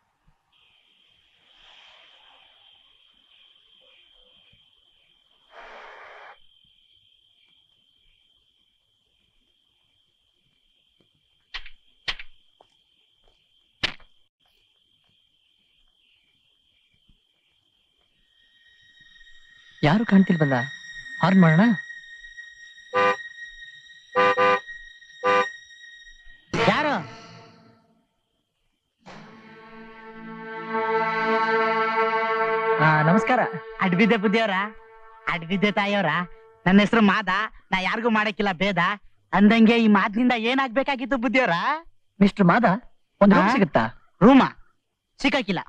ಯಾರು ಕಾಣ್ತಿಲ್ವಲ್ಲ? ಹಾರ್ನ್ ಮಾಡೋಣ. ಯಾರು? ನಮಸ್ಕಾರ. ಅಡ್ಬಿದ್ದೆ ಬುದ್ಧಿಯವರ, ಅಡ್ಬಿದ್ದೆ ತಾಯಿಯವರ. ನನ್ನ ಹೆಸರು ಮಾದ. ನಾ ಯಾರಿಗೂ ಮಾಡಕ್ಕಿಲ್ಲ ಭೇದ. ಅಂದಂಗೆ ಈ ಮಾದ್ನಿಂದ ಏನಾಗ್ಬೇಕಾಗಿತ್ತು ಬುದ್ಧಿಯವರ? ಮಿಸ್ಟರ್ ಮಾದ, ಒಂದು ರೂಮ್ ಸಿಗುತ್ತಾ? ರೂಮಾ? ಸಿಕ್ಕಾಕಿಲ್ಲ.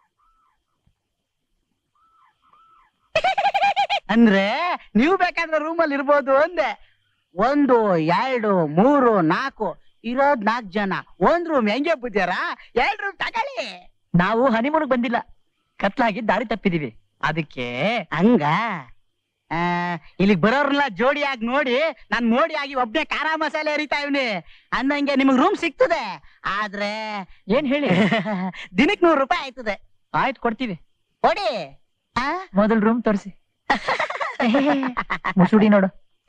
ಅಂದ್ರೆ ನೀವು ಬೇಕಾದ್ರೆ ರೂಮಲ್ಲಿ ಇರ್ಬೋದು ಅಂದೆ. 1 2 3 4 ಇರೋದ್ 4 ಜನ. 1 ರೂಮ್ ಹೆಂಗೆ ಬುದ್ಧಿಯವರ? 2 ರೂಮ್ ತಗೊಳ್ಳಿ. ನಾವು ಹನಿಮೂನ್ಗೆ ಬಂದಿಲ್ಲ, ಕತ್ಲಾಗಿ ದಾರಿ ತಪ್ಪಿದೀವಿ. ಅದಕ್ಕೆ ಹಂಗ ಇಲ್ಲಿಗ್ ಬರೋರ್ನೆಲ್ಲ ಜೋಡಿಯಾಗಿ ನೋಡಿ ನಾನ್ ಮೋಡಿ ಆಗಿ ಒಬ್ನೇ ಖಾರ ಮಸಾಲೆ ಹರಿತಾ ಇವ್ನಿ ಅಂದಂಗೆ ನಿಮಗ್ ರೂಮ್ ಸಿಗ್ತದೆ. ಆದ್ರೆ ಏನ್ ಹೇಳಿ? ದಿನಕ್ಕೆ 100 ರೂಪಾಯಿ ಆಯ್ತದೆ. ಆಯ್ತು, ಕೊಡ್ತೀವಿ. ಕೊಡಿ. ಮೊದಲು ರೂಮ್ ತೋರಿಸಿ. ಮುಸುಡಿ ನೋಡು.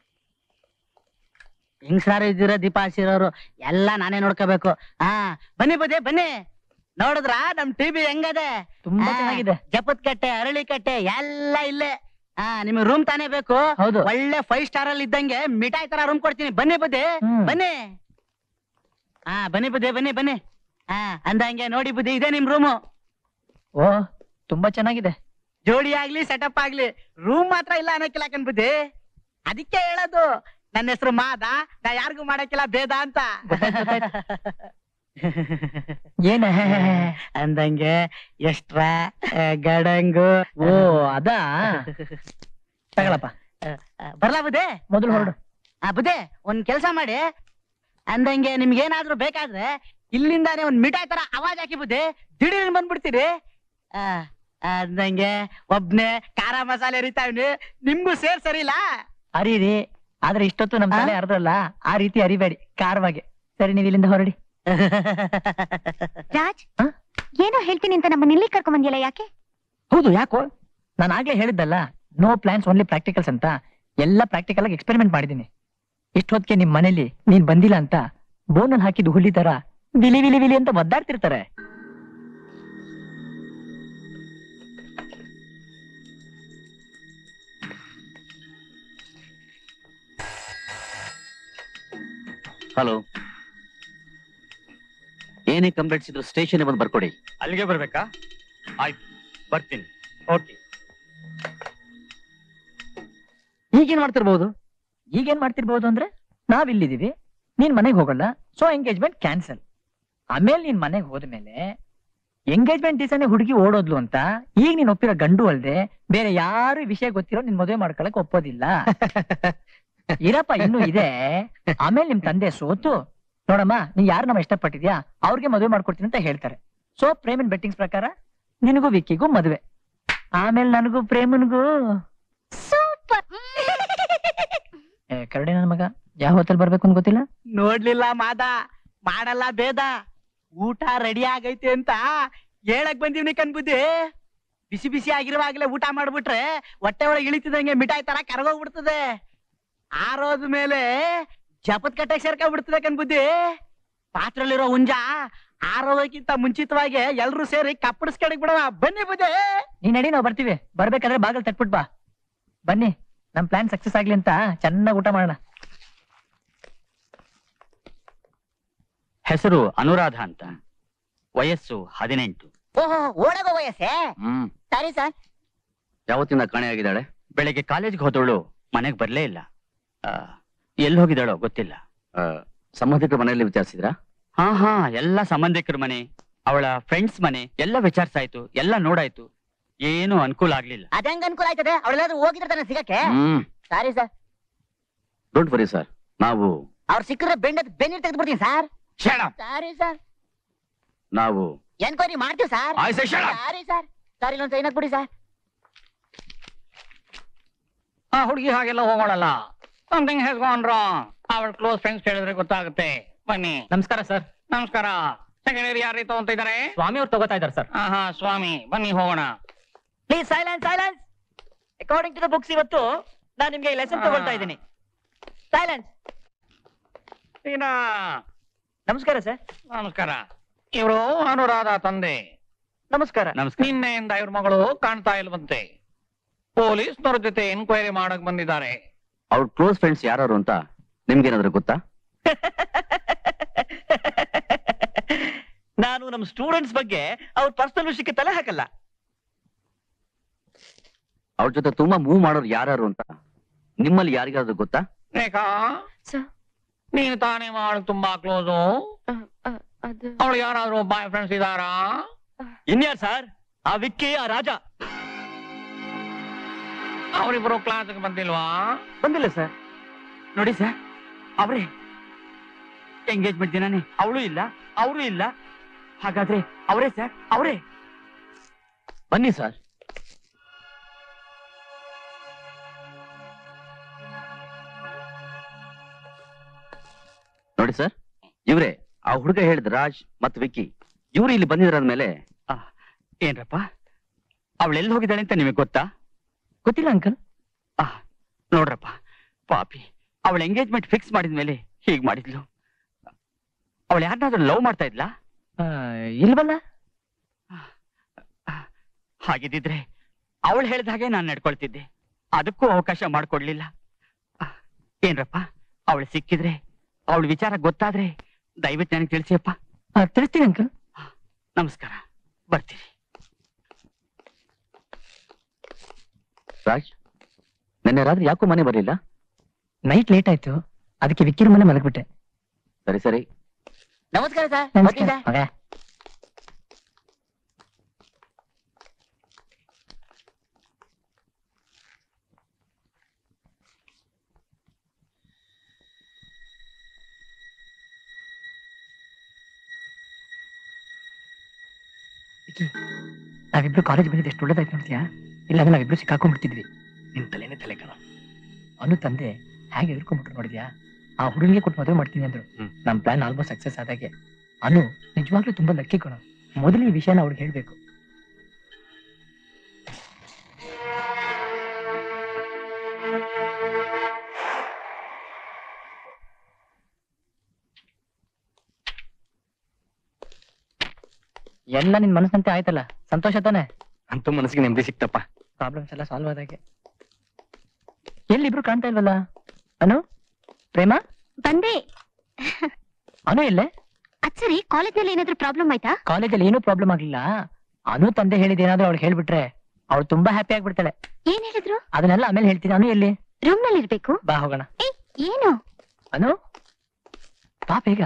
ಹಿಂಗ್ಸಾರು ಇದ್ದೀರ, ದೀಪ ಹಚ್ಚಿರೋರು ಎಲ್ಲ ನಾನೇ ನೋಡ್ಕೋಬೇಕು. ಬನ್ನಿ ಬುದ್ಧಿ ಬನ್ನಿ. ನೋಡಿದ್ರ ನಮ್ ಟಿವಿ ಹೆಂಗದೆ? ತುಂಬಾ ಚೆನ್ನಾಗಿದೆ. ಜಪತ್ ಕಟ್ಟೆ, ಅರಳಿ ಕಟ್ಟೆ ಎಲ್ಲ ಇಲ್ಲೇ. ನಿಮ್ಗೆ ರೂಮ್ ತಾನೇ ಬೇಕು? ಹೌದು. ಒಳ್ಳೆ 5 ಸ್ಟಾರ್ ಅಲ್ಲಿ ಇದ್ದಂಗೆ ಮಿಠಾಯಿ ತರ ರೂಮ್ ಕೊಡ್ತೀನಿ. ಬನ್ನಿ ಬುದ್ಧಿ, ಬನ್ನಿ. ಬನ್ನಿ ಬುದ್ಧಿ, ಬನ್ನಿ ಬನ್ನಿ. ಅಂದಂಗೆ ನೋಡಿ ಬುದ್ಧಿ, ಇದೆ ನಿಮ್ ರೂಮು. ಓ ತುಂಬಾ ಚೆನ್ನಾಗಿದೆ. ಜೋಡಿ ಆಗ್ಲಿ ಸೆಟಪ್ ಆಗ್ಲಿ, ರೂಮ್ ಮಾತ್ರ ಇಲ್ಲ ಅನ್ನಕ್ಕಿಲ್ಲ ಕಣ್ ಬುದ್ಧಿ. ಅದಕ್ಕೆ ಹೇಳೋದು ನನ್ನ ಹೆಸರು ಮಾದ, ನಾ ಯಾರಿಗೂ ಮಾಡಕ್ಕಿಲ್ಲ ಭೇದ ಅಂತ. ಏನ ಅಂದಂಗೆ ಎಷ್ಟ್ರ ಗಡಂಗು. ಓ ಅದಾ ತಗೊಳಪ್ಪ. ಬರ್ಲಾ ಬುದ್ಧಿ? ಮೊದಲು ಹೊರಡು. ಬುದ್ಧಿ ಒಂದ್ ಕೆಲ್ಸ ಮಾಡಿ, ಅಂದಂಗೆ ನಿಮ್ಗೆ ಏನಾದ್ರೂ ಬೇಕಾದ್ರೆ ಇಲ್ಲಿಂದಾನೆ ಒಂದ್ ಮಿಠಾಯಿ ತರ ಅವಾಜ್ ಹಾಕಿ ಬುದ್ಧಿ, ದಿಢೀರ್ ಬಂದ್ಬಿಡ್ತೀರಿ. ಅಂದಂಗೆ ಒಬ್ನೇ ಖಾರ ಮಸಾಲೆ ಅರಿತಾವ್ನಿ, ನಿಮ್ಗೂ ಸರಿ ಇಲ್ಲ. ಅರೀರಿ, ಆದ್ರೆ ಇಷ್ಟೊತ್ತು ನಮ್ ತಲೆ ಅರ್ಧಲ್ಲ, ಆ ರೀತಿ ಅರಿಬೇಡಿ, ಕಾರವಾಗಿ. ಸರಿ, ನೀವ್ ಇಲ್ಲಿಂದ ಹೊರಡಿ. ರಾಜ್, ಏನೋ ಹೇಳ್ತೀನಿ ಅಂತ ನಮ್ಮನ್ನ ಇಲ್ಲಿ ಕರ್ಕೊಂಡ್ ಬಂದಿಯಲ್ಲ, ಯಾಕೆ? ಹೌದು, ಯಾಕೋ? ನಾನು ಆಗ್ಲೇ ಹೇಳಿದ್ದಲ್ಲ, ನೋ ಪ್ಲಾನ್ಸ್ ಓನ್ಲಿ ಪ್ರಾಕ್ಟಿಕಲ್ಸ್ ಅಂತ. ಎಲ್ಲ ಪ್ರಾಕ್ಟಿಕಲ್ ಆಗಿ ಎಕ್ಸ್ಪೆರಿಮೆಂಟ್ ಮಾಡಿದೀನಿ. ಇಷ್ಟೊತ್ತಿಗೆ ನಿಮ್ ಮನೇಲಿ ನೀನ್ ಬಂದಿಲ್ಲ ಅಂತ ಬೋನಲ್ಲಿ ಹಾಕಿದ್ದು ಹುಲಿ ತರ ವಿಲಿ ವಿಲಿ ವಿಲಿ ಅಂತ ಒದ್ದಾಡ್ತಿರ್ತಾರೆ. ಹಲೋ, ಏನೇ ಕಂಪ್ಲೇಂಟ್ಸ್ ಇದ್ರು ಸ್ಟೇಷನ್ ಬಂದು ಬರ್ಕೊಡಿ. ಅಲ್ಲಿಗೆ ಬರ್ಬೇಕಾ? ಆಯ್ತು, ಬರ್ತೀನಿ. ಓಕೆ. ಈಗೇನ್ ಮಾಡ್ತಿರ್ಬೋದು? ಈಗೇನ್ ಮಾಡ್ತಿರ್ಬೋದು ಅಂದ್ರೆ, ನಾವಿಲ್ಲಿದೀವಿ, ನೀನ್ ಮನೆಗೆ ಹೋಗಲ್ಲ, ಸೊ ಎಂಗೇಜ್ಮೆಂಟ್ ಕ್ಯಾನ್ಸಲ್. ಆಮೇಲೆ ನೀನ್ ಮನೆಗೆ ಹೋದ್ಮೇಲೆ ಎಂಗೇಜ್ಮೆಂಟ್ ದಿವಸನೇ ಹುಡುಗಿ ಓಡೋದ್ಲು ಅಂತ ಈಗ ನೀನ್ ಒಪ್ಪಿರೋ ಗಂಡು ಅಲ್ದೆ ಬೇರೆ ಯಾರು ವಿಷಯ ಗೊತ್ತಿರೋ ನಿನ್ ಮದುವೆ ಮಾಡ್ಕೊಳಕ್ ಒಪ್ಪೋದಿಲ್ಲ. ಇರಪ್ಪ, ಇನ್ನೂ ಇದೆ. ಆಮೇಲೆ ನಿಮ್ ತಂದೆ ಸೋತು, ನೋಡಮ್ಮ ನೀ ಯಾರು ನಮ್ಮ ಇಷ್ಟಪಟ್ಟಿದ್ಯಾ ಅವ್ರಿಗೆ ಮದುವೆ ಮಾಡ್ಕೊಡ್ತೀನಿ ಅಂತ ಹೇಳ್ತಾರೆ. ಸೊ ಪ್ರೇಮನ್ ಬೆಟ್ಟಿಂಗ್ಸ್ ಪ್ರಕಾರ ನಿನಗೂ ವಿಕ್ಕಿಗೂ ಮದುವೆ, ಆಮೇಲೆ ನನಗೂ ಪ್ರೇಮನ್ಗೂ. ಸೂಪರ್. ಕರಡಿ ನನ್ನ ಮಗ ಯಾವ ಹೊತ್ತಲ್ಲಿ ಬರ್ಬೇಕು ಅಂತ ಗೊತ್ತಿಲ್ಲ. ನೋಡ್ಲಿಲ್ಲ ಮಾದ, ಮಾಡಲ್ಲ ಭೇದ. ಊಟ ರೆಡಿ ಆಗೈತೆ ಅಂತ ಹೇಳಕ್ ಬಂದೀವ್ನಿ ಕಣ್ಬುದ್ಧಿ. ಬಿಸಿ ಬಿಸಿ ಆಗಿರುವಾಗ್ಲೇ ಊಟ ಮಾಡ್ಬಿಟ್ರೆ ಹೊಟ್ಟೆ ಒಳಗೆ ಇಳಿತಿದಂಗೆ ಮಿಠಾಯಿ ತರ ಕರಗೋಗ್ಬಿಡ್ತದೆ. ಆರೋದ ಮೇಲೆ ಜಪತ್ ಕಟ್ಟೆ ಸೇರ್ಕೊಂಡ್ಬಿಡ್ತದೆ ಕಣ್ಬುದ್ಧಿ. ಪಾತ್ರಲ್ಲಿರೋ ಹುಂಜ ಆರೋಗ್ಯಕ್ಕಿಂತ ಮುಂಚಿತವಾಗಿ ಎಲ್ರು ಸೇರಿ ಕಪ್ಪಡಿಸ್ಕಡಿಗೆ ಬಿಡವ. ಬನ್ನಿ ಬುದ್ಧಿ. ನೀನ್ ನಡಿ, ನಾವು ಬರ್ತೀವಿ. ಬರ್ಬೇಕಾದ್ರೆ ಬಾಗಲ್ ತಟ್ಬಿಟ್ ಬಾ. ಬನ್ನಿ, ನಮ್ ಪ್ಲಾನ್ ಸಕ್ಸಸ್ ಆಗ್ಲಿ ಅಂತ ಚೆನ್ನಾಗಿ ಊಟ ಮಾಡೋಣ. ಹೆಸರು ಅನುರಾಧ ಅಂತ, ವಯಸ್ಸು 18. ಓಹೋ, ಓಡಗೋ ವಯಸ್ಸೇ? ಸರಿ ಸರ್. ಯಾವತ್ತಿಂದ ಕಾಣೆ ಆಗಿದ್ದಾಳೆ? ಬೆಳಿಗ್ಗೆ ಕಾಲೇಜ್ಗೆ ಹೋದವಳು ಮನೆಗ್ ಬರ್ಲೇ ಇಲ್ಲ. ಎಲ್ಲಿ ಹೋಗಿದ್ದಾಳೋ ಗೊತ್ತಿಲ್ಲ. ಸಂಬಂಧಿಕರ ಮನೆಯಲ್ಲಿ ವಿಚಾರಿಸಿದ್ರಾ? ಹಾ, ಎಲ್ಲ ಸಂಬಂಧಿಕರ ಮನೆ, ಅವಳ ಫ್ರೆಂಡ್ಸ್ ಮನೆ ಎಲ್ಲ ವಿಚಾರಿಸಾಯ್ತು, ಎಲ್ಲ ನೋಡಾಯ್ತು. ಏನು ಅನುಕೂಲ ಆಗ್ಲಿಲ್ಲ. ಅದಂಗ ಅನುಕೂಲ ಆಯ್ತದೆ? ಅವಳೆಲ್ಲಾದ್ರೂ ಹೋಗಿದ್ರೆ ಸಿಗಕ್ಕೆ? Sorry sir. Don't worry sir, ನಾವು ಅವ್ರು ಸಿಕ್ಕರೆ ಬೆನ್ನೀರ್ ತೆಗೆದು ಬಿಡ್ತೀನಿ ಸರ್. Sorry sir. ನಾವು ಎನ್ಕ್ವೈರಿ ಮಾಡ್ತೀವಿ ಸರ್. Sorry sir. ಸಾರಿ, ಇಲ್ಲೊಂದು ಸೈನ್ ಹಾಕ್ಬಿಡಿ ಸರ್. ಹುಡುಗಿ ಹಾಗೆಲ್ಲ ಹೋಗೋಳಲ್ಲ. Something has gone wrong. ಅವಳ ಕ್ಲೋಸ್ ಫ್ರೆಂಡ್ಸ್ ಹೇಳಿದ್ರೆ ಗೊತ್ತಾಗುತ್ತೆ. ಬನ್ನಿ. ನಮಸ್ಕಾರ ಸರ್. ನಮಸ್ಕಾರ. ಸೆಕೆಂಡ್ ಇಯರ್ ಯಾರು ತಗೊಂತ ಇದಾರೆ? ಸ್ವಾಮಿ ಅವ್ರು ತಗೋತಾ ಇದಾರೆ ಸರ್. ಸ್ವಾಮಿ, ಬನ್ನಿ ಹೋಗೋಣ. Please silence, silence. According to the books ಇವತ್ತು ನಾನು ನಿಮ್ಗೆ ಲೆಸನ್ ತಗೊಳ್ತಾ ಇದ್ದೀನಿ. ಸೈಲೆನ್ಸ್. ನಮಸ್ಕಾರ ಸರ್. ನಮಸ್ಕಾರ. ಇವರು ಅನುರಾಧ ತಂದೆ. ನಮಸ್ಕಾರ. ನಿನ್ನೆಯಿಂದ ಇವ್ರ ಮಗಳು ಕಾಣ್ತಾ ಇಲ್ವಂತೆ. ಪೊಲೀಸ್ನವ್ರ ಜೊತೆ ಎನ್ಕ್ವೈರಿ ಮಾಡಕ್ ಬಂದಿದ್ದಾರೆ. ಅವ್ರ ಕ್ಲೋಸ್ ಫ್ರೆಂಡ್ಸ್ ಯಾರು ಅಂತ ನಿಮ್ಗೇನಾದ್ರೂ ಗೊತ್ತಾ? ನಾನು ನಮ್ಮ ಸ್ಟೂಡೆಂಟ್ಸ್ ಬಗ್ಗೆ ಅವ್ರ ಪರ್ಸನಲ್ ವಿಷಯಕ್ಕೆ ತಲೆ ಹಾಕಲ್ಲ. ಅವ್ರ ಜೊತೆ ತುಂಬಾ ಮೂವ್ ಮಾಡೋರು ಯಾರು ಅಂತ ನಿಮ್ಮಲ್ಲಿ ಯಾರಿಗಾದ್ರೂ ಗೊತ್ತಾ? ರೇಖಾ, ನೀನು ತಾನೇ ಮಾಡು ತುಂಬಾ ಕ್ಲೋಸು. ಅವಳು ಯಾರಾದ್ರೂ ಬಾಯ್ ಫ್ರೆಂಡ್ಸ್ ಇದಾರಾ? ಇನ್ಯಾರು ಸರ್? ಆ ವಿಕ್ಕಿ, ಆ ರಾಜ. ಅವರಿಬ್ರು ಕ್ಲಾಸ್ಗೆ ಬಂದಿಲ್ವಾ? ಬಂದಿಲ್ಲ ಸರ್. ನೋಡಿ ಸರ್, ಅವ್ರೇ ಎಂಗೇಜ್ಮೆಂಟ್ ದಿನಾನೇ ಅವಳು ಇಲ್ಲ, ಅವರು ಇಲ್ಲ. ಹಾಗಾದ್ರೆ ಅವರೇ ಸರ್, ಅವರೇ. ಬನ್ನಿ ಸರ್. ನೋಡಿ ಸರ್, ಇವ್ರೆ ಆ ಹುಡುಗ ಹೇಳಿದ ರಾಜ್ ಮತ್ತು ವಿಕ್ಕಿ. ಇವ್ರು ಇಲ್ಲಿ ಬಂದಿದ್ರಾದ್ಮೇಲೆ ಏನ್ರಪ್ಪ, ಅವಳೆಲ್ಲಿ ಹೋಗಿದ್ದಾಳೆ ಅಂತ ನಿಮಗೆ ಗೊತ್ತಾ? ಗೊತ್ತಿಲ್ಲ ಅಂಕಲ್. ನೋಡ್ರಪ್ಪ, ಪಾಪಿ, ಅವಳ ಎಂಗೇಜ್ಮೆಂಟ್ ಫಿಕ್ಸ್ ಮಾಡಿದ್ಮೇಲೆ ಹೀಗ್ ಮಾಡಿದ್ಲು. ಅವಳು ಯಾರನ್ನಾದ್ರೂ ಲವ್ ಮಾಡ್ತಾ ಇದ್ಲಾ? ಇಲ್ವಲ್ಲ. ಹಾಗಿದ್ದಿದ್ರೆ ಅವಳು ಹೇಳಿದ ಹಾಗೆ ನಾನು ನಡ್ಕೊಳ್ತಿದ್ದೆ. ಅದಕ್ಕೂ ಅವಕಾಶ ಮಾಡ್ಕೊಡ್ಲಿಲ್ಲ. ಏನ್ರಪ್ಪ, ಅವಳು ಸಿಕ್ಕಿದ್ರೆ, ಅವಳ ವಿಚಾರ ಗೊತ್ತಾದ್ರೆ ದಯವಿಟ್ಟು ನನಗೆ ತಿಳಿಸಿಯಪ್ಪ. ತಿಳಿಸ್ತೀನಿ ಅಂಕಲ್. ನಮಸ್ಕಾರ, ಬರ್ತೀನಿ. ರಾಜ್, ನಿನ್ನೆ ರಾತ್ರಿ ಯಾಕೋ ಮನೆ ಬರಲಿಲ್ಲ? ನೈಟ್ ಲೇಟ್ ಆಯ್ತು, ಅದಕ್ಕೆ ವಿಕ್ಕಿರ ಮನೆ ಮಲಗ್ಬಿಟ್ಟೆ. ಸರಿ ಸರಿ. ನಮಸ್ಕಾರ ಸರ್. ನಮಸ್ಕಾರ. ಮಗ, ವಿಕ್ಕಿ, ನಾವಿಬ್ರು ಕಾಲೇಜ್ ಬಂದಿದ್ದು ಎಷ್ಟು ಒಳ್ಳೇದಾಯ್ತು ನೋಡ್ತೀಯಾ? ಇಲ್ಲಾಂದ್ರೆ ನಾವಿಬ್ರು ಸಿಕ್ಕಾಕೊಂಡ್ಬಿಡ್ತಿದ್ವಿ. ನಿನ್ ತಲೆನೇ ತಲೆ ಕಣ. ಅವನು ತಂದೆ ಹೇಗೆ ಎದುರ್ಕೊಂಡ್ಬಿಟ್ರು ನೋಡಿದ್ಯಾ? ಆ ಹುಡುಗಿಗೆ ಕೊಟ್ಟು ಮದುವೆ ಮಾಡ್ತೀನಿ ಅಂದ್ರು. ನಮ್ ಪ್ಲಾನ್ ಆಲ್ಮೋಸ್ಟ್ ಸಕ್ಸಸ್ ಆದಾಗೆ. ಅನು ನಿಜವಾಗ್ಲೂ ತುಂಬಾ ಲಕ್ಕಿ ಕಣ. ಮೊದಲು ಈ ವಿಷಯನ ಅವ್ರಿಗೆ ಹೇಳ್ಬೇಕು. ಎಲ್ಲ ನಿನ್ ಮನಸ್ಸಂತೆ ಆಯ್ತಲ್ಲ, ಸಂತೋಷ ತಾನೆ? ಅಂತೂ ಮನಸ್ಸಿಗೆ ನೆಮ್ಮದಿ ಸಿಕ್ತಪ್ಪ. ಪ್ರಾಬ್ಲಮ್ಸ್ ಎಲ್ಲ ಸಾಲ್ವ್ ಆದಾಗೆ. ಎಲ್ಲಿಬ್ರು ಕಾಣ್ತಾ ಇಲ್ವಲ್ಲ? ಅನು, ಪ್ರೇಮ ಬಂದೆ. ಅನು ಎಲ್ಲೇ? ಅಚ್ಚರಿ, ಕಾಲೇಜ್ನಲ್ಲಿ ಏನಾದ್ರೂ ಪ್ರಾಬ್ಲಮ್ ಆಯ್ತಾ? ಕಾಲೇಜಲ್ಲಿ ಏನೂ ಪ್ರಾಬ್ಲಮ್ ಆಗ್ಲಿಲ್ಲ. ಅನು ತಂದೆ ಹೇಳಿದೇನಾದ್ರೂ ಅವಳು ಹೇಳ್ಬಿಟ್ರೆ ಅವಳು ತುಂಬಾ ಹ್ಯಾಪಿ ಆಗ್ಬಿಡ್ತಾಳೆ. ಏನ್ ಹೇಳಿದ್ರು? ಅದನ್ನೆಲ್ಲ ಆಮೇಲೆ ಹೇಳ್ತೀನಿ. ಅನು ಎಲ್ಲಿ? ರೂಮ್ ನಲ್ಲಿ ಇರ್ಬೇಕು. ಬಾ ಹೋಗೋಣ. ಏನು? ಅನು, ಬಾ ಬೇಗ.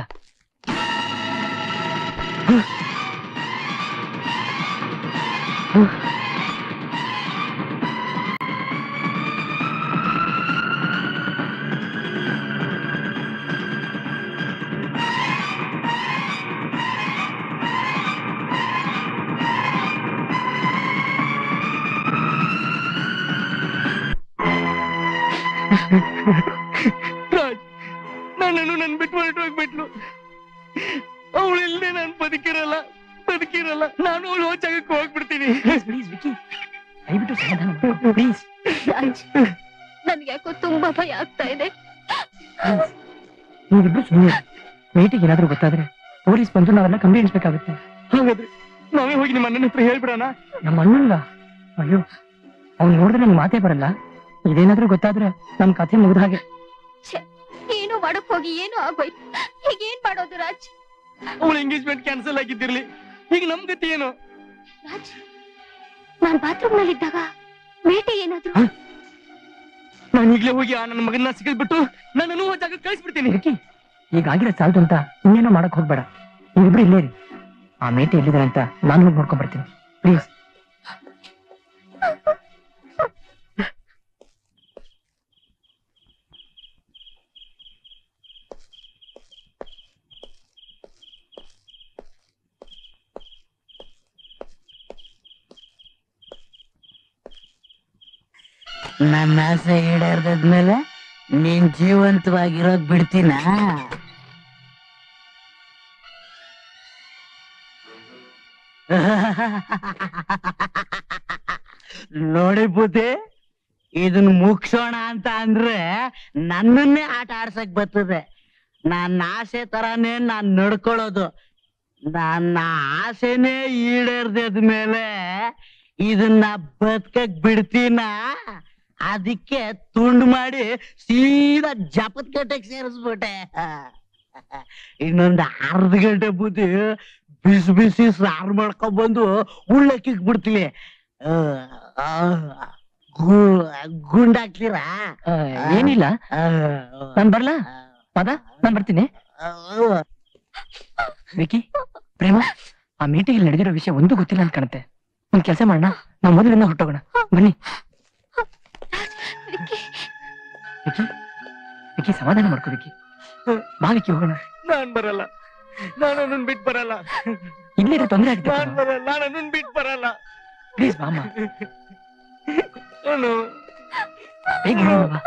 ರಾಜ್, ನನ್ನನ್ನು ನನ್ ಬಿಟ್ಟು ಹೊರಟೋಗ್ಬಿಟ್ಲು. ಅವಳಿಲ್ಲದೆ ನಾನು ಬದುಕಿರಲ್ಲ. ನಾನು ಅವಳು ಜಾಗಕ್ಕೆ ಹೋಗ್ಬಿಡ್ತೀನಿ. ಪ್ಲೀಸ್ ವಿಕ್ಕಿ, ದಯವಿಟ್ಟು ಸಮಾಧಾನ ಪ್ಲೀಸ್. ನನ್ಗೆ ಯಾಕೋ ತುಂಬಾ ಭಯ ಆಗ್ತಾ ಇದೆ. ನೀವಿಬ್ರು ಸುಮ್ಮನೆ. ಮೇಟಿಗೆ ಏನಾದ್ರೂ ಗೊತ್ತಾದ್ರೆ ಪೊಲೀಸ್ ಬಂದು ನಾವೆಲ್ಲ ಕಂಪ್ಲೇಂಟ್ಸ್ಬೇಕಾಗುತ್ತೆ. ಹಾಗಾದ್ರೆ ನಾವೇ ಹೋಗಿ ನಿಮ್ಮ ಅಣ್ಣನ ಹತ್ರ ಹೇಳ್ಬಿಡೋಣ. ನಮ್ಮ ಅಣ್ಣಂಗ? ಅಯ್ಯೋ, ಅವ್ನು ನೋಡಿದ್ರೆ ನಂಗೆ ಮಾತೇ ಬರಲ್ಲ. ಇದೇನಾದ್ರೂ ಗೊತ್ತಾದ್ರೆ ನಮ್ ಕಥೆ ಮುಗಿದ ಹಾಗೆ. ಏನೋ ಮಾಡಕ್ ಹೋಗಿ ಏನೋ ಆಗೋಯ್ತು. ಈಗ ಏನ್ ಮಾಡೋದು ರಾಜ್? ಅವಳ ಎಂಗೇಜ್ಮೆಂಟ್ ಕ್ಯಾನ್ಸಲ್ ಆಗಿದ್ದಿರ್ಲಿ, ಈಗ ನಮ್ ಗತಿ ಏನು? ರಾಜ್, ನಾನ್ ಬಾತ್ರೂಮ್ ನಲ್ಲಿ ಇದ್ದಾಗ ಮೇಟೆ ಏನಾದ್ರು? ನಾನು ಈಗಲೇ ಹೋಗಿ ಆ ನನ್ನ ಮಗನ್ನ ಸಿಕ್ಕಿದ್ಬಿಟ್ಟು ನನ್ನನ್ನು ಜಾಗ ಕಳಿಸ್ಬಿಡ್ತೀನಿ. ವಿಕ್ಕಿ, ಈಗ ಆಗಿರೋ ಸಾಲ್ತು ಅಂತ ಇನ್ನೇನೋ ಮಾಡಕ್ ಹೋಗ್ಬೇಡ. ನೀವಿಬ್ರು ಇಲ್ಲೇ ಇರಿ. ಆ ಮೇಟೆ ಎಲ್ಲಿದ್ದಾರೆ ಅಂತ ನಾನು ಹೋಗಿ ನೋಡ್ಕೊಂಡ್ ಬರ್ತೀನಿ, ಪ್ಲೀಸ್. ನನ್ನ ಆಸೆ ಈಡೇರ್ದ್ಮೇಲೆ ನೀನ್ ಜೀವಂತವಾಗಿರೋದ್ ಬಿಡ್ತೀನ? ನೋಡಿ ಬುದ್ಧಿ, ಇದನ್ ಮುಗ್ಸೋಣ ಅಂತ ಅಂದ್ರೆ ನನ್ನನ್ನೇ ಆಟ ಆಡ್ಸಕ್ ಬರ್ತದೆ. ನನ್ನ ಆಸೆ ತರಾನೇ ನಾನ್ ನಡ್ಕೊಳ್ಳೋದು. ನನ್ನ ಆಸೆನೇ ಈಡೇರ್ದ್ಮೇಲೆ ಇದನ್ನ ಬದುಕಕ್ ಬಿಡ್ತೀನ? ಅದಕ್ಕೆ ತುಂಡು ಮಾಡಿ ಸೀದಾ ಜಪತ್ ಕಟ್ಟೆಗೆ ಸೇರಿಸ್ಬಿಟ್ಟೆ. ಇನ್ನೊಂದು ಅರ್ಧ ಗಂಟೆ ಬುದ್ಧಿ ಬಿಸಿ ಬಿಸಿ ಸಾರು ಮಾಡ್ಕೊಂಡ್ ಬಂದು ಉಳ್ಳಕ್ಕಿಕ್ ಬಿಡ್ತೀವಿ. ಗುಂಡಾಕ್ತೀರಾ? ಏನಿಲ್ಲ, ನಾನ್ ಬರ್ಲಾ? ಮಾದ, ನಾನ್ ಬರ್ತೀನಿ. ವಿಕ್ಕಿ, ಪ್ರೇಮ, ಆ ಮೀಟಿಂಗ್ ನಡೆದಿರೋ ವಿಷಯ ಒಂದು ಗೊತ್ತಿಲ್ಲ ಅಂತ ಕಾಣುತ್ತೆ. ಒಂದ್ ಕೆಲಸ ಮಾಡೋಣ, ನಾವ್ ಮೊದಲಿಂದ ಹೊರಟೋಗೋಣ. ಬನ್ನಿ. ವಿಕ್ಕಿ, ವಿಕ್ಕಿ, ಸಮಾಧಾನ ಮಾಡ್ಕೋ ವಿಕ್ಕಿ. ಬಾ ವಿಕ್ಕಿ, ಹೋಗೋಣ. ನಾನ್ ಬರಲ್ಲ, ನಾನು ಅದನ್ನ ಬಿಟ್ಟು ಬರಲ್ಲ. ಇಲ್ಲೇ ತೊಂದರೆ ಆಗುತ್ತೆ. ನಾನ್ ಬರಲ್ಲ, ನಾನು ಅದನ್ನ ಬಿಟ್ಟು ಬರಲ್ಲ. ಪ್ಲೀಸ್ ಬಾಮ್ಮ. ನಾನು ಬೇಗ ಬಾ.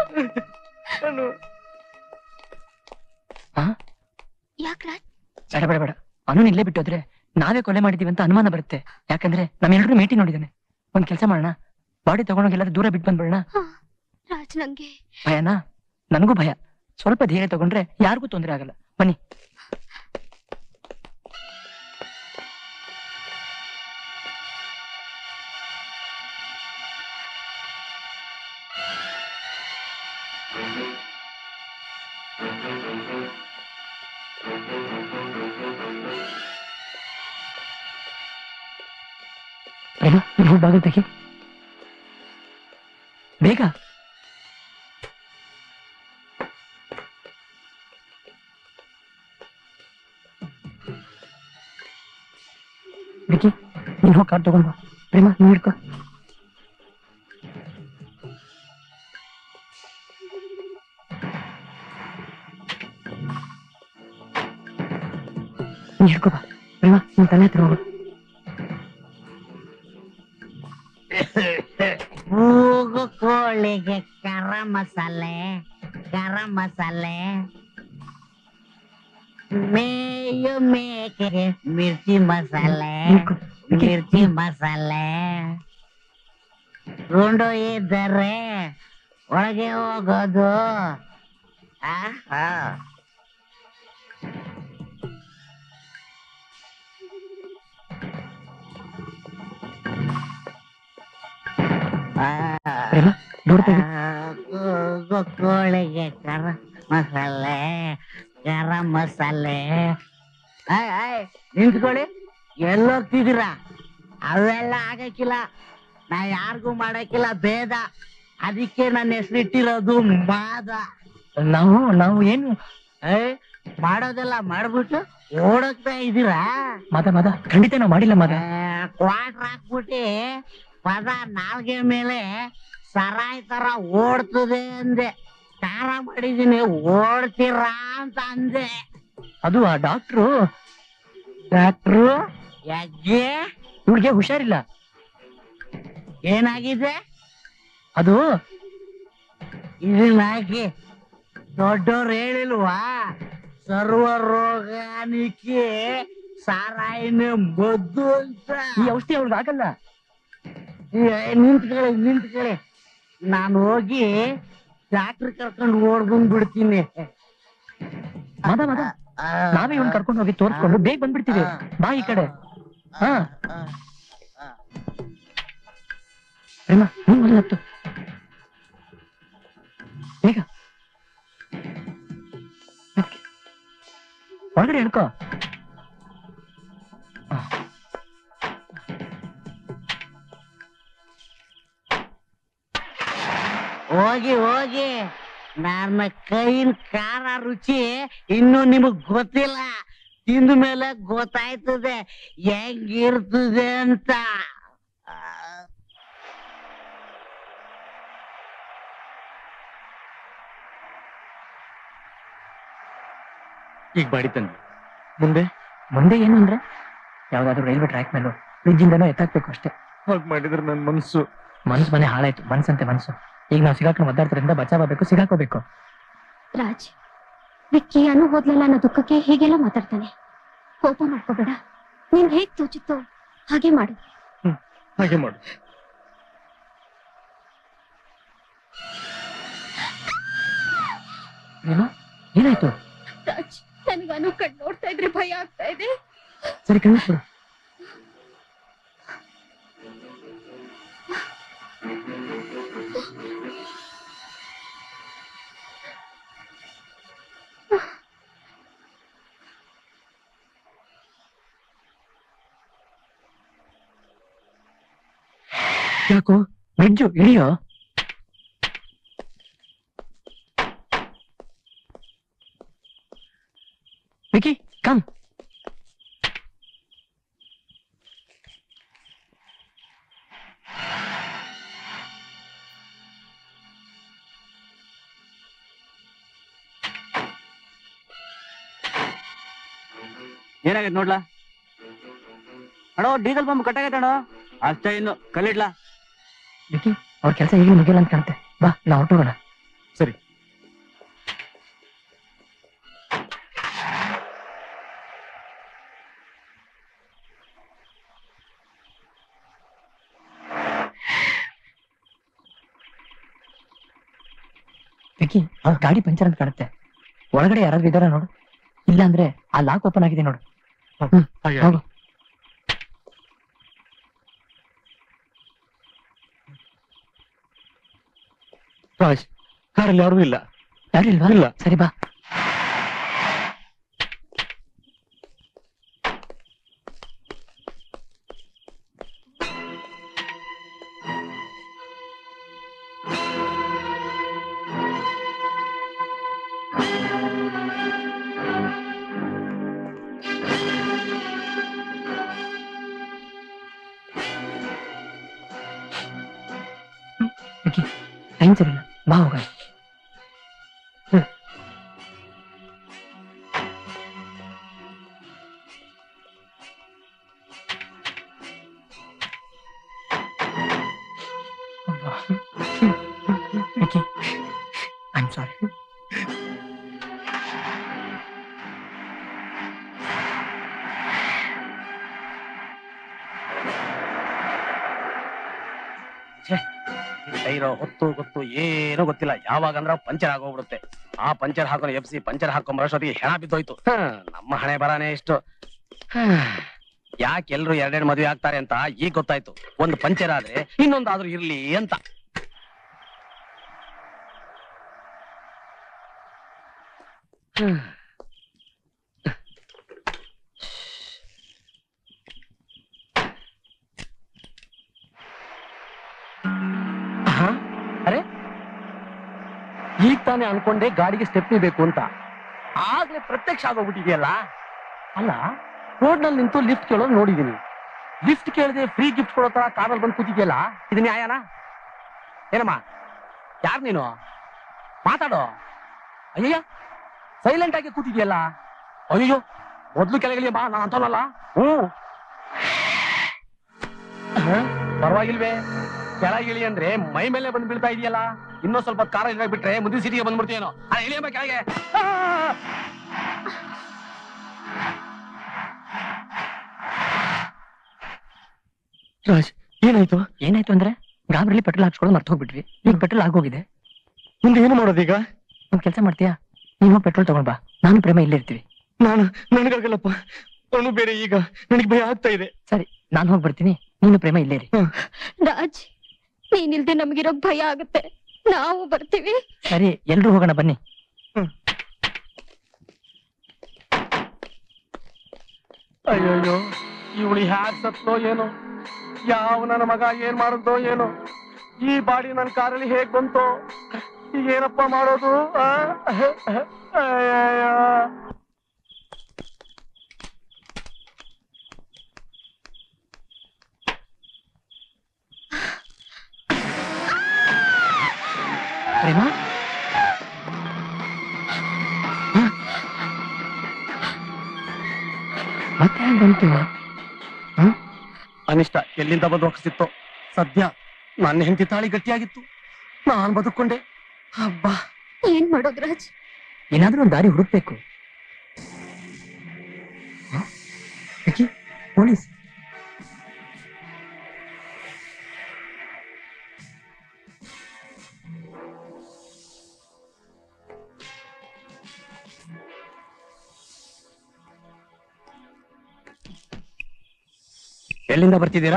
ಯಾಕ್ ರಾಜ್? ಬೇಡ ಬೇಡ ಬೇಡ, ಅನು ಇಲ್ಲೇ ಬಿಟ್ಟೋದ್ರೆ ನಾವೇ ಕೊಲೆ ಮಾಡಿದೀವಿ ಅಂತ ಅನುಮಾನ ಬರುತ್ತೆ. ಯಾಕಂದ್ರೆ ನಮ್ಮೆಲ್ಲರೂ ಮೇಟಿ ನೋಡಿದಾನೆ. ಒಂದ್ ಕೆಲಸ ಮಾಡೋಣ, ಬಾಡಿ ತಗೊಂಡೋಗಿ ಎಲ್ಲಾದ್ರೂ ದೂರ ಬಿಟ್ಟು ಬಂದ್ಬಿಡೋಣ. ರಾಜ್, ನಂಗೆ ಭಯನಾ? ನನಗೂ ಭಯ. ಸ್ವಲ್ಪ ಧೈರ್ಯ ತಗೊಂಡ್ರೆ ಯಾರಿಗೂ ತೊಂದರೆ ಆಗಲ್ಲ. ಬನ್ನಿ. ಬಾಗಿಲು ತೆಗಿ ಬೇಗ. ವಿಕಿ ನೀನ್ ಹೋಗಿ ಕಾರ್ ತಗೊಂಡು ಬಾ. ಪ್ರೇಮ ನೀನ್ ಹಿಡ್ಕೊ. ನೀನ್ ಹಿಡ್ಕೊ ಬಾ. ಪ್ರೇಮ ನಿನ್ ತಲೆ ಹತ್ರ ಹೋಗು. ಮೂಗು ಕೋಳಿಗೆ ಗರಂ ಮಸಾಲೆ, ಗರಂ ಮಸಾಲೆ. ಮೇಯು ಮೇಕೆಗೆ ಮಿರ್ಚಿ ಮಸಾಲೆ, ಮಿರ್ಚಿ ಮಸಾಲೆ. ಗುಂಡು ಇದ್ದರೆ ಒಳಗೆ ಹೋಗೋದು. ಆಹಾ ಕೋಳಿಗೆ ಗರಂ ಮಸಾಲೆ, ಗರಂ ಮಸಾಲೆ. ನಿಂತ್ಕೊಳ್ಳಿ, ಎಲ್ಲೋಗ್ತಿದ್ದೀರಾ? ಅವೆಲ್ಲ ಆಗಕ್ಕಿಲ್ಲ, ನಾ ಯಾರಿಗೂ ಮಾಡಕ್ಕಿಲ್ಲ, ಭೇದ. ಅದಕ್ಕೆ ನನ್ನ ಹೆಸರಿಟ್ಟಿರೋದು ಮಾದ. ನಾವು ಏನು ಮಾಡೋದೆಲ್ಲ ಮಾಡ್ಬಿಟ್ಟು ಓಡೋಗ್ತಾ ಇದ್ದೀರಾ? ಮದ ಖಂಡಿತ ನಾವು ಮಾಡಿಲ್ಲ ಮದ. ಕ್ವಾಟ್ರ್ ಹಾಕ್ಬಿಟ್ಟಿ ಪದ ನಾಲ್ಗೆ ಮೇಲೆ ಸರಾಯ್ ತರ ಓಡ್ತದೆ ಅಂದೆ. ಖಾರ ಮಾಡಿದೀನಿ, ಓಡ್ತೀರಾ ಅಂತ ಅಂದೆ. ಅದು ಆ ಡಾಕ್ಟ್ರು ಯಾಕೆ? ಇವ್ರಿಗೆ ಹುಷಾರಿಲ್ಲ. ಏನಾಗಿದೆ? ಅದು ಇದನ್ನಾಗಿ ದೊಡ್ಡವ್ರು ಹೇಳಿಲ್ವಾ? ಸರ್ವ ರೋಗಾನಿಕೆ ಸಾರಾಯಿನ ಮದ್ದು ಅಂತ. ಈ ಔಷಧಿ ಅವ್ರಿಗೆ ಆಗಲ್ಲ. ನಿಂತ್ಕೊಳ್ಳಿ, ನಾನು ಹೋಗಿ ಡಾಕ್ಟರ್ ಕರ್ಕೊಂಡು ಓಡ್ಕೊಂಡ್ ಬಿಡ್ತೀನಿ. ಮದ ನಾವೇ ಇವ್ನ ಕರ್ಕೊಂಡು ಹೋಗಿ ತೋರ್ಸ್ಕೊಂಡು ಬೇಗ ಬಂದ್ಬಿಡ್ತೀವಿ. ಬಾ ಈ ಕಡೆ. ಹಾ ಪ್ರೇಮ ನೀನ್ ಮೊದಲು ಹತ್ತು ಬೇಗ. ಒಳಗಡೆ ಹಿಡ್ಕೋ. ಹೋಗಿ ನನ್ನ ಕೈನ ಖಾರ ರುಚಿ ಇನ್ನು ನಿಮಗ್ ಗೊತ್ತಿಲ್ಲ. ತಿಂದ ಮೇಲೆ ಗೊತ್ತಾಯ್ತದೆ ಹೆಂಗಿರ್ತದೆ ಅಂತ. ಈಗ ಬಾಡಿ ತಂದ್ವಿ, ಮುಂದೆ ಏನು ಅಂದ್ರೆ ಯಾವ್ದಾದ್ರು ರೈಲ್ವೆ ಟ್ರ್ಯಾಕ್ ಮೇಲೂ ಬ್ರಿಡ್ಜ್ ಇಂದನೋ ಎತ್ತಾಕ್ಬೇಕು ಅಷ್ಟೇ. ಹಾಗೆ ಮಾಡಿದ್ರೆ ನನ್ನ ಮನಸ್ಸು ಮನೆ ಹಾಳಾಯ್ತು. ಮನ್ಸಂತೆ ಮನ್ಸು. ಈಗ ನಾವು ಸಿಗಾಕೊಂಡು ಒದ್ದಾಡ್ತಿರಿಂದ ಬಚಾವಬೇಕು, ಸಿಗಾಕೋಬೇಕು. ರಾಜ್, ವಿಕ್ಕಿ ಅನು ಹೋದ್ಲಲ್ಲ ಅನ್ನೋ ದುಃಖಕ್ಕೆ ಹೀಗೆಲ್ಲ ಮಾತಾಡ್ತಾನೆ. ಕೋಪ ಮಾಡ್ಕೋಬೇಡ. ನೀನ್ ಹೇಗ್ ತೋಚಿತ್ತೋ ಹಾಗೆ ಮಾಡು. ಹಾಗೆ ಮಾಡು. ಏನಾಯ್ತು? ರಾಜ್, ನನಗೆ ಅನು ಕಣ್ ನೋಡ್ತಾ ಇದ್ರೆ ಭಯ ಆಗ್ತಾ ಇದೆ. ಸರಿ ಕಣ್ಣಿಸ್ಬಿಡು. ಯಾಕೋ ಬ್ರಿಡ್ಜು ಇಳಿಯೋ. ವಿಕಿ ಕಮ್. ಏನಾಗೈತೆ ನೋಡ್ಲಾ? ಅಣ್ಣೋ ಡೀಸೆಲ್ ಪಂಪ್ ಕಟ್ಟಾಗೈತೆ ಅಣ್ಣೋ. ಅಷ್ಟೇ, ಇನ್ನು ಕಲ್ಲಿಡ್ಲಾ? ವಿಕಿ ಅವ್ರ ಕೆಲಸ ಈಗಲೂ ಮುಗಿಯಲ್ಲ ಅಂತ ಕಾಣುತ್ತೆ. ಬಾ ನಾವು ಹೊರಟೋಗೋಣ. ಸರಿ. ವಿಕಿ ಅವ್ರ ಗಾಡಿ ಪಂಚರ್ ಅಂತ ಕಾಣುತ್ತೆ. ಒಳಗಡೆ ಯಾರಾದ್ರೂ ಇದಾರ ನೋಡು. ಇಲ್ಲ ಅಂದ್ರೆ ಆ ಲಾಕ್ ಓಪನ್ ಆಗಿದೆ ನೋಡು. ಹೋಗು. ರಾಜ್, ಕಾರಲ್ಲಿ ಯಾರೂ ಇಲ್ಲ. ಯಾರು ಇಲ್ವಾ? ಇಲ್ಲ. ಸರಿ ಬಾ. ಟೈಮ್ ಸರಿ ಇಲ್ಲ, ಬಾ ಹೋಗ. Vicky, I'm sorry. ಟೈರೋ ಹೊತ್ತು ಗೊತ್ತು ಏನೋ ಗೊತ್ತಿಲ್ಲ, ಯಾವಾಗ ಅಂದ್ರ ಪಂಚರ್ ಆಗೋಗ್ಬಿಡುತ್ತೆ. ಆ ಪಂಚರ್ ಹಾಕೊಂಡು ಎಫ್ಸಿ ಪಂಚರ್ ಹಾಕೊಂಬರೋಷ್ಟೊತ್ತಿಗೆ ಹೆಣ ಬಿದ್ದೋಯ್ತು. ನಮ್ಮ ಹಣೆ ಬರಾನೇ ಇಷ್ಟು. ಯಾಕೆ ಎಲ್ರು ಎರಡೆರಡು ಮದುವೆ ಆಗ್ತಾರೆ ಅಂತ ಈಗ ಗೊತ್ತಾಯ್ತು. ಒಂದು ಪಂಚರ್ ಆದ್ರೆ ಇನ್ನೊಂದಾದ್ರೂ ಇರ್ಲಿ ಅಂತ. ಅರೆ ಈಗ ತಾನೇ ಅನ್ಕೊಂಡೆ ಗಾಡಿಗೆ ಸ್ಟೆಪ್ನಿ ಬೇಕು ಅಂತ, ಆಗ್ಲೇ ಪ್ರತ್ಯಕ್ಷ ಆಗೋಗ್ಬಿಟ್ಟಿದೆಯಲ್ಲ. ಅಲ್ಲ, ರೋಡ್ ನಲ್ಲಿ ನಿಂತು ಲಿಫ್ಟ್ ಕೇಳೋದು ನೋಡಿದೀನಿ, ಲಿಫ್ಟ್ ಕೇಳದೆ ಫ್ರೀ ಗಿಫ್ಟ್ ಕೊಡೋ ತರ ಕಾರಲ್ಲಿ ಬಂದು ಕೂತಿದ್ಯಲ್ಲ, ಇದು ನ್ಯಾಯನಾ? ಏನಮ್ಮ, ಯಾರು ನೀನು? ಮಾತಾಡೋ. ಅಯ್ಯಯ್ಯ, ಸೈಲೆಂಟ್ ಆಗಿ ಕೂತಿದ್ಯಲ್ಲ. ಅಯ್ಯೋ, ಮೊದ್ಲು ಕೆಳಗಿಳಿಯ ಬಾ, ನಾನು ಅಂತವನಲ್ಲ. ಪರವಾಗಿಲ್ವೇ, ಕೆಳಗಿಳಿ ಅಂದ್ರೆ ಮೈ ಮೇಲೆ ಬಂದು ಬೀಳ್ತಾ ಇದೆಯಲ್ಲ. ಇನ್ನೂ ಸ್ವಲ್ಪ ಕಾರ ಬಿಟ್ರೆ ಮುಂದಿನ ಸಿಟಿಗೆ ಬಂದ್ಬಿಡ್ತೀಯೇನೋ. ಇಳಿಯಮ್ಮ ಕೆಳಗೆ. ರಾಜ್, ಏನಾಯ್ತು? ಏನಾಯ್ತು ಅಂದ್ರೆ ಗಾಬರಿಲಿ ಪೆಟ್ರೋಲ್ ಹಾಕ್ಸ್ಕೊಳ್ಳೋದು ಮರ್ತು ಹೋಗ್ಬಿಟ್ವಿ. ಈಗ ಪೆಟ್ರೋಲ್ ಆಗೋಗಿದೆ. ಮುಂದೆ ಏನು ಮಾಡೋದೀಗ? ಒಂದ್ ಕೆಲಸ ಮಾಡ್ತೀಯಾ? ನೀನು ಪೆಟ್ರೋಲ್ ತಗೊಂಡ್ ಬಾ, ನಾನು ಪ್ರೇಮ ಇಲ್ಲೇ ಇರ್ತೀವಿ. ನನಗಾಗಲ್ಲಪ್ಪ, ಅವನು ಬೇರೆ. ಈಗ ನನಗೆ ಭಯ ಆಗ್ತಾ ಇದೆ. ಸರಿ, ನಾನು ಹೋಗಿ ಬರ್ತೀನಿ, ನೀನು ಪ್ರೇಮ ಇಲ್ಲೇ ಇರಿ. ರಾಜ್, ನೀನಿಲ್ದೆ ನಮ್ಗಿರೋಕ್ ಭಯ ಆಗುತ್ತೆ, ನಾವು ಬರ್ತೀವಿ. ಸರಿ, ಎಲ್ರೂ ಹೋಗೋಣ ಬನ್ನಿ. ಅಯ್ಯಯ್ಯೋ, ಇವಳು ಹ್ಯಾಕ್ ಸತ್ತೋ ಏನೋ, ಯಾವ ನನ್ನ ಮಗ ಏನ್ ಮಾಡುತ್ತೋ ಏನೋ, ಈ ಬಾಡಿ ನನ್ನ ಕಾರಲ್ಲಿ ಹೇಗ್ ಬಂತೋ, ಈಗ ಏನಪ್ಪ ಮಾಡೋದು? ಪ್ರೇಮ, ಮತ್ತೆ ಹೆಂಗ್ ಬಂತು? ಅನಿಷ್ಟ ಎಲ್ಲಿಂದ ಬಂದು ಹೋಗಿಸಿತ್ತು. ಸದ್ಯ ನನ್ನ ಹೆಂಡತಿ ತಾಳಿ ಗಟ್ಟಿಯಾಗಿತ್ತು, ನಾನ್ ಬದುಕೊಂಡೆ. ಹಬ್ಬಾ, ಏನ್ ಮಾಡೋದು ರಾಜ್? ಏನಾದ್ರೂ ಒಂದು ದಾರಿ ಹುಡುಕ್ಬೇಕು. ಪೊಲೀಸ್. ಎಲ್ಲಿಂದ ಬರ್ತಿದ್ದೀರಾ?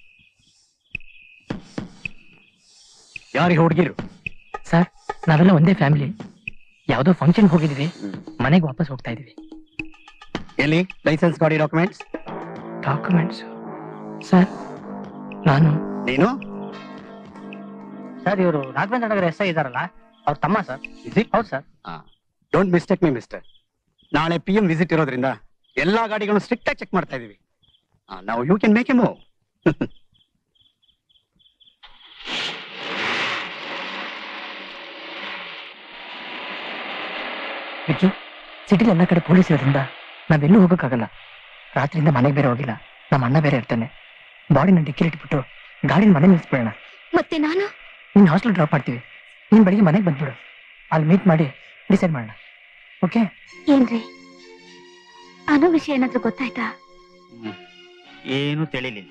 ಯಾರಿಗೆ ಹುಡುಗಿರು? ಸರ್, ನಾವೆಲ್ಲ ಒಂದೇ ಫ್ಯಾಮಿಲಿ. ಯಾವ್ದೋ ಫಂಕ್ಷನ್ ಹೋಗಿದೀವಿ, ಮನೆಗೆ ವಾಪಸ್ ಹೋಗ್ತಾ ಇದೀವಿ. ಎಲ್ಲಿ ಲೈಸೆನ್ಸ್, ಗಾಡಿ ಡಾಕ್ಯುಮೆಂಟ್ಸ್? ಡಾಕ್ಯುಮೆಂಟ್ಸ್ ಸರ್, ನಾನು. ನೀನು? ಸರ್, ಇವರು ರಾಘವೇಂದ್ರ ನಗರ ಎಸ್ ಐ ಇದಾರಲ್ಲ, ಅವ್ರ ತಮ್ಮ ಸರ್. ಹೌದು sir. Don't mistake me mister. ನಾಳೆ PM ವಿಸಿಟ್ ಇರೋದ್ರಿಂದ ಎಲ್ಲಾ ಗಾಡಿಗಳನ್ನು ಸ್ಟ್ರಿಕ್ಟ್ ಆಗಿ ಚೆಕ್ ಮಾಡ್ತಾ ಇದೀವಿ. ನಾವು you can make a move. Vicky, ಸಿಟಿಲಿ ಎಲ್ಲ ಕಡೆ ಪೊಲೀಸ್ ಇರೋದ್ರಿಂದ ನಾವೆಲ್ಲೂ ಹೋಗೋಕ್ಕಾಗಲ್ಲ. ರಾತ್ರಿಯಿಂದ ಮನೆಗೆ ಬೇರೆ ಹೋಗಿಲ್ಲ, ನಮ್ಮ ಅಣ್ಣ ಬೇರೆ ಇರ್ತಾನೆ. ಬಾಡಿನ ಡಿಕ್ಕಿಲಿ ಇಟ್ಬಿಟ್ಟು ಗಾಡಿನ ಮನೆ ನಿಲ್ಸ್ಬಿಡೋಣ. ಮತ್ತೆ ನಾನು ನೀನ್ ಹಾಸ್ಟೆಲ್ ಡ್ರಾಪ್ ಮಾಡ್ತೀವಿ, ನೀನ್ ಬೆಳಿಗ್ಗೆ ಮನೆಗೆ ಬಂದ್ಬಿಡು. ಅಲ್ಲಿ ಮೀಟ್ ಮಾಡಿ ಡಿಸೈಡ್ ಮಾಡೋಣ. ಓಕೆ? ಏನ್ರಿ, ಅನ್ನೋ ವಿಷಯ ಏನಾದ್ರೂ ಗೊತ್ತಾಯ್ತಾ? ಏನು ತಿಳಿಲಿಲ್ಲ.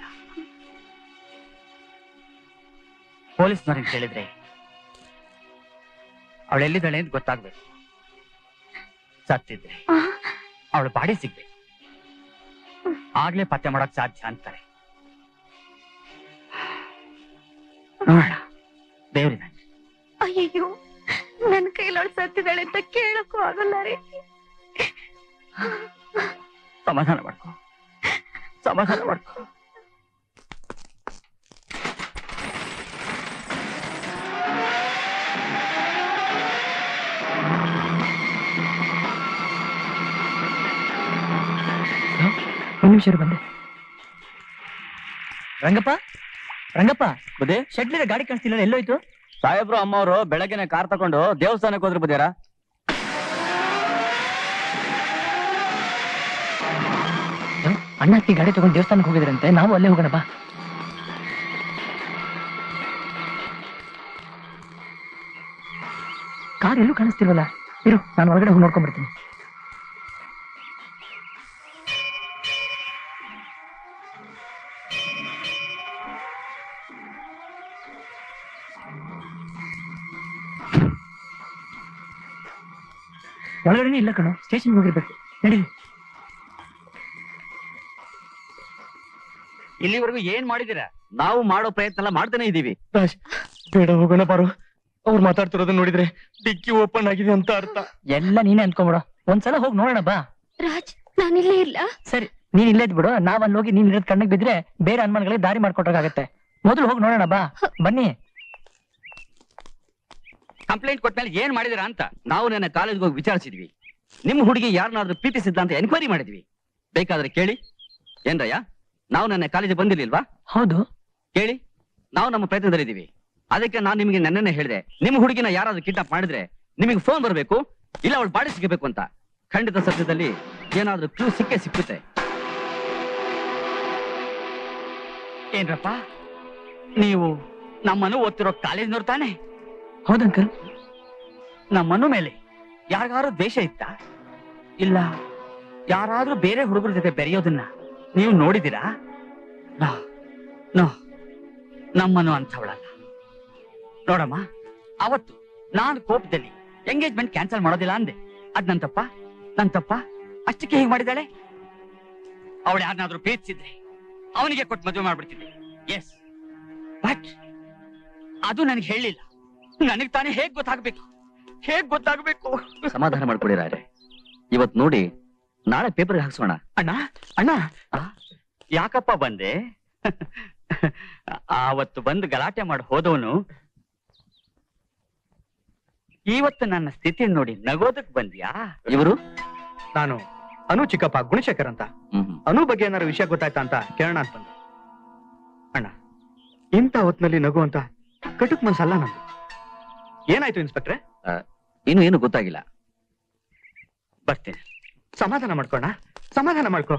ಪೊಲೀಸ್ನವ್ರಿಗೆ ಹೇಳಿದ್ರೆ ಅವಳೆಲ್ಲಿದ್ದಾಳೆ ಅಂತ ಗೊತ್ತಾಗ್ಬೇಕು. ಸತ್ತಿದ್ರೆ ಅವಳು ಬಾಡಿ ಸಿಗ್ಬೇಕು, ಆಗ್ಲೇ ಪತ್ತೆ ಮಾಡಕ್ ಸಾಧ್ಯ ಅಂತಾರೆ. ನೋಡೋಣ, ದೇವ್ರಿದ್ದಾನೆ. ಅಯ್ಯಯ್ಯೋ, ಅವಳು ಸತ್ತಿದ್ದಾಳೆ ಅಂತ ಕೇಳಕ್ಕೂ ಆಗಲ್ಲ ರೀ. ಸಮಾಧಾನ ಮಾಡ್ಕೊ, ಸಮಾಧಾನ ಮಾಡ್ಕೊ. ಒಂದು ನಿಮಿಷ ಬಂದೆ. ರಂಗಪ್ಪ, ರಂಗಪ್ಪ, ಬುದ್ಧಿ, ಶೆಡ್ಲಿರ ಗಾಡಿ ಕಾಣಿಸ್ತಿಲ್ಲ, ಎಲ್ಲೋಯ್ತು? ಸಾಹೇಬ್ರು ಅಮ್ಮವರು ಬೆಳಗ್ಗೆನೆ ಕಾರ್ ತಗೊಂಡು ದೇವಸ್ಥಾನಕ್ಕೆ ಹೋದ್ರು ಬುದ್ಧಿಯಾರ. ಅಣ್ಣ ಅತ್ತಿ ಗಾಡಿ ತಗೊಂಡು ದೇವಸ್ಥಾನಕ್ಕೆ ಹೋಗಿದ್ರಂತೆ, ನಾವು ಅಲ್ಲೇ ಹೋಗೋಣ ಬಾ. ಕಾರ್ ಎಲ್ಲೂ ಕಾಣಿಸ್ತಿಲ್ವಲ್ಲ, ಇರು ನಾನು ಹೊರಗಡೆ ಹೋಗಿ ನೋಡ್ಕೊಂಡ್ ಬರ್ತೀನಿ. ಒಳಗಡೆನೇ ಇಲ್ಲ ಕಣೋ, ಸ್ಟೇಷನ್ಗೆ ಹೋಗಿರ್ಬೇಕು. ನಡೀಲಿ. ಇಲ್ಲಿವರೆಗೂ ಏನ್ ಮಾಡಿದೀರಾ? ನಾವು ಮಾಡೋ ಪ್ರಯತ್ನ ಎಲ್ಲ ಮಾಡ್ತಾನೆ ಇದೀವಿ. ಬೇಡ, ಹೋಗೋಣ ಬಾರು. ಅವ್ರು ಮಾತಾಡ್ತಿರೋದನ್ನ ನೋಡಿದ್ರೆ ಡಿಕ್ಕಿ ಓಪನ್ ಆಗಿದೆ ಅಂತ ಅರ್ಥ. ಎಲ್ಲ ನೀನೇ ಅನ್ಕೊಂಬಿಡ, ಒಂದ್ಸಲ ಹೋಗಿ ನೋಡೋಣ ಬಾ. ರಾಜ್, ನಾನಿಲ್ಲೇ ಇಲ್ಲ. ಸರಿ, ನೀನ್ ಇಲ್ಲೇ ಬಿಡು, ನಾವ್ ಅಲ್ಲಿ ಹೋಗಿ ನೀನ್ ಇರೋದ್ ಕಣ್ಣಿಗೆ ಬಿದ್ರೆ ಬೇರೆ ಅನುಮಾನಗಳಿಗೆ ದಾರಿ ಮಾಡ್ಕೊಟ್ಟಾಗತ್ತೆ. ಮೊದಲು ಹೋಗಿ ನೋಡೋಣ ಬಾ, ಬನ್ನಿ. ಕಂಪ್ಲೇಂಟ್ ಕೊಟ್ಮೇಲೆ ಏನ್ ಮಾಡಿದಿರಾ ಅಂತ ನಾವು ನನ್ನ ಕಾಲೇಜ್ಗೆ ಹೋಗಿ ವಿಚಾರಿಸಿದ್ವಿ. ನಿಮ್ ಹುಡುಗಿ ಯಾರನ್ನಾದ್ರೂ ಪ್ರೀತಿಸಿದ್ದ ಅಂತ ಎನ್ಕ್ವೈರಿ ಮಾಡಿದ್ವಿ. ಬೇಕಾದ್ರೆ ಕೇಳಿ. ಏನ್ರಯ್ಯ, ನಾವು ನನ್ನ ಕಾಲೇಜಿಗೆ ಬಂದಿರ್ಲಿಲ್ವಾ? ಹೌದು, ಕೇಳಿ. ನಾವು ನಮ್ಮ ಪ್ರಯತ್ನದಲ್ಲಿದ್ದೀವಿ. ಅದಕ್ಕೆ ನಾನು ನಿಮಗೆ ನೆನ್ನೆ ಹೇಳಿದೆ, ನಿಮ್ಮ ಹುಡುಗಿನ ಯಾರಾದ್ರೂ ಕಿಡ್ನಾಪ್ ಮಾಡಿದ್ರೆ ನಿಮಗೆ ಫೋನ್ ಬರಬೇಕು, ಇಲ್ಲ ಅವಳು ಬಾಡಿ ಸಿಗಬೇಕು ಅಂತ. ಖಂಡಿತ ಸತ್ಯದಲ್ಲಿ ಏನಾದ್ರೂ ಕ್ಲೂ ಸಿಕ್ಕೇ ಸಿಕ್ಕುತ್ತೆ. ಏನ್ರಪ್ಪ, ನೀವು ನಮ್ಮನ್ನು ಓದ್ತಿರೋ ಕಾಲೇಜ್ನವ್ರು ತಾನೆ? ಹೌದಂಕಲ್. ನಮ್ಮನ್ನು ಮೇಲೆ ಯಾರಿಗಾರು ದ್ವೇಷ ಇತ್ತ? ಇಲ್ಲ ಯಾರಾದ್ರೂ ಬೇರೆ ಹುಡುಗರ ಜೊತೆ ಬೆರೆಯೋದನ್ನ ನೀವು ನೋಡಿದಿರಾ? ನೋ, ನಮ್ಮನ್ನು ಅಂಥವಳಲ್ಲ. ನೋಡಮ್ಮ, ಅವತ್ತು ನಾನು ಕೋಪದಲ್ಲಿ ಎಂಗೇಜ್ಮೆಂಟ್ ಕ್ಯಾನ್ಸಲ್ ಮಾಡೋದಿಲ್ಲ ಅಂದೆ. ಅದ್ ನನ್ ತಪ್ಪ. ಅಷ್ಟಕ್ಕೆ ಹೀಗೆ ಮಾಡಿದಾಳೆ. ಅವಳು ಯಾರನ್ನಾದ್ರೂ ಪ್ರೀತಿಸಿದ್ರೆ ಅವನಿಗೆ ಕೊಟ್ಟು ಮದುವೆ ಮಾಡ್ಬಿಡ್ತಿದ್ದೆ. ಎಸ್, ಬಟ್ ಅದು ನನಗೆ ಹೇಳಿಲ್ಲ. ನನಗ್ ತಾನೇ ಹೇಗ್ ಗೊತ್ತಾಗ್ಬೇಕು? ಸಮಾಧಾನ ಮಾಡ್ಕೊಡಿರಾರೆ. ಇವತ್ ನೋಡಿ ನಾಳೆ ಪೇಪರ್ ಹಾಕ್ಸೋಣ. ಅಣ್ಣ, ಯಾಕಪ್ಪ ಬಂದೆ? ಆವತ್ತು ಬಂದು ಗಲಾಟೆ ಮಾಡಿ ಹೋದವನು ಇವತ್ತು ನನ್ನ ಸ್ಥಿತಿ ನೋಡಿ ನಗೋದಕ್ ಬಂದ್ಯಾ? ಇವರು ನಾನು ಅನು ಚಿಕ್ಕಪ್ಪ, ಗುಣಶೇಖರ್ ಅಂತ. ಅನು ಬಗ್ಗೆ ಏನಾರು ವಿಷಯ ಗೊತ್ತಾಯ್ತಾ ಅಂತ ಕೇಳೋಣ ಅಂತ ಬಂದೆ. ಅಣ್ಣ, ಇಂಥ ಹೊತ್ನಲ್ಲಿ ನಗು ಅಂತ ಕಟುಕ್ ಮನ್ಸಲ್ಲ ನಂದು. ಏನಾಯ್ತು ಇನ್ಸ್ಪೆಕ್ಟ್ರೆ? ಏನು ಗೊತ್ತಾಗಿಲ್ಲ. ಬರ್ತೇನೆ. ಸಮಾಧಾನ ಮಾಡ್ಕೋ.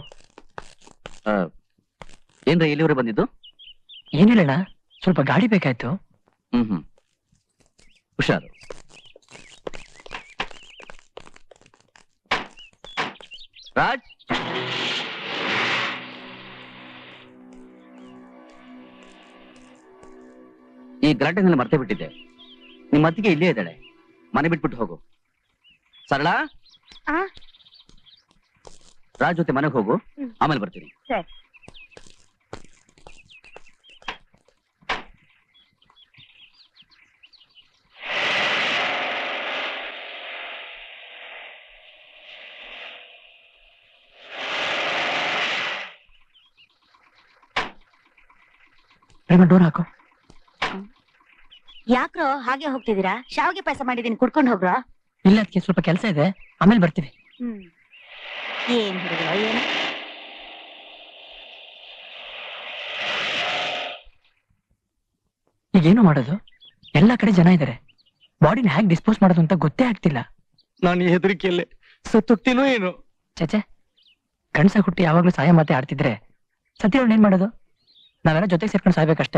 ಏನ್ರ ಇಲ್ಲಿವರೆಗೆ ಬಂದಿದ್ದು? ಏನಿಲ್ಲಣ್ಣ, ಸ್ವಲ್ಪ ಗಾಡಿ ಬೇಕಾಯ್ತು. ಹುಷಾರು. ರಾಜ್, ಈ ಗಲಾಟೆನಲ್ಲಿ ಮರ್ತೇ ಬಿಟ್ಟಿದ್ದೆ. ನಿಮ್ಮ ಅತ್ತಿಗೆ ಇಲ್ಲೇ ಇದ್ದಾಳೆ, ಮನೆ ಬಿಟ್ಬಿಟ್ಟು ಹೋಗು. ಸರಳ, ರಾಜ್ ಜೊತೆ ಮನೆಗೆ ಹೋಗು, ಆಮೇಲೆ ಬರ್ತೀನಿ. ಸರಿ. ಡೋರ್ ಹಾಕು. ಯಾಕ್ರೋ ಹಾಗೆ ಹೋಗ್ತಿದ್ದೀರಾ? ಶಾವಿಗೆ ಪಾಯಸ ಮಾಡಿದೀನಿ, ಕುಡ್ಕೊಂಡು ಹೋಗ್ರ. ಇಲ್ಲ, ಅದಕ್ಕೆ ಸ್ವಲ್ಪ ಕೆಲಸ ಇದೆ, ಆಮೇಲೆ ಬರ್ತೀವಿ. ಏನ್ ಹುಡುಗ ಏನು? ಈಗೇನು ಮಾಡೋದು? ಎಲ್ಲಾ ಕಡೆ ಜನ ಇದ್ದಾರೆ, ಬಾಡಿನ ಹೇಗೆ ಡಿಸ್ಪೋಸ್ ಮಾಡೋದು ಅಂತ ಗೊತ್ತೇ ಆಗ್ತಿಲ್ಲ. ನಾನು ಹೆದರಿಕೆಯಲ್ಲೇ ಸತ್ತೋಗ್ತೀನೋ ಏನೋ. ಚಚೆ, ಗಂಡ್ಸ ಹುಟ್ಟಿ ಯಾವಾಗ್ಲೂ ಸಾಯ ಮಾತೆ ಆಡ್ತಿದ್ರೆ ಸತ್ತಿರೋನ್ ಏನ್ ಮಾಡೋದು? ನಾವೆಲ್ಲ ಜೊತೆಗೆ ಸೇರ್ಕೊಂಡು ಸಾಯ್ಬೇಕಷ್ಟೇ.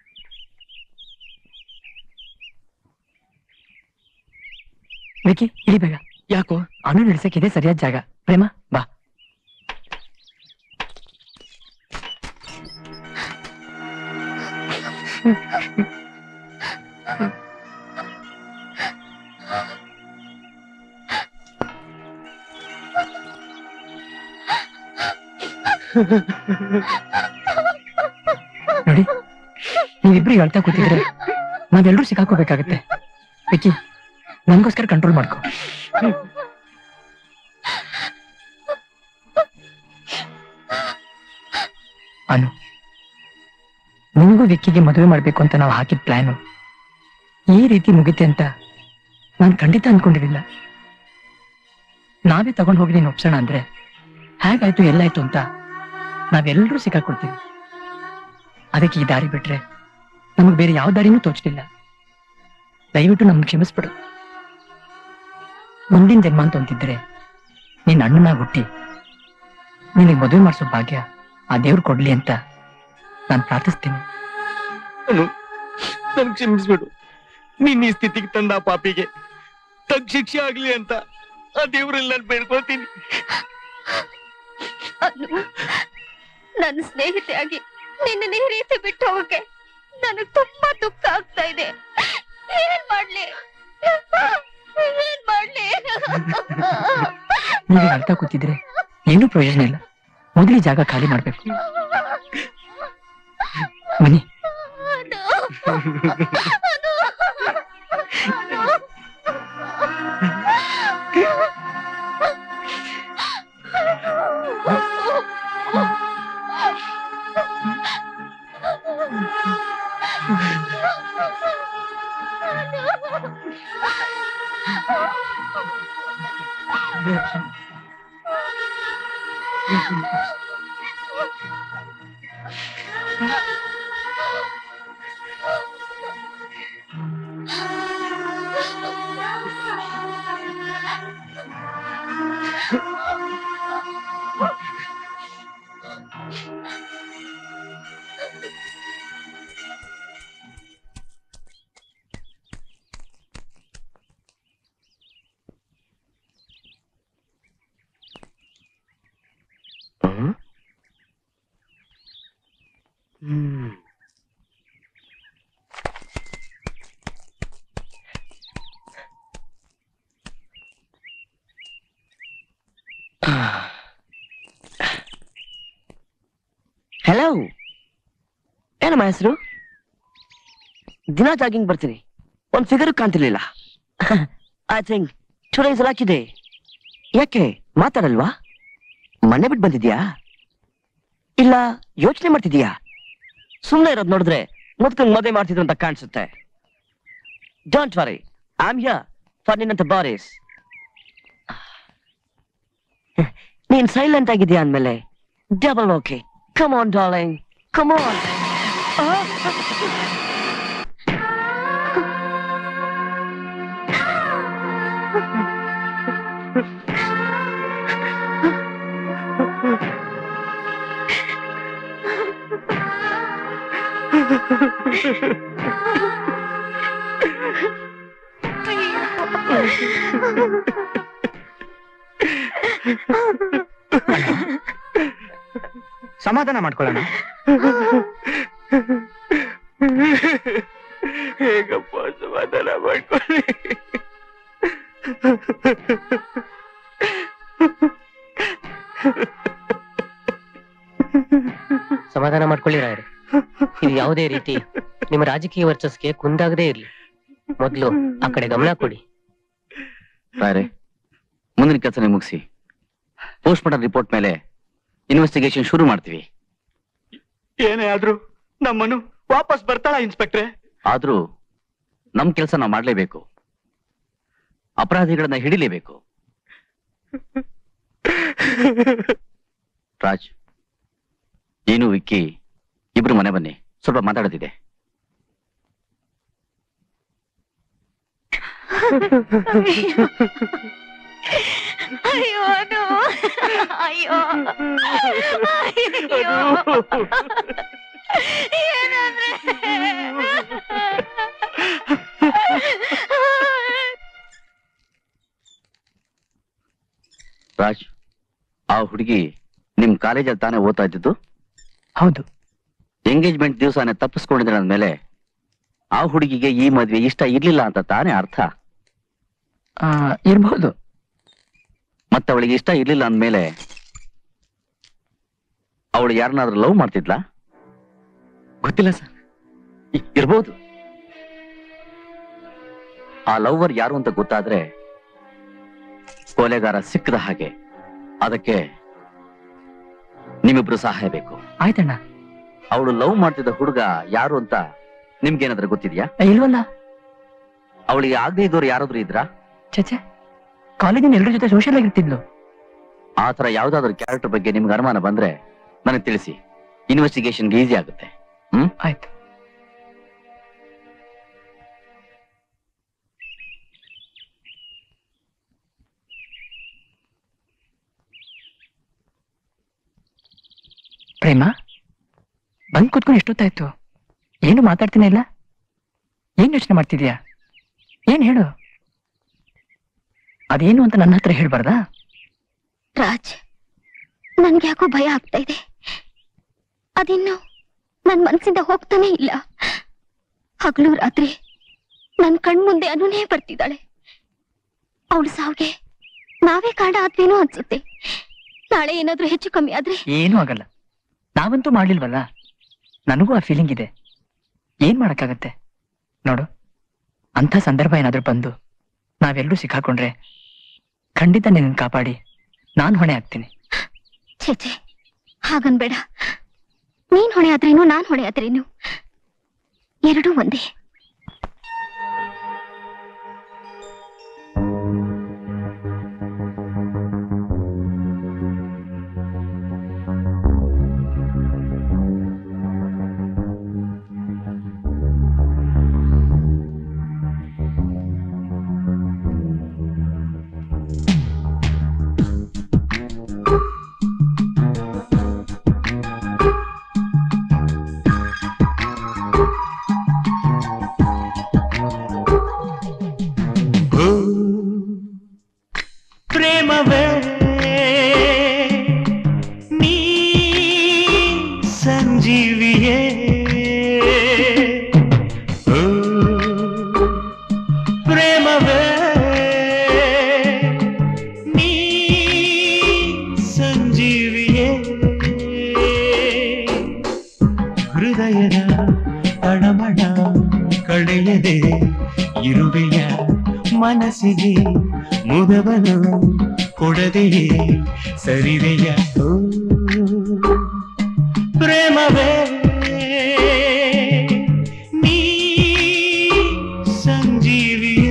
ವಿಕಿ, ಇಳಿ ಬೇಗ. ಯಾಕೋ? ಅನು ನಡೆಸಕ್ ಇದೆ ಸರಿಯಾದ ಜಾಗ. ಪ್ರೇಮ, ಬಾ. ನೋಡಿ, ನೀವಿಬ್ರು ಹೇಳ್ತಾ ಕೂತಿದ್ರೆ ನಾವೆಲ್ಲರೂ ಸಿಕ್ಕಾಕೋಬೇಕಾಗತ್ತೆ. ವಿಕಿ, ನನ್ಗೋಸ್ಕರ ಕಂಟ್ರೋಲ್ ಮಾಡ್ಕೊ. ಅನು, ನಿನಗೂ ವಿಕ್ಕಿಗೆ ಮದುವೆ ಮಾಡ್ಬೇಕು ಅಂತ ನಾವು ಹಾಕಿದ ಪ್ಲಾನು ಈ ರೀತಿ ಮುಗಿತೆ ಅಂತ ನಾನು ಖಂಡಿತ ಅನ್ಕೊಂಡಿರಲಿಲ್ಲ. ನಾವೇ ತಗೊಂಡು ಹೋಗಿ ನೀನು ಒಪ್ಸೋಣ ಅಂದ್ರೆ ಹೇಗಾಯ್ತು ಎಲ್ಲಾಯ್ತು ಅಂತ ನಾವೆಲ್ಲರೂ ಸಿಕ್ಕಾಕೊಳ್ತೀವಿ. ಅದಕ್ಕೆ ಈ ದಾರಿ ಬಿಟ್ರೆ ನಮಗ್ ಬೇರೆ ಯಾವ ದಾರಿನೂ ತೋಚಲಿಲ್ಲ. ದಯವಿಟ್ಟು ನಮ್ಗೆ ಕ್ಷಮಿಸ್ಬಿಡು. ಮುಂದಿನ ಜನ್ಮ ಅಂತ ಅಂತಿದ್ರೆ ನಿನ್ನ ಅಣ್ಣನಾಗಿ ಹುಟ್ಟಿ ನಿನಗೆ ಮದುವೆ ಮಾಡಿಸೋ ಭಾಗ್ಯ ಆ ದೇವ್ರು ಕೊಡ್ಲಿ ಅಂತ ನಾನು ಪ್ರಾರ್ಥಿಸ್ತೀನಿ. ನನ್ ಕ್ಷಮಿಸ್ಬಿಡು. ನೀನ್ ಈ ಸ್ಥಿತಿಗೆ ತಂದ ಪಾಪಿಗೆ ತಗ್ ಶಿಕ್ಷೆ ಆಗ್ಲಿ ಅಂತ ಆ ದೇವ್ರಲ್ಲಿ ನಾನು ಬೇಡ್ಕೊಳ್ತೀನಿ. ನನ್ನ ಸ್ನೇಹಿತೆಯಾಗಿ ನಿನ್ನ ಈ ರೀತಿ ಬಿಟ್ಟು ಹೋಗಕ್ಕೆ ನನಗ್ ತುಂಬಾ ದುಃಖ ಆಗ್ತಾ ಇದೆ. ಏನ್ ಮಾಡ್ಲಿ? ನೀವೀಗ ಅರ್ಥ ಕೂತಿದ್ರೆ ಏನೂ ಪ್ರಯೋಜನ ಇಲ್ಲ. ಮೊದಲು ಜಾಗ ಖಾಲಿ ಮಾಡ್ಬೇಕು. ಬನ್ನಿ. ಹಲೋ, ಏನಮ್ಮ ಹೆಸರು? ದಿನ ಜಾಗಿಂಗ್ ಬರ್ತೀನಿ, ಒಂದ್ ಫಿಗರ್ ಕಾಣ್ತಿರ್ಲಿಲ್ಲ. I think today is lucky day. ಯಾಕೆ ಮಾತಾಡಲ್ವಾ? ಮನೆ ಬಿಟ್ಟು ಬಂದಿದ್ಯಾ ಇಲ್ಲ ಯೋಚನೆ ಮಾಡ್ತಿದ್ಯಾ? ಸುಮ್ಮನೆ ಇರೋದ್ ನೋಡಿದ್ರೆ ಮುದ್ಕಂಗ್ ಮದುವೆ ಮಾಡ್ತಿದ್ರು ಅಂತ ಕಾಣಿಸುತ್ತೆ. Don't worry, I am here for ನಿನ್ನಂತ ಬಾರೀಸ್. ನೀನ್ ಸೈಲೆಂಟ್ ಆಗಿದ್ಯಾ ಅಂದ್ಮೇಲೆ double okay. Come on, darling. Come on. ಸಮಾಧಾನ ಮಾಡ್ಕೊಳ್ಳೋಣ. ಹೇಗಪ್ಪ ಸಮಾಧಾನ ಮಾಡ್ಕೊಳ್ಳಿ? ಸಮಾಧಾನ ಮಾಡ್ಕೊಳ್ಳಿ ರಾಯರೇ. ಇದು ಯಾವುದೇ ರೀತಿ ನಿಮ್ಮ ರಾಜಕೀಯ ವರ್ಚಸ್ಗೆ ಕುಂದಾಗದೇ ಇರ್ಲಿ. ಮೊದಲು ಆ ಕಡೆ ಗಮನ ಕೊಡಿ. ರಾಯರೇ, ಮುಂದಿನ ಕೆಲಸ ಮುಗಿಸಿ ಪೋಸ್ಟ್ ಮಾರ್ಟಮ್ ರಿಪೋರ್ಟ್ ಮೇಲೆ ಇನ್ವೆಸ್ಟಿಗೇಷನ್ ಶುರು ಮಾಡ್ತೀವಿ. ಏನೇ ಆದ್ರೂ ನಮ್ಮನ್ನು ವಾಪಸ್ ಬರ್ತಾಳ ಇನ್ಸ್ಪೆಕ್ಟ್ರೆ? ಆದ್ರೂ ನಮ್ ಕೆಲಸ ನಾವು ಮಾಡ್ಲೇಬೇಕು. ಅಪರಾಧಿಗಳನ್ನ ಹಿಡಿಲೇಬೇಕು. ರಾಜ್, ನೀನು ವಿಕ್ಕಿ ಇಬ್ರು ಮನೆ ಬನ್ನಿ, ಸ್ವಲ್ಪ ಮಾತಾಡೋದಿದೆ. ಅಯ್ಯೋ ಅದು, ಅಯ್ಯೋ ಅಯ್ಯೋ, ಏನಂದ್ರೆ ರಾಜ್, ಆ ಹುಡುಗಿ ನಿಮ್ ಕಾಲೇಜಲ್ಲಿ ತಾನೇ ಓದ್ತಾ ಇದ್ದಿದ್ದು? ಹೌದು. ಎಂಗೇಜ್ಮೆಂಟ್ ದಿವಸನೇ ತಪ್ಪಿಸ್ಕೊಂಡಿದ್ರೆ ಅಂದ್ಮೇಲೆ ಆ ಹುಡುಗಿಗೆ ಈ ಮದ್ವೆ ಇಷ್ಟ ಇರ್ಲಿಲ್ಲ ಅಂತ ತಾನೇ ಅರ್ಥ? ಇರ್ಬಹುದು. ಮತ್ತೆ ಅವಳಿಗೆ ಇಷ್ಟ ಇರ್ಲಿಲ್ಲ ಅಂದ್ಮೇಲೆ ಅವಳು ಯಾರನ್ನಾದ್ರೂ ಲವ್ ಮಾಡ್ತಿದ್ಲಾ? ಗೊತ್ತಿಲ್ಲ ಸರ್. ಇರ್ಬೋದು. ಆ ಲವ್ವರ್ ಯಾರು ಅಂತ ಗೊತ್ತಾದ್ರೆ ಕೊಲೆಗಾರ ಸಿಕ್ಕದ ಹಾಗೆ. ಅದಕ್ಕೆ ನಿಮ್ಮಿಬ್ರು ಸಹಾಯ ಬೇಕು. ಆಯ್ತಣ್ಣ. ಅವಳು ಲವ್ ಮಾಡ್ತಿದ್ದ ಹುಡುಗ ಯಾರು ಅಂತ ನಿಮ್ಗೇನಾದ್ರೂ ಗೊತ್ತಿದ್ಯಾ? ಇಲ್ವಲ್ಲ. ಅವಳಿಗೆ ಆಗದೆ ಇದ್ದವ್ರು ಯಾರಾದ್ರೂ ಇದ್ರಾ? ಚಚೆ, ಕಾಲೇಜಿನ ಎಲ್ಲರ ಜೊತೆ ಸೋಷಿಯಲ್ ಆಗಿರ್ತಿದ್ಲು. ಆ ತರ ಯಾವ್ದಾದ್ರು ಕ್ಯಾರೆಕ್ಟರ್ ಬಗ್ಗೆ ನಿಮ್ಗೆ ಅನುಮಾನ ಬಂದ್ರೆ ನನಗೆ ತಿಳಿಸಿ. ಇನ್ವೆಸ್ಟಿಗೇಷನ್ಗೆ ಈಸಿ ಆಗುತ್ತೆ. ಆಯ್ತು. ಪ್ರೇಮ, ಬಂದ್ ಕೂತ್ಕೊಂಡು ಎಷ್ಟೊತ್ತಾಯ್ತು? ಏನು ಮಾತಾಡ್ತೀನಿ ಇಲ್ಲ? ಏನ್ ಯೋಚನೆ ಮಾಡ್ತಿದ್ಯಾ? ಏನ್ ಹೇಳು. ಅದೇನು ಅಂತ ನನ್ನ ಹತ್ರ ಹೇಳ್ಬಾರ್ದಾ? ರಾಜ್, ನನ್ಗೆ ಯಾಕೋ ಭಯ ಆಗ್ತಾ ಇದೆ. ಅದಿನ್ನು ನನ್ ಮನ್ಸಿಂದ ಹೋಗ್ತಾನೆ ಇಲ್ಲ. ಹಗಲು ರಾತ್ರಿ ನನ್ ಕಣ್ಮುಂದೆ ಅನುನೇ ಬರ್ತಿದ್ದಾಳೆ. ಅವಳು ಸಾವಿಗೆ ನಾವೇ ಕಾರಣ ಆದ್ವೇನೋ ಅನ್ಸುತ್ತೆ. ನಾಳೆ ಏನಾದ್ರೂ ಹೆಚ್ಚು ಕಮ್ಮಿ ಆದ್ರೆ? ಏನೂ ಆಗಲ್ಲ. ನಾವಂತೂ ಮಾಡ್ಲಿಲ್ವಲ್ಲ. ನನಗೂ ಆ ಫೀಲಿಂಗ್ ಇದೆ. ಏನ್ ಮಾಡಕ್ಕಾಗತ್ತೆ ನೋಡು. ಅಂಥ ಸಂದರ್ಭ ಏನಾದ್ರೂ ಬಂದು ನಾವೆಲ್ಲರೂ ಸಿಕ್ಕಾಕೊಂಡ್ರೆ ಖಂಡಿತ ನಿನ್ನ ಕಾಪಾಡಿ ನಾನ್ ಹೊಣೆ ಆಗ್ತೀನಿ. ಛೇ, ಹಾಗನ್ಬೇಡ. ನೀನ್ ಹೊಣೆ ಆದ್ರೇನು, ನಾನ್ ಹೊಣೆ ಆದ್ರೇನು, ಎರಡೂ ಒಂದೇ. ಪ್ರೇಮವೇ ನೀ ಸಂಜೀವಿಯೇ, ಪ್ರೇಮವೇ ನೀ ಸಂಜೀವಿಯೇ, ಹೃದಯದ ತಳಮಳ ಕಳೆಯದೆ ಇರುವೆಯ ಮನಸ್ಸಿಗೆ ಮುದವನು ಕೊಡದೆಯೇ ಸರಿದೆಯ ಪ್ರೇಮವೇ ನೀ ಸಂಜೀವಿಯೇ.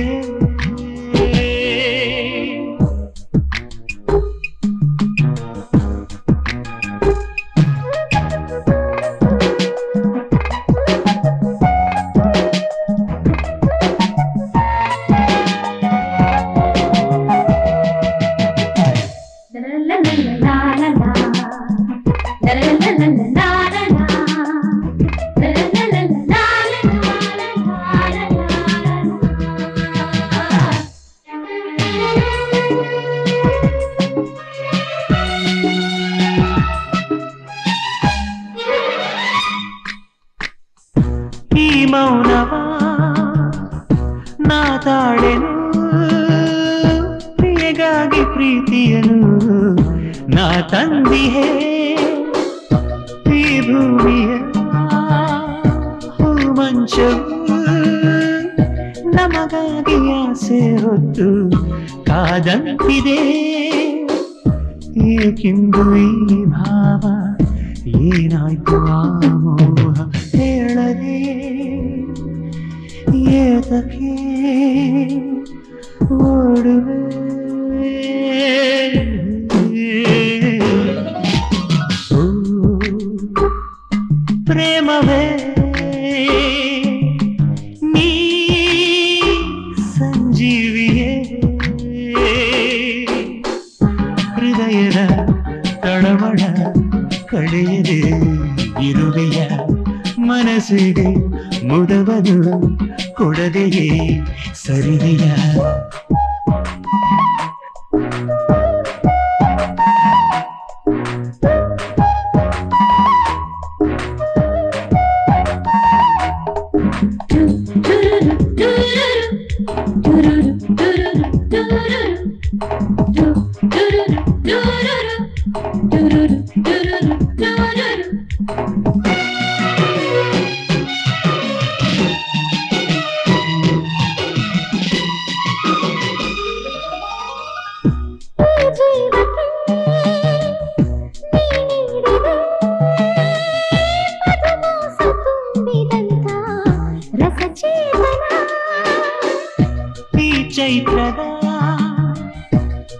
ಈ ಮೌನವ ನಾ ತಾಳೆನು, ಪ್ರಿಯಗಾಗಿ ಪ್ರೀತಿಯನು ನಾ ತಂದಿಹೇ. ಈ ಭೂಮಿಯ ಹೂಮಂಚವು ನಮಗಾಗಿ ಆಸೆ ಹೊತ್ತು ಕಾದಂತಿದೆ. ಏಕೆಂದು ಈ ಭಾವ, ಏನಾಯ್ತು ಆ ಮೋಹ ಹೇಳದೆ, ಏತಕ್ಕೆ ಓಡುವೆ. ಪ್ರೇಮವೇ ನೀ ಸಂಜೀವಿಯೇ, ಹೃದಯದ ತಳಮಳ ಕಳೆಯದೆ ಇರುವೆಯ ಮನಸ್ಸಿಗೆ ಮುದವನು ಕೊಡದೆಯೇ ಸರಿದೆಯ.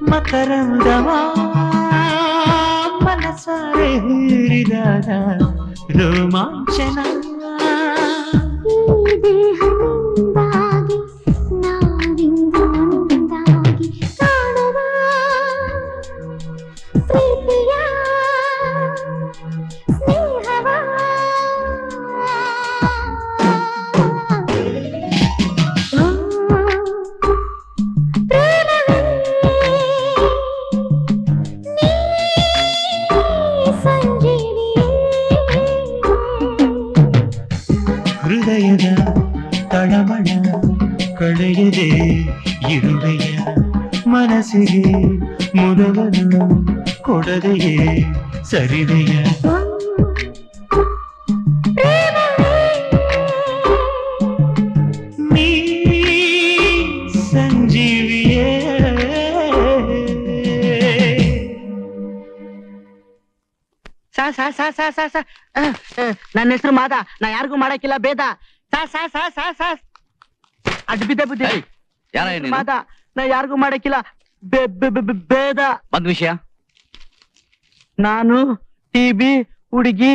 ಮಕರಂದವ ಮನಸಾರೆ ಹೀರಿದಾಗ ರೋಮಾಂಚನ ಹೃದಯದ ತಳಮಳ ಕಳೆಯದೆ ಇರುವೆಯ ಮನಸ್ಸಿಗೆ ಮುದವನ್ನು ಕೊಡದೆಯೇ ಸರಿದೆಯ ನೀ ಸಂಜೀವಿಯೇ ನನ್ನ ಹೆಸರು ಮಾದ, ನಾ ಯಾರಿಗೂ ಮಾಡಕ್ಕಿಲ್ಲ ಭೇದ. ಅಡ್ ಬಿದ್ದೆ ಬುದ್ಧಿ. ಮಾದ, ನಾ ಯಾರಿಗೂ ಮಾಡಕ್ಕಿಲ್ಲ ಭೇದ. ಒಂದ್ ವಿಷಯ, ನಾನು ಟಿವಿ ಹುಡುಗಿ,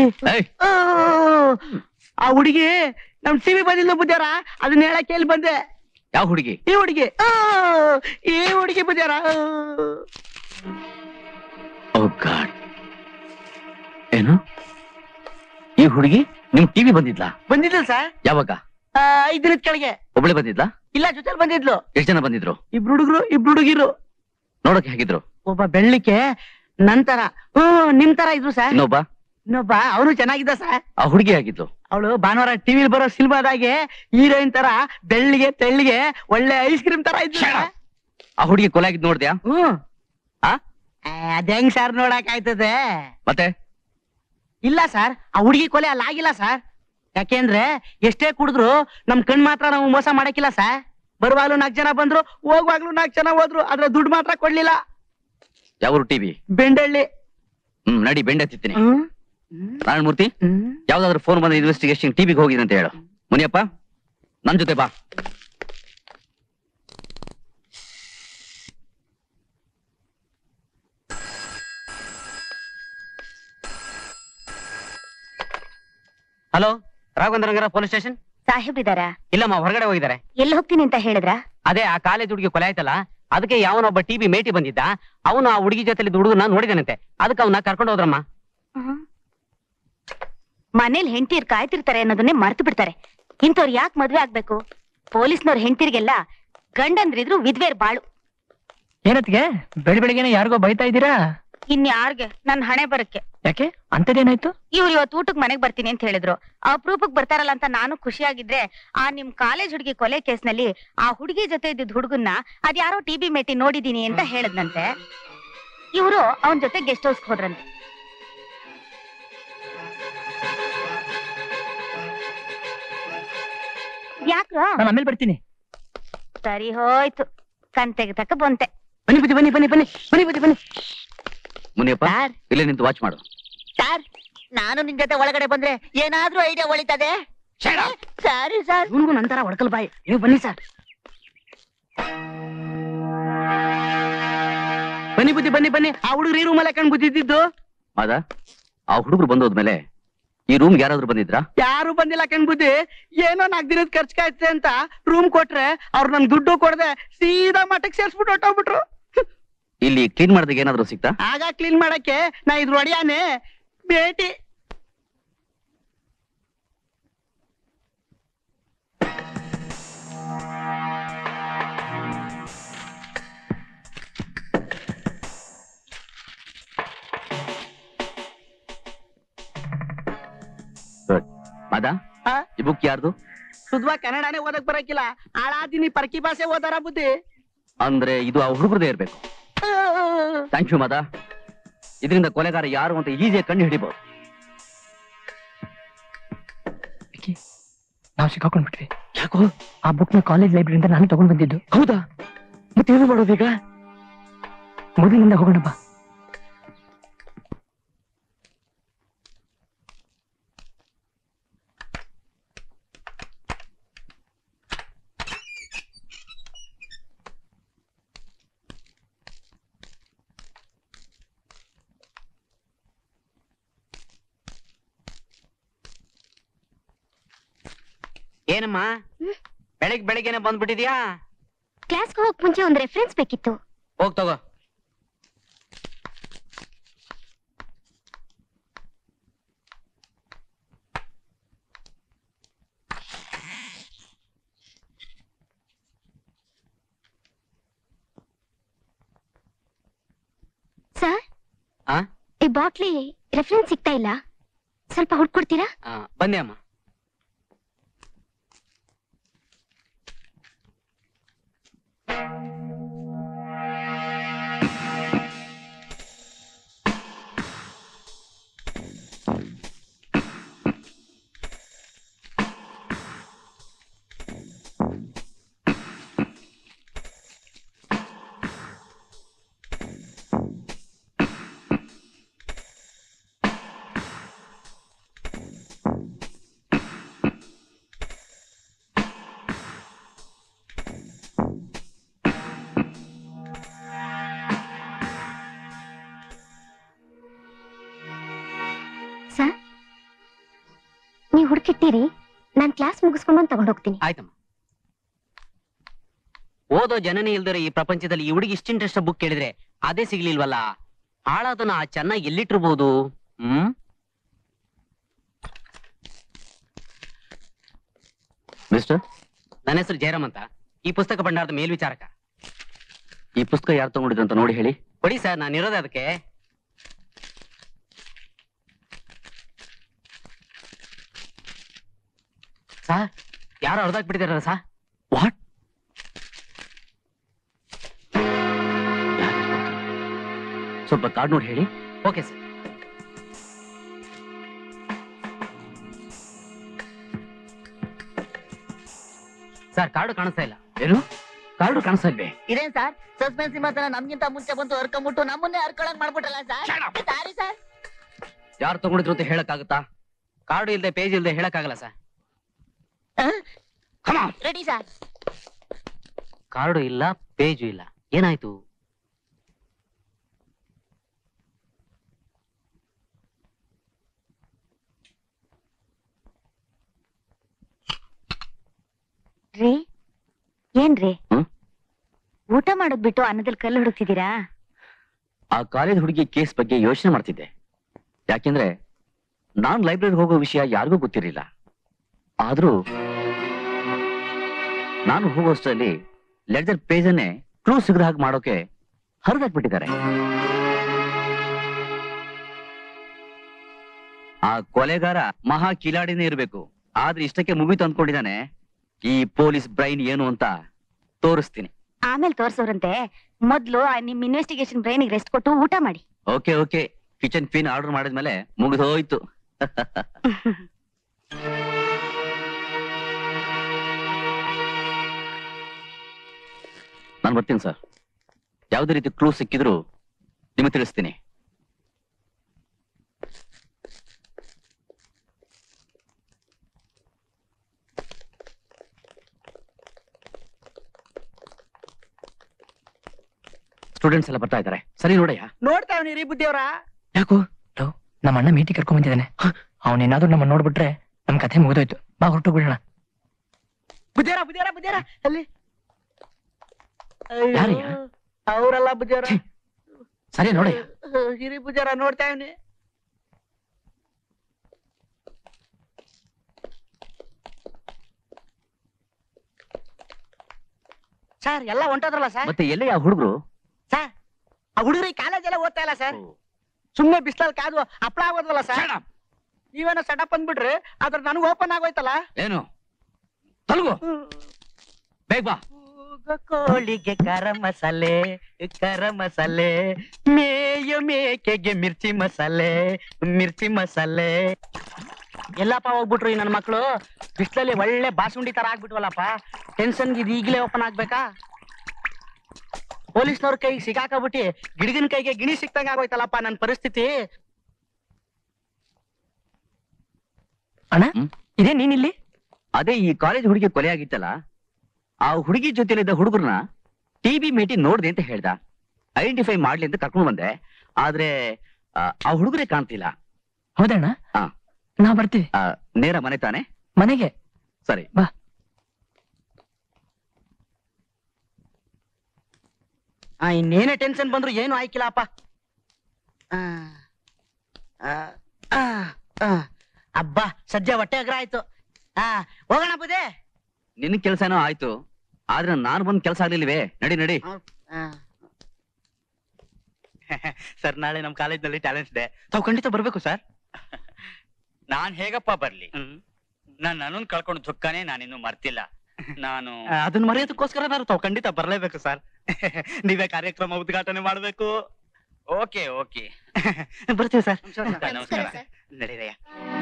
ಆ ಹುಡುಗಿ ನಮ್ ಟಿವಿ ಬಂದಿಲ್ಲ ಬುದ್ಧಾರ, ಅದನ್ನ ಹೇಳಕ್ ಹೇಳಿ ಬಂದೆ. ಯಾವ ಹುಡುಗಿ? ಈ ಹುಡುಗಿ, ಈ ಹುಡುಗಿ ಬುದ್ಧಾರ. ಓ ಗಾಡ್, ಏನು ಈ ಹುಡುಗಿ ನಿಮ್ ಟಿವಿ ಬಂದಿದ್ಲಾ? ಬಂದಿದ್ಲು ಸರ್. ಯಾವಾಗ? 5 ದಿನದ ಕೆಳಗೆ. ಒಬ್ಳೆ ಬಂದಿದ್ಲಾ? ಇಲ್ಲ, ಜೊತೆಲಿ ಬಂದಿದ್ಲು. ಎಷ್ಟು ಜನ ಬಂದಿದ್ರು? 2 ಹುಡುಗರು 2 ಹುಡುಗಿರು. ನೋಡಕ್ಕೆ ಹೇಗಿದ್ರು? ಒಬ್ಬ ಬೆಳ್ಳಿಕೆ ನಂತರ ನಿಮ್ ತರ ಇದ್ರು ಸರ್. ಇನ್ನೊಬ್ಬ ಅವನು ಚೆನ್ನಾಗಿದ್ದ ಸರ್. ಆ ಹುಡುಗಿ ಆಗಿದ್ಲು? ಅವಳು ಭಾನುವಾರ ಟಿವಿಲಿ ಬರೋ ಸಿನಿಮಾದಾಗೆ ಹೀರೋಯಿನ್ ತರ ಬೆಳ್ಳಿಗೆ ತೆಳ್ಳಿಗೆ ಒಳ್ಳೆ ಐಸ್ ಕ್ರೀಮ್ ತರ ಇದ್ರು. ಆ ಹುಡುಗಿ ಕೊಲೆ ಆಗಿದ್ ನೋಡ್ದ್ಯಾ? ಅದ್ ಹೆಂಗ್ ಸರ್ ನೋಡಕ್ ಆಯ್ತದೆ? ಮತ್ತೆ ಇಲ್ಲ ಸರ್, ಆ ಹುಡುಗಿ ಕೊಲೆ ಅಲ್ಲ ಆಗಿಲ್ಲ ಸರ್. ಯಾಕೆಂದ್ರೆ ಎಷ್ಟೇ ಕುಡಿದ್ರು ನಮ್ ಕಣ್ ಮಾತ್ರ ನಾವು ಮೋಸ ಮಾಡಕ್ಕಿಲ್ಲ ಸರ್. ಬರುವಾಗ್ಲೂ 4 ಜನ ಬಂದ್ರು, ಹೋಗುವಾಗ್ಲೂ 4 ಜನ ಹೋದ್ರು, ಆದ್ರೆ ದುಡ್ಡು ಮಾತ್ರ ಕೊಡ್ಲಿಲ್ಲ. ಯಾವ ಟಿವಿ? ಬೆಂಡಳ್ಳಿ. ನಡಿ, ಬೆಂಡೆ ತಿತ್ತೀನಿ. ನಾರಾಯಣಮೂರ್ತಿ, ಯಾವ್ದಾದ್ರು ಫೋನ್ ಬಂದ್ರೆ ಇನ್ವೆಸ್ಟಿಗೇಷನ್ ಟಿವಿಗೆ ಹೋಗಿದೆ ಅಂತ ಹೇಳು. ಮುನಿಯಪ್ಪ, ನನ್ ಜೊತೆ ಬಾ. Hello, Raghavendranagar police station. ಸಾಹೇಬ್ರಿದಾರ? ಇಲ್ಲಮ್ಮ, ಹೊರಗಡೆ ಹೋಗಿದ್ದಾರೆ. ಎಲ್ಲಿ ಹೋಗ್ತೀನಿ ಅಂತ ಹೇಳಿದ್ರ? ಅದೇ ಆ ಕಾಲೇಜ್ ಹುಡುಗಿ ಕೊಲೆ ಆಯ್ತಲ್ಲ, ಅದಕ್ಕೆ ಯಾವನೊಬ್ಬ ಟಿವಿ ಮೇಟಿ ಬಂದಿದ್ದ. ಅವನು ಆ ಹುಡುಗಿ ಜೊತೆಲಿ ಹುಡುಗನ ನೋಡಿದಾನಂತೆ, ಅದಕ್ಕೆ ಅವನ್ನ ಕರ್ಕೊಂಡು ಹೋದ್ರಮ್ಮ. ಮನೇಲಿ ಹೆಂಡತಿರ್ ಕಾಯ್ತಿರ್ತಾರೆ ಅನ್ನೋದನ್ನೇ ಮರ್ತು ಬಿಡ್ತಾರೆ. ಇಂಥವ್ರು ಯಾಕೆ ಮದ್ವೆ ಆಗ್ಬೇಕು? ಪೊಲೀಸ್ನವ್ರ ಹೆಂಡತಿರ್ಗೆಲ್ಲ ಗಂಡಂದ್ರಿದ್ರು ವಿಧ್ವೇರ್ ಬಾಳು. ಏನತ್ಗೆ ಬೆಳಿಗ್ಗೆನೆ ಯಾರಿಗೋ ಬೈತಾ ಇದ್ದೀರಾ? ಇನ್ಯಾರ್ಗೆ? ನನ್ ಹಣೆ ಬರಕ್ಕೆ. ಯಾಕೆ, ಅಂತದೇನಾಯ್ತು? ಇವ್ರು ಇವತ್ತು ಊಟಕ್ ಮನೆಗ್ ಬರ್ತೀನಿ ಅಂತ ಹೇಳಿದ್ರು. ಅಪರೂಪಕ್ ಬರ್ತಾರಲ್ಲ ಅಂತ ನಾನು ಖುಷಿಯಾಗಿದ್ರೆ, ಆ ನಿಮ್ ಕಾಲೇಜ್ ಹುಡುಗಿ ಕೊಲೆ ಕೇಸ್ನಲ್ಲಿ ಆ ಹುಡುಗಿ ಜೊತೆ ಇದ್ದಿದ್ ಹುಡುಗನ್ನ ಅದ್ಯಾರೋ ಟಿವಿ ಮೇಟಿ ನೋಡಿದೀನಿ ಅಂತ ಹೇಳದ್ನಂತೆ. ಇವ್ರು ಅವನ್ ಜೊತೆ ಗೆಸ್ಟ್ ಹೌಸ್ ಹೋದ್ರಂತೆ. ಯಾಕ್ರ? ನಾನು ಆಮೇಲೆ ಬರ್ತೀನಿ. ಸರಿ ಹೋಯ್ತು, ಕಂತೆಗೆ ತಕ್ಕ ಬಂತೆ. ಬನ್ನಿ ಬುದ್ಧಿ, ಬನ್ನಿ ಬನ್ನಿ ಬನ್ನಿ ಬನ್ನಿ ಬುದ್ಧಿ ಬನ್ನಿ. ಮುನಿಯಪ್ಪ, ಇಲ್ಲೇ ನಿಂತು ವಾಚ್ ಮಾಡು. ಸರ್, ನಾನು ನಿನ್ ಜೊತೆ ಒಳಗಡೆ ಬಂದ್ರೆ ಏನಾದ್ರೂ ಐಡಿಯಾ ಒಳಿತದೆ? ಸರಿ ಸರ್. ಇವನ್ಗೂ ನಂತರ ಹೊಡ್ಕಲ್ ಬಾಯಿ. ನೀವು ಬನ್ನಿ ಸರ್. ಬನ್ನಿ ಬುದ್ಧಿ, ಬನ್ನಿ ಬನ್ನಿ. ಆ ಹುಡುಗರು ಈ ರೂಮಲ್ಲೇ ಕಣ್ ಬುದ್ದಿದ್ದು. ಹೌದಾ? ಆ ಹುಡುಗರು ಬಂದೋದ್ಮೇಲೆ ಈ ರೂಮ್ ಯಾರಾದ್ರೂ ಬಂದಿದ್ರಾ? ಯಾರು ಬಂದಿಲ್ಲ ಕಣ್ ಬುದ್ಧಿ. ಏನೋ 4 ದಿನದ ಖರ್ಚಾಯ್ತೆ ಅಂತ ರೂಮ್ ಕೊಟ್ರೆ ಅವ್ರು ನನ್ ದುಡ್ಡು ಕೊಡದೆ ಸೀದಾ ಮಠಕ್ಕೆ ಸೇರ್ಸ್ಬಿಟ್ಟು ಹೊಟ್ಟೋಗ್ಬಿಟ್ರು. ಇಲ್ಲಿ ಕ್ಲೀನ್ ಮಾಡಿದಾಗ ಏನಾದ್ರು ಸಿಕ್ತಾ? ಆಗ ಕ್ಲೀನ್ ಮಾಡಕ್ಕೆ ನಾ ಇದ್ರ ಒಡೆಯಾನೆ ಭೇಟಿ. ಮಾದಾ, ಈ ಬುಕ್ ಯಾರ್ದು? ಶುದ್ಧವಾ ಕನ್ನಡನೇ ಓದಕ್ ಬರಕಿಲ್ಲ, ಹಾಳಾದಿನಿ ಪರ್ಕಿ ಭಾಷೆ ಓದಾರ ಬುದ್ಧಿ. ಅಂದ್ರೆ ಇದು ಆ ಹುಡುಗರದೇ ಇರ್ಬೇಕು. Thank you Mada. ಇದರಿಂದ ಕೊಲೆಗಾರ ಯಾರು ಅಂತ ಈಸಿಯಾಗಿ ಕಂಡು ಹಿಡಿಬಹುದು. ನಾವು ಸಿಕ್ಕಾಕೊಂಡ್ಬಿಟ್ವಿ. ಯಾಕೋ? ಆ ಬುಕ್ ನ ಕಾಲೇಜ್ ಲೈಬ್ರರಿಯಿಂದ ನಾನು ತಗೊಂಡ್ ಬಂದಿದ್ದು. ಹೌದಾ? ಮತ್ತೇನು ಮಾಡೋದೀಗ? ಮೊದಲಿನಿಂದ ಹೋಗೋಣ ಬಾ. ಏನಮ್ಮ ಬೆಳಿಗ್ಗೆನೆ ಬಂದ್ಬಿಟ್ಟಿದ್ಯಾ? ಕ್ಲಾಸ್ಗೆ ಹೋಗಕ್ ಮುಂಚೆ ಒಂದ್ ರೆಫರೆನ್ಸ್ ಬೇಕಿತ್ತು. ಹೋಗ್ ತಗೋ. ಸರ್, ಈ ಬಾಟ್ಲಿ ರೆಫರೆನ್ಸ್ ಸಿಗ್ತಾ ಇಲ್ಲ, ಸ್ವಲ್ಪ ಹುಡ್ಕೊಡ್ತೀರಾ? ಬನ್ನಿ ಅಮ್ಮ. ಸರ್, ನೀವು ಹುಡುಕಿಟ್ಟಿರಿ, ನಾನ್ ಕ್ಲಾಸ್ ಮುಗಿಸ್ಕೊಂಡು ತಗೊಂಡು ಹೋಗ್ತೀನಿ. ಆಯ್ತಮ್ಮ. ಓದೋ ಜನನೇ ಇಲ್ದಿರೋ ಈ ಪ್ರಪಂಚದಲ್ಲಿ ಈ ಹುಡುಗಿ ಇಷ್ಟ ಇಂಟ್ರೆಸ್ಟ್ ಬುಕ್ ಕೇಳಿದ್ರೆ ಅದೇ ಸಿಗ್ಲಿಲ್ವಲ್ಲ. ಹಾಳಾದನ ಚೆನ್ನಾಗಿ ಎಲ್ಲಿಟ್ಟಿರ್ಬೋದು? ಮಿಸ್ಟರ್, ನನ್ನ ಹೆಸರು ಜಯರಾಮ್ ಅಂತ, ಈ ಪುಸ್ತಕ ಭಂಡಾರದ ಮೇಲ್ವಿಚಾರಕ. ಈ ಪುಸ್ತಕ ಯಾರು ತಗೊಂಡಿದ್ರು ಅಂತ ನೋಡಿ ಹೇಳಿ. ಕೊಡಿ ಸರ್, ನಾನು ಇರೋದೇ ಅದಕ್ಕೆ. ಸರ್, ಯಾರು ಹೊಡೆದಾಕ್ಬಿಟ್ಟಿದಾರ ಸರ್? ವಾಟ್? ಸ್ವಲ್ಪ ಕಾರ್ಡ್ ನೋಡಿ ಹೇಳಿ. Okay sir. ಸರ್, ಕಾರ್ಡು ಕಾಣಿಸ್ತಾ ಇಲ್ಲ. ಏನು ಕಾರ್ಡು ಕಾಣಿಸ್ತಾ ಇಲ್ವೇ? ಇದೇನ್ ಸರ್ ಸಸ್ಪೆನ್ಸ್ ಮಾತ್ರ ನಮ್ಗಿಂತ ಮುಂಚೆ ಬಂದು ಹರ್ಕೊಂಡ್ಬಿಟ್ಟು ನಮ್ಮನ್ನೇ ಹರ್ಕೊಳಕ್ ಮಾಡ್ಬಿಟ್ಟಲ್ಲ ಸರ್. Sorry sir. ಯಾರು ತಗೊಂಡಿದ್ರು ಅಂತ ಹೇಳಕ್ಕಾಗತ್ತಾ? ಕಾರ್ಡು ಇಲ್ದೆ ಪೇಜ್ ಇಲ್ದೆ ಹೇಳಕ್ಕಾಗಲ್ಲ ಸರ್. Ready sir. ಕಾರ್ಡು ಇಲ್ಲ, ಪೇಜು ಇಲ್ಲ, ಏನಾಯ್ತು? ರೀ, ಏನ್ರಿ ಊಟ ಮಾಡೋದ್ ಬಿಟ್ಟು ಅನ್ನದಲ್ಲಿ ಕಲ್ಲು ಹುಡುಕ್ತಿದ್ದೀರಾ? ಆ ಕಾಲೇಜ್ ಹುಡುಗಿ ಕೇಸ್ ಬಗ್ಗೆ ಯೋಚನೆ ಮಾಡ್ತಿದ್ದೆ. ಯಾಕೆಂದ್ರೆ ನಾನ್ ಲೈಬ್ರರಿ ಹೋಗೋ ವಿಷಯ ಯಾರಿಗೂ ಗೊತ್ತಿರಲಿಲ್ಲ. ಆದ್ರೂ ನಾನು ಹೋಗೋಷ್ಟರಲ್ಲಿ ಲೆಡ್ಜರ್ ಪೇಜ್ ಅನ್ನೇ ಕ್ಲೂ ಸಿಗದ ಹಾಗೆ ಮಾಡೋಕೆ ಹರಿದಾಕ್ಬಿಟ್ಟಿದ್ದಾರೆ. ಆ ಕೊಲೆಗಾರ ಮಹಾ ಕಿಲಾಡಿನೇ ಇರ್ಬೇಕು. ಆದ್ರೆ ಇಷ್ಟಕ್ಕೆ ಮುಗಿತು ಅಂದ್ಕೊಂಡಿದ್ದಾನೆ. ಈ ಪೊಲೀಸ್ ಬ್ರೈನ್ ಏನು ಅಂತ ತೋರಿಸ್ತೀನಿ. ಆಮೇಲೆ ತೋರ್ಸೋರಂತೆ, ಮೊದ್ಲು ನಿಮ್ ಇನ್ವೆಸ್ಟಿಗೇಷನ್ ಬ್ರೈನಿಗೆ ರೆಸ್ಟ್ ಕೊಟ್ಟು ಊಟ ಮಾಡಿ. Okay okay. Kitchen queen order ಮಾಡಿದ್ಮೇಲೆ ಮುಗಿದೋಯ್ತು. ನಾನು ಬರ್ತೀನಿ ಸರ್. ಯಾವುದೇ ರೀತಿ ಕ್ಲೂ ಸಿಕ್ಕಿದ್ರು ನಿಮಗೆ ತಿಳಿಸ್ತೀನಿ. ಸ್ಟೂಡೆಂಟ್ಸ್ ಎಲ್ಲ ಬರ್ತಾ ಇದ್ದಾರೆ. ಸರಿ ನೋಡಯ್ಯ. ನೋಡ್ತಾವ್ನಿ ಬುದ್ಧಿಯವರ. ಯಾಕೋ ನಮ್ಮ ಅಣ್ಣ ಮೀಟಿಂಗ್ ಕರ್ಕೊಂಡ್ ಬಂದಿದ್ದಾನೆ. ಅವನೇನಾದ್ರೂ ನಮ್ಮ ನೋಡ್ಬಿಟ್ರೆ ನಮ್ ಕಥೆ ಮುಗಿದೋಯ್ತು. ಬಾ ಹೊರಟು ಬಿಡೋಣ. ಬುದ್ಧಿಯವರ ಅಲ್ಲಿ ಯಾರಯ್ಯ? ಅವರಲ್ಲ ಬುದ್ಧಿಯವರ. ಸರಿ ನೋಡಯ್ಯ. ಹಿರಿ ಬುದ್ಧಿಯವರ ನೋಡ್ತಾವ್ನಿ. ಸರ್ ಎಲ್ಲ ಹೊಂಟೋದ್ರಲ್ಲ ಸರ್. ಮತ್ತೆ ಎಲ್ಲೇ ಆ ಹುಡುಗರು? ಸರ್, ಆ ಹುಡುಗರು ಕಾಲೇಜ್ ಎಲ್ಲ ಓದ್ತಾ ಇಲ್ಲ ಸರ್. ಸುಮ್ನೆ ಬಿಸ್ಲಲ್ಲಿ ಕಾದು ಹಪ್ಳ ಆಗೋದ್ವಲ್ಲ ಸರ್. ನೀವೇನೋ ಸೆಟಪ್ ಅಂದ್ಬಿಟ್ರಿ, ಆದ್ರೆ ನನಗೆ ಓಪನ್ ಆಗೋಯ್ತಲ್ಲ. ಏನು ತಲುಗು ಬೇಗ ಬಾ. ಕೋಳಿಗೆ ಕರ ಮಸಾಲೆ, ಮೇಯ ಮೇಕೆಗೆ ಮಿರ್ಚಿ ಮಸಾಲೆ. ಎಲ್ಲಪ್ಪ ಹೋಗ್ಬಿಟ್ರು ಈ ನನ್ನ ಮಕ್ಳು. ಬಿಸ್ಲಲ್ಲಿ ಒಳ್ಳೆ ಬಾಸುಂಡಿ ತರ ಆಗ್ಬಿಟ್ವಲ್ಲಪ್ಪ. ಟೆನ್ಷನ್ಗೆ ಇದು ಈಗಲೇ ಓಪನ್ ಆಗ್ಬೇಕಾ? ಪೊಲೀಸ್ನವ್ರ ಕೈಗೆ ಸಿಗಾಕಬಿಟ್ಟು ಗಿಡಗಿನ ಕೈಗೆ ಗಿಣಿ ಸಿಕ್ತಂಗ ಆಗೋಯ್ತಲ್ಲಪ್ಪ ನನ್ನ ಪರಿಸ್ಥಿತಿ. ಅಣ್ಣ, ಇದೇ ನೀನಿಲ್ಲಿ? ಅದೇ ಈ ಕಾಲೇಜ್ ಹುಡುಗಿ ಕೊಲೆ ಆಗಿತ್ತಲ್ಲ, ಆ ಹುಡುಗಿ ಜೊತೆಲಿದ್ದ ಹುಡುಗರನ್ನ ಟಿವಿ ಮೇಟಿ ನೋಡ್ದೆ ಅಂತ ಹೇಳ್ದ. ಐಡೆಂಟಿಫೈ ಮಾಡ್ಲಿ ಅಂತ ಕರ್ಕೊಂಡು ಬಂದೆ. ಆದ್ರೆ ಆ ಹುಡುಗರೇ ಕಾಣ್ತಿಲ್ಲ. ಹೌದಣ್ಣ? ನಾವ್ ಬರ್ತೀವಿ. ನೇರ ಮನೆ ತಾನೆ? ಮನೆಗೆ. ಸರಿ ಬಾ. ಇನ್ನೇನೇ ಟೆನ್ಷನ್ ಬಂದ್ರು ಏನು ಆಯ್ಕಿಲ್ಲಪ್ಪ. ಅಬ್ಬಾ ಸದ್ಯ ಹೊಟ್ಟೆ ಅಗ್ರ ಆಯ್ತು. ಹೋಗೋಣ ಬುದೇ. ನಿನ್ ಕೆಲ್ಸ ಏನೋ ಆಯ್ತು, ಆದ್ರೆ ನಾನು ಬಂದ್ ಕೆಲ್ಸ ಆಗ್ಲಿಲ್ವೇ? ನಡಿ ನಡಿ. ಸರ್ ನಾಳೆ ನಮ್ ಕಾಲೇಜ್ನಲ್ಲಿ ಟ್ಯಾಲೆಂಟ್ಸ್ ಡೇ, ತಾವು ಖಂಡಿತ ಬರ್ಬೇಕು ಸರ್. ನಾನ್ ಹೇಗಪ್ಪ ಬರ್ಲಿ? ನಾನು ಅನನ್ ಕಳ್ಕೊಂಡು ದುಃಖನೇ ನಾನಿನ್ನು ಮರ್ತಿಲ್ಲ. ನಾನು ಅದನ್ನ ಮರೆಯೋದಕ್ಕೋಸ್ಕರ ತಾವು ಖಂಡಿತ ಬರ್ಲೇಬೇಕು ಸರ್. ನೀವೇ ಕಾರ್ಯಕ್ರಮ ಉದ್ಘಾಟನೆ ಮಾಡ್ಬೇಕು. ಓಕೆ ಓಕೆ ಬರ್ತೀವಿ ಸರ್. ನಮಸ್ಕಾರ. ನಡೀರಯ್ಯ.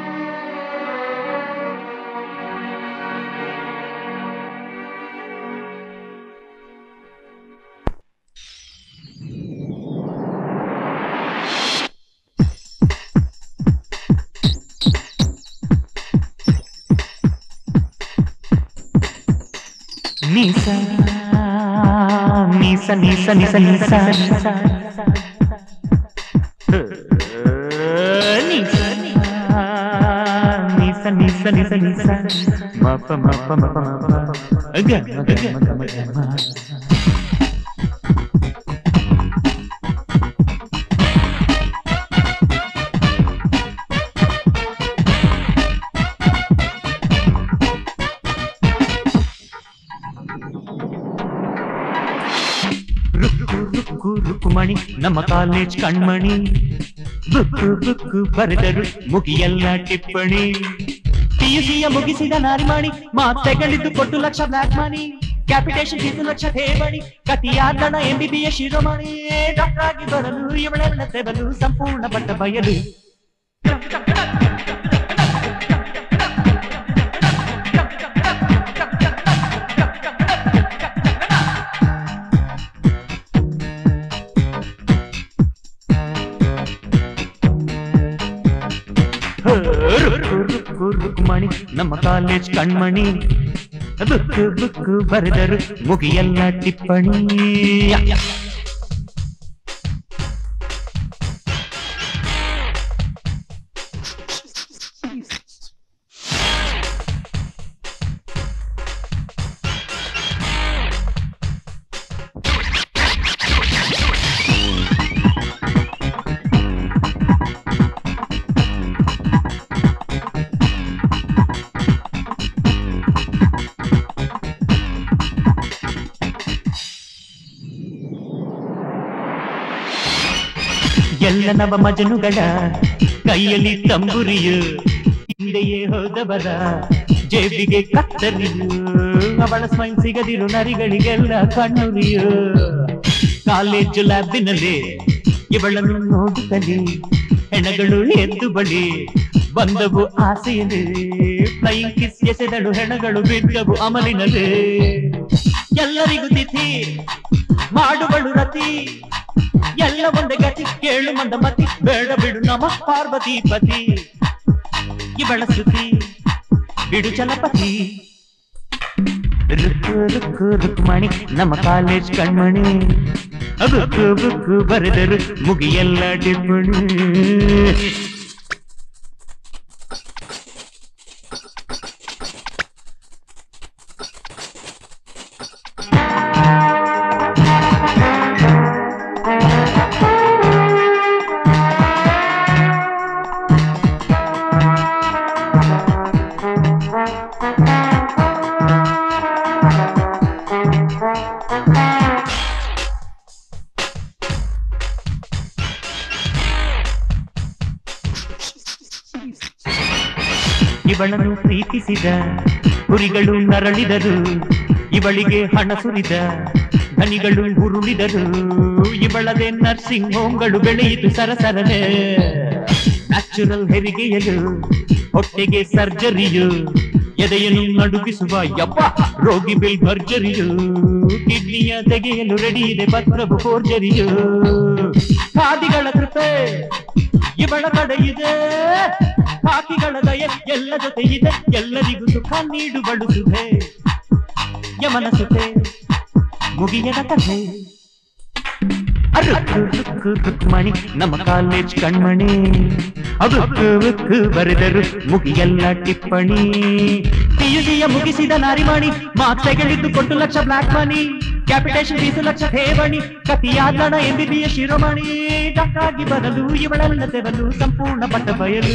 Nisa, Nisa, Nisa, Nisa, Nisa, Nisa, Nisa, Nisa, Nisa, Nisa, Mapa, Mapa, Mapa, Mapa, Gama, Gama, Gama, Gama. Rukmini ನಮ್ಮ ಕಾಲೇಜ್ ಕಣ್ಮಣಿ, ಬುಕ್ಕು ಬುಕ್ಕು ಬರೆದರು ಮುಗಿಯಲ್ಲ ಟಿಪ್ಪಣಿ. ಪಿಯುಸಿಯ ಮುಗಿಸಿದ ನಾರಿಮಣಿ, ಮಾತೆಗಳಿದ್ದು ಕೊಟ್ಟು lakh black money. Capitation fees lakh ಠೇವಣಿ, ಕತಿಯಾದಣ MBBS ಶಿರೋಮಣಿ. ಡಾಕ್ಟರ್ ಆಗಿ ಬರಲು ಇವಳೆಲ್ಲ ತೆರಲು ಸಂಪೂರ್ಣ ಬಟ್ಟ ಬಯಲು. ರುಕ್ಮಣಿ ನಮ್ಮ ಕಾಲೇಜ್ ಕಣ್ಮಣಿ, ಬುಕ್ಕು ಬುಕ್ಕು ಬರೆದರು ಮುಗಿಯಲ್ಲ ಟಿಪ್ಪಣಿ. ಎಲ್ಲ ನವ ಮಜನುಗಳ ಕೈಯಲ್ಲಿ ತಂಬುರಿಯು, ಹಿಂದೆಯೇ ಹೋದವರ ಜೇಬಿಗೆ ಕತ್ತರಿಯು. ಅವಳ ಸ್ಮೈಲ್ ಸಿಗದಿರು ನರಿಗಳಿಗೆಲ್ಲ ಕಣ್ಣುರಿಯು. ಕಾಲೇಜು ಲ್ಯಾಬಿನಲ್ಲಿ ಇವಳನ್ನು ನೋಡುತ್ತಲೇ ಹೆಣಗಳು ಎದ್ದು ಬಳಿ ಬಂದವು ಆಸೆಯಲ್ಲಿ. ಫ್ಲೈಯಿಂಗ್ ಕಿಸ್ ಎಸೆದಳು ಹೆಣಗಳು ಬಿದ್ದವು ಅಮಲಿನಲ್ಲಿ. ಎಲ್ಲರಿಗೂ ತಿಥಿ ಮಾಡುವಳು ರತಿ, ಎಲ್ಲ ಒಂದೇ ಗತಿ ಕೇಳು ಮಂದ ಮತಿ. ಬೇಡ ಬಿಡು ನಮ ಪಾರ್ವತಿ ಪತಿ, ಇವಳ ಸ್ತುತಿ ಬಿಡು ಚಲಪತಿ. ರುಕ್ಕು ರುಕ್ಕು ರುಕ್ಮಣಿ ನಮ್ಮ ಕಾಲೇಜ್ ಕಣ್ಮಣಿ, ಬುಕ್ಕು ಬುಕ್ಕು ಬರೆದರು ಮುಗಿಯಲ್ಲ ಟಿಪ್ಪಣಿ. ಇವಳನ್ನು ಪ್ರೀತಿಸಿದ ಕುರಿಗಳು ನರಳಿದರು, ಇವಳಿಗೆ ಹಣ ಸುರಿದ ಧನಿಗಳು ಉರುಳಿದರು. ಇವಳದೇ ನರ್ಸಿಂಗ್ ಹೋಮ್ಗಳು ಬೆಳೆಯಿತು ಸರಸರನೆ. ನ್ಯಾಚುರಲ್ ಹೆರಿಗೆಯಲು ಹೊಟ್ಟೆಗೆ ಸರ್ಜರಿಯು, ಎದೆಯನ್ನು ನಡುಗಿಸುವ ಯಪ್ಪ ರೋಗಿ ಬಿಲ್ ಭರ್ಜರಿಯು. ಕಿಡ್ನಿಯ ತೆಗೆಯಲು ರೆಡಿ ಇದೆ ಪತ್ರವು ಫೋರ್ಜರಿಯು. ಖಾದಿಗಳ ಕೃಪೆ ಇವಳ ಕಡೆ ಇದೆ, ಕಾಕಿಗಳ ದಯ ಎಲ್ಲ ಜೊತೆ ಇದೆ. ಎಲ್ಲರಿಗೂ ಸುಖ ನೀಡುವಳು ಸುಧೆ, ಯಮನ ಸುಖೆ ಮುಗಿಯದ ಕಥೆ. ರುಕ್ಕು ರುಕ್ಕು ರುಕ್ಮಣಿ ನಮ್ಮ ಕಾಲೇಜ್ ಕಣ್ಮಣಿ, ಬುಕ್ಕು ಬುಕ್ಕು ಬರೆದರು ಮುಗಿಯಲ್ಲ ಟಿಪ್ಪಣಿ. ಪಿಯುಸಿಯ ಮುಗಿಸಿದ ನಾರಿಮಣಿ, ಮಾತೆಗಳಿದ್ದು ಕೊಟ್ಟು lakh black money. Capitation fees lakh ಠೇವಣಿ ಕತಿಯಾದಣ MBBS ಶಿರೋಮಣಿ ಡಕ್ಕಾಗಿ ಬರಲು ಇವಳೆಲ್ಲ ತೆರಲು ಸಂಪೂರ್ಣ ಪಟ್ಟ ಬಯಲು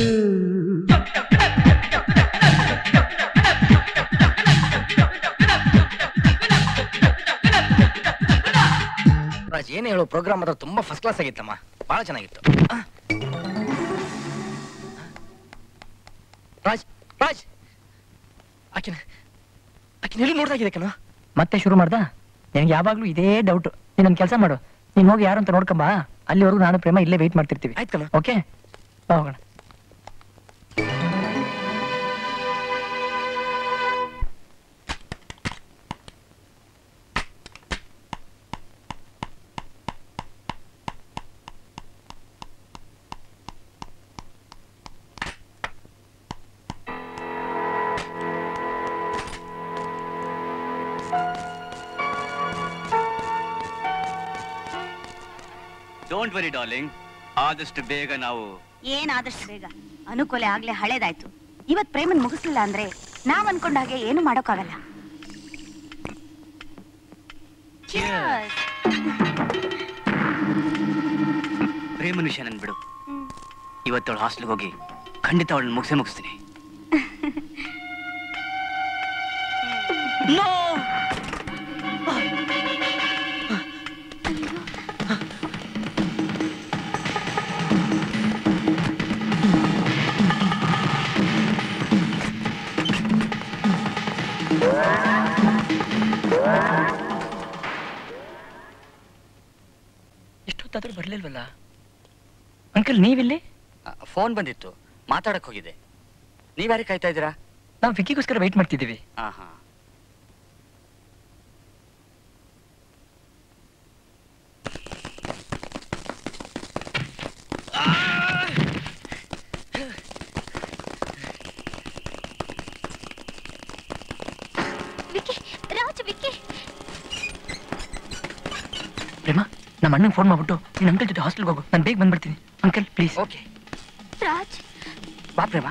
ರಾಜ್ ಏನ್ ಹೇಳು ಪ್ರೋಗ್ರಾಮ್ ಮಾತ್ರ ತುಂಬಾ ಫಸ್ಟ್ ಕ್ಲಾಸ್ ಆಗಿತ್ತಮ್ಮ, ಬಹಳ ಚೆನ್ನಾಗಿತ್ತು. ರಾಜ್ ರಾಜ್ ಆಕಿನ ಎಲ್ಲಿ ನೋಡ್ದಾಗಿದೆ ಕಣ. ಮತ್ತೆ ಶುರು ಮಾಡ್ದ? ನಿನಗೆ ಯಾವಾಗ್ಲೂ ಇದೇ ಡೌಟ್. ನೀನೊಂದು ಕೆಲಸ ಮಾಡು, ನೀನ್ ಹೋಗಿ ಯಾರು ಅಂತ ನೋಡ್ಕೊಂಬಾ. ಅಲ್ಲಿವರೆಗೂ ನಾನು ಪ್ರೇಮ ಇಲ್ಲೇ ವೇಟ್ ಮಾಡ್ತಿರ್ತೀವಿ. ಆಯ್ತು ಕಣ. ಓಕೆ, ಹೋಗೋಣ. ಡೋಂಟ್ ವರಿ ಡಾರ್ಲಿಂಗ್, ಆದಷ್ಟು ಬೇಗ ನಾವು. ಏನಾದಷ್ಟು ಬೇಗ? ಅನುಕೂಲ ಆಗ್ಲೇ ಹಳೇದಾಯ್ತು. ಇವತ್ ಪ್ರೇಮನ್ ಮುಗಿಸ್ಲಿಲ್ಲ ಅಂದ್ರೆ ನಾವ್ ಅನ್ಕೊಂಡ ಹಾಗೆ ಏನು ಮಾಡೋಕ್ಕಾಗಲ್ಲ. ಪ್ರೇಮನ ವಿಷಯ ನನ್ ಬಿಡು. ಇವತ್ತವಳು ಹಾಸ್ಟೆಲ್ಗೆ ಹೋಗಿ ಖಂಡಿತ ಅವಳನ್ನ ಮುಗಿಸ್ತೀನಿ. ಎಷ್ಟೊತ್ತಾದ್ರೂ ಬರ್ಲಿಲ್ವಲ್ಲ ಅಂಕಲ್? ನೀವಿಲ್ಲಿ? ಫೋನ್ ಬಂದಿತ್ತು, ಮಾತಾಡಕ್ ಹೋಗಿದೆ. ನೀವ್ಯಾರಿಗೆ ಕಾಯ್ತಾ ಇದ್ದೀರಾ? ನಾವು ವಿಕ್ಕಿಗೋಸ್ಕರ ವೇಟ್ ಮಾಡ್ತಿದ್ದೀವಿ. ಹಾ. ಪ್ರೇಮ, ನಮ್ಮ ಅಣ್ಣಂಗೆ ಫೋನ್ ಮಾಡ್ಬಿಟ್ಟು ನೀನ್ ಅಂಕಲ್ ಜೊತೆ ಹಾಸ್ಟೆಲ್ಗೆ ಹೋಗು, ನಾನು ಬೇಗ ಬಂದ್ಬಿಡ್ತೀನಿ. Uncle please. ಓಕೆ ರಾಜ್, ಬಾ ಪ್ರೇಮ.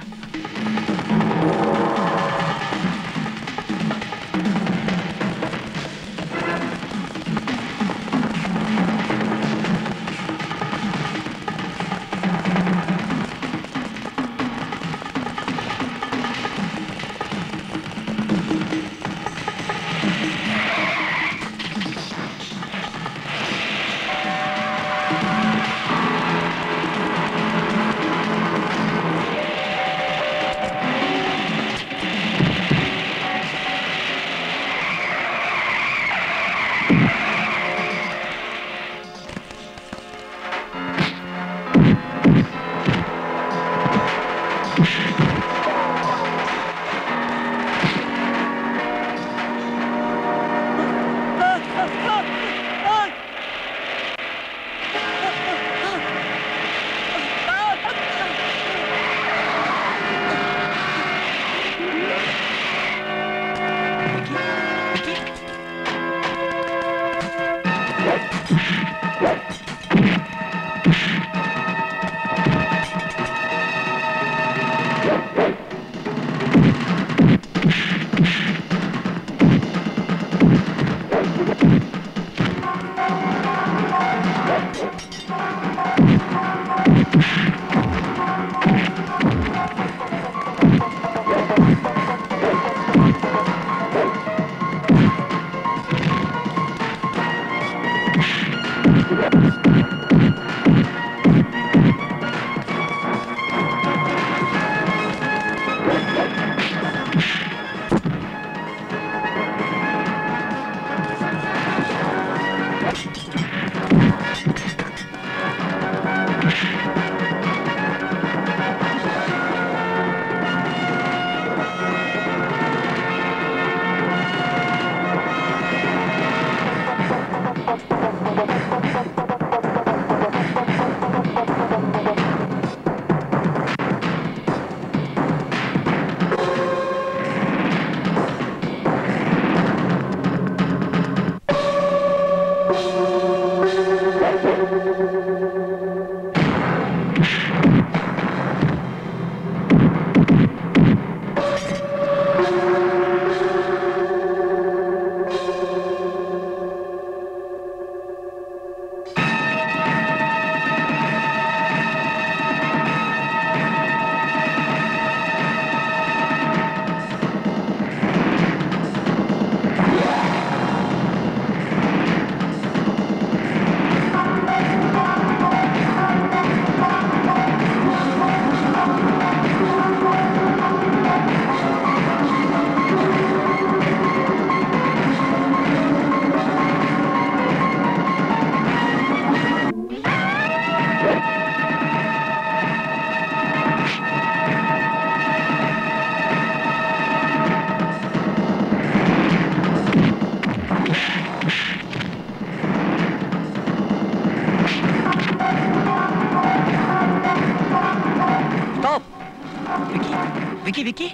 ವಿಕಿ ವಿಕಿ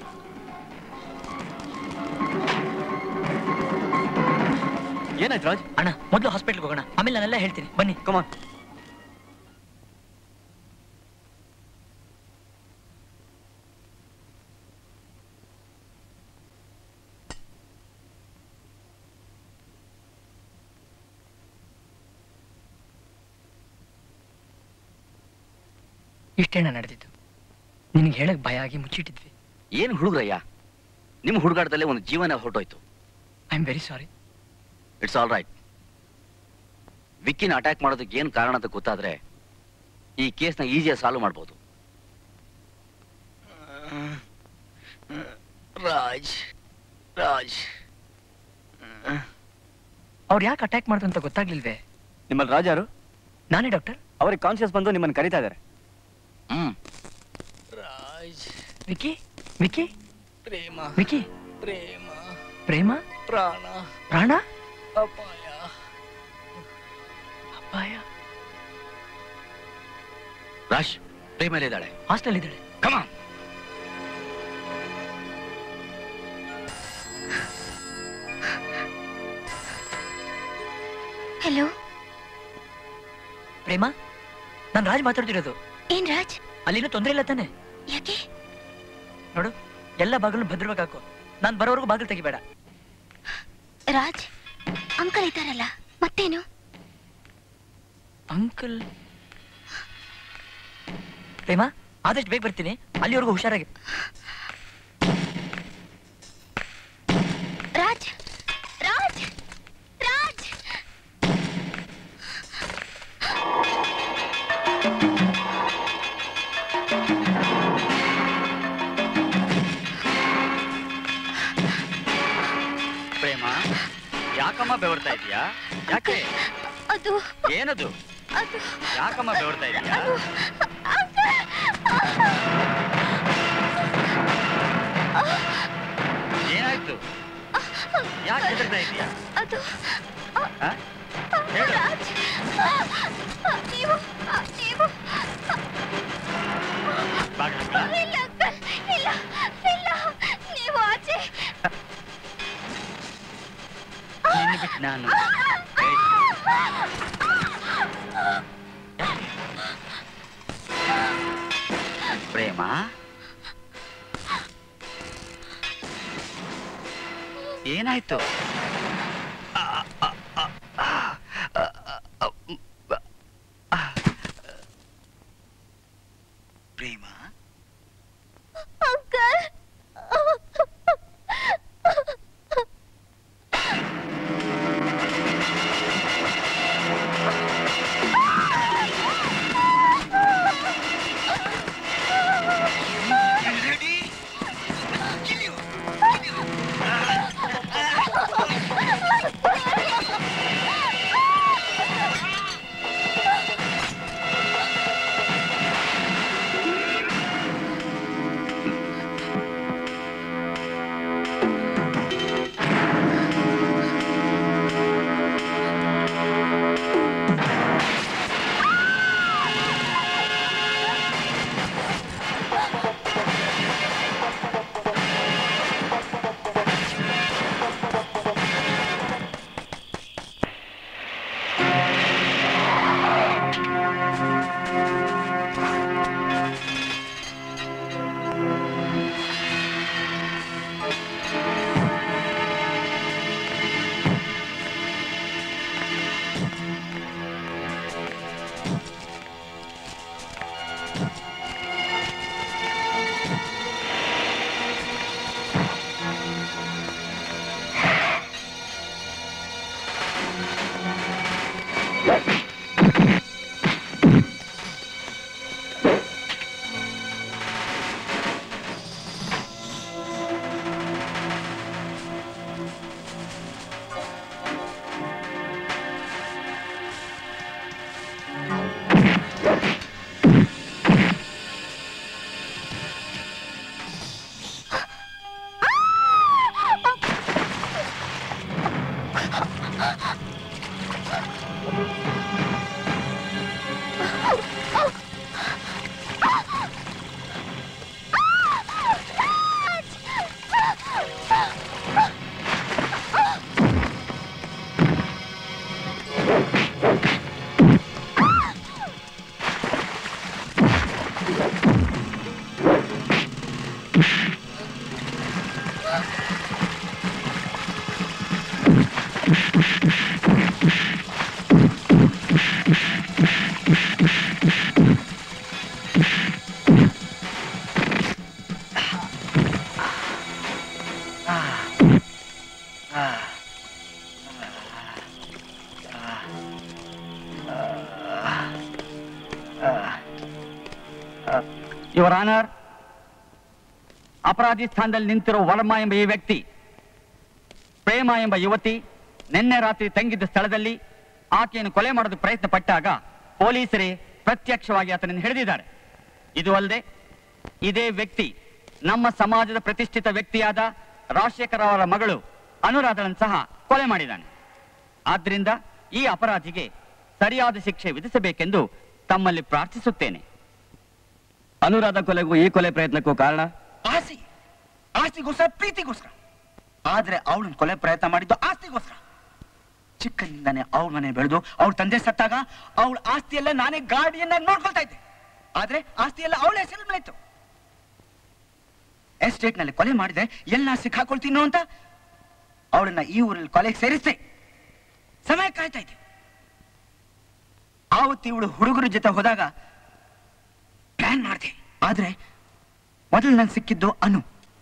ಏನಾಯ್ತು ರಾಜ್? ಅಣ್ಣ ಮೊದಲು ಹಾಸ್ಪಿಟಲ್ಗೆ ಹೋಗೋಣ, ಆಮೇಲೆ ನಾನೆಲ್ಲ ಹೇಳ್ತೀನಿ. ಬನ್ನಿ. ಕಮಾನ್. ಇಷ್ಟೇನ ನಡೆದಿದ್ದು? ನಿನಗೆ ಹೇಳಕ್ ಭಯ ಆಗಿ ಮುಚ್ಚಿಟ್ಟಿದ್ವಿ. ಏನ್ ಹುಡುಗ್ರಯ್ಯ, ನಿಮ್ ಹುಡುಗಾಟದಲ್ಲೇ ಒಂದು ಜೀವನ ಹೊರಟೋಯ್ತು. I am very sorry. It's all right. ವಿಕ್ಕಿನ ಅಟ್ಯಾಕ್ ಮಾಡೋದಕ್ಕೆ ಏನ್ ಕಾರಣ ಅಂತ ಗೊತ್ತಾದ್ರೆ ಈ ಕೇಸ್ನ ಈಸಿಯಾಗಿ ಸಾಲ್ವ್ ಮಾಡ್ಬೋದು. ರಾಜ್ ರಾಜ್ ಅವ್ರು ಯಾಕೆ ಅಟ್ಯಾಕ್ ಮಾಡ್ತು ಅಂತ ಗೊತ್ತಾಗ್ಲಿಲ್ವೇ? ನಿಮ್ಮಲ್ಲಿ ರಾಜ್ ಯಾರು? ನಾನೇ ಡಾಕ್ಟರ್. ಅವ್ರಿಗೆ ಕಾನ್ಶಿಯಸ್ ಬಂದು ನಿಮ್ಮನ್ನು ಕರೀತಾ ಇದ್ದಾರೆ. ರಾಜ್. ವಿಕಿ ವಿಕಿ ಪ್ರೇಮ ವಿಕಿ ಪ್ರೇಮ ಪ್ರೇಮ ಪ್ರಾಣ ಪ್ರಾಣ ಅಪಾಯ ಅಪಾಯ. ರಾಶ್ ಪ್ರೇಮ ಇದ್ದಾಳೆ, ಹಾಸ್ಟೆಲ್ ಇದ್ದಾಳೆ. ಕಮಾನ್. ಹಲೋ ಪ್ರೇಮ, ನಾನ್ ರಾಜ್ ಮಾತಾಡ್ತಿರೋದು. ಏನ್ ರಾಜ್? ಅಲ್ಲಿನೂ ತೊಂದ್ರೆ ಇಲ್ಲ ತಾನೆ? ಯಾಕೆ? ನೋಡು, ಎಲ್ಲ ಬಾಗಿಲು ಭದ್ರವಾಗಿ ಹಾಕು. ನಾನ್ ಬರೋವರೆಗೂ ಬಾಗಿಲು ತೆಗಿಬೇಡ. ರಾಜ್, ಅಂಕಲ್ ಇದ್ದಾರಲ್ಲ, ಮತ್ತೇನು? ಅಂಕಲ್? ಪ್ರೇಮ, ಆದಷ್ಟು ಬೇಗ ಬರ್ತೀನಿ, ಅಲ್ಲಿವರೆಗೂ ಹುಷಾರಾಗಿ. ರಾಜ್ ರಾಜ್ ರಾಜ್ ಪ್ರೇಮ, ಯಾಕಮ್ಮ ಬೆವರ್ತಾ ಇದೀಯಾ? ಯಾಕೆ? ಅದು ಏನದು? ಅದು ಯಾಕಮ್ಮ ಬೆವರ್ತಾ ಇದೀಯಾ? ಏನಾಯ್ತು? ಯಾಕೆ ಹೆದರ್ತಾ ಇದೀಯಾ? ಅದು ಆ? ಹೇಳು. ರಾಜ್, ನೀವು ನೀವು ಬಾಗ್ಲು ಹಾಕ್ಲಾ? ಇಲ್ಲ ಅಂಕಲ್, ಇಲ್ಲ ಇಲ್ಲ, ನೀವು ಆಚೆ. ನಿನ್ನ ಬಿಟ್ಟು ನಾನು ಪ್ರೇಮ, ಏನಾಯ್ತು? ಪ್ರೇಮ, ಅಂಕಲ್. ಯುವರ್ ಆನರ್, ಅಪರಾಧಿ ಸ್ಥಾನದಲ್ಲಿ ನಿಂತಿರೋ ವರ್ಮ ಎಂಬ ಈ ವ್ಯಕ್ತಿ ಪ್ರೇಮ ಎಂಬ ಯುವತಿ ನಿನ್ನೆ ರಾತ್ರಿ ತಂಗಿದ್ದ ಸ್ಥಳದಲ್ಲಿ ಆಕೆಯನ್ನು ಕೊಲೆ ಮಾಡೋದು ಪ್ರಯತ್ನ ಪಟ್ಟಾಗ ಪೊಲೀಸರೇ ಪ್ರತ್ಯಕ್ಷವಾಗಿ ಆತನನ್ನು ಹಿಡಿದಿದ್ದಾರೆ. ಇದು ಅಲ್ಲದೆ ಇದೇ ವ್ಯಕ್ತಿ ನಮ್ಮ ಸಮಾಜದ ಪ್ರತಿಷ್ಠಿತ ವ್ಯಕ್ತಿಯಾದ ರಾಜಶೇಖರ್ ಅವರ ಮಗಳು ಅನುರಾಧಳನ್ನು ಸಹ ಕೊಲೆ ಮಾಡಿದ್ದಾನೆ. ಆದ್ರಿಂದ ಈ ಅಪರಾಧಿಗೆ ಸರಿಯಾದ ಶಿಕ್ಷೆ ವಿಧಿಸಬೇಕೆಂದು ತಮ್ಮಲ್ಲಿ ಪ್ರಾರ್ಥಿಸುತ್ತೇನೆ. ಅನುರಾಧ ಕೊಲೆಗೂ ಈ ಕೊಲೆ ಪ್ರಯತ್ನಕ್ಕೂ ಕಾರಣ ಆಸ್ತಿಗೋಸ್ಕರ, ಪ್ರೀತಿಗೋಸ್ಕರ. ಆದ್ರೆ ಅವಳನ್ನ ಕೊಲೆ ಪ್ರಯತ್ನ ಮಾಡಿದ್ದು ಆಸ್ತಿಗೋಸ್ಕರ. ಚಿಕ್ಕನಿಂದಾನೆ ಅವಳ ಮನೆ ಬೆಳೆದು ಅವಳ ತಂದೆ ಸತ್ತಾಗ ಅವಳ ಆಸ್ತಿಯೆಲ್ಲ ನಾನೇ ಗಾಡಿಯನ್ನ ನೋಡ್ಕೊಳ್ತಾ ಇದ್ದೆ. ಆದ್ರೆ ಆಸ್ತಿಯೆಲ್ಲ ಅವಳ ಹೆಸರು ಮೇಲೆ ಇತ್ತು. ಎಸ್ಟೇಟ್ ನಲ್ಲಿ ಕೊಲೆ ಮಾಡಿದೆ, ಎಲ್ಲ ಸಿಕ್ಕಾಕೊಳ್ತೀನೋ ಅಂತ ಅವಳನ್ನ ಈ ಊರಲ್ಲಿ ಕೊಲೆಗೆ ಸೇರಿಸ್ದೆ. ಸಮಯ ಕಾಯ್ತಾ ಇದ್ದೆ. ಆವತ್ತು ಇವಳು ಹುಡುಗರ ಜೊತೆ ಹೋದಾಗ ಪ್ಲಾನ್ ಮಾಡಿದೆ. ಆದ್ರೆ ಮೊದಲು ನನ್ ಸಿಕ್ಕಿದ್ದು ಅನು.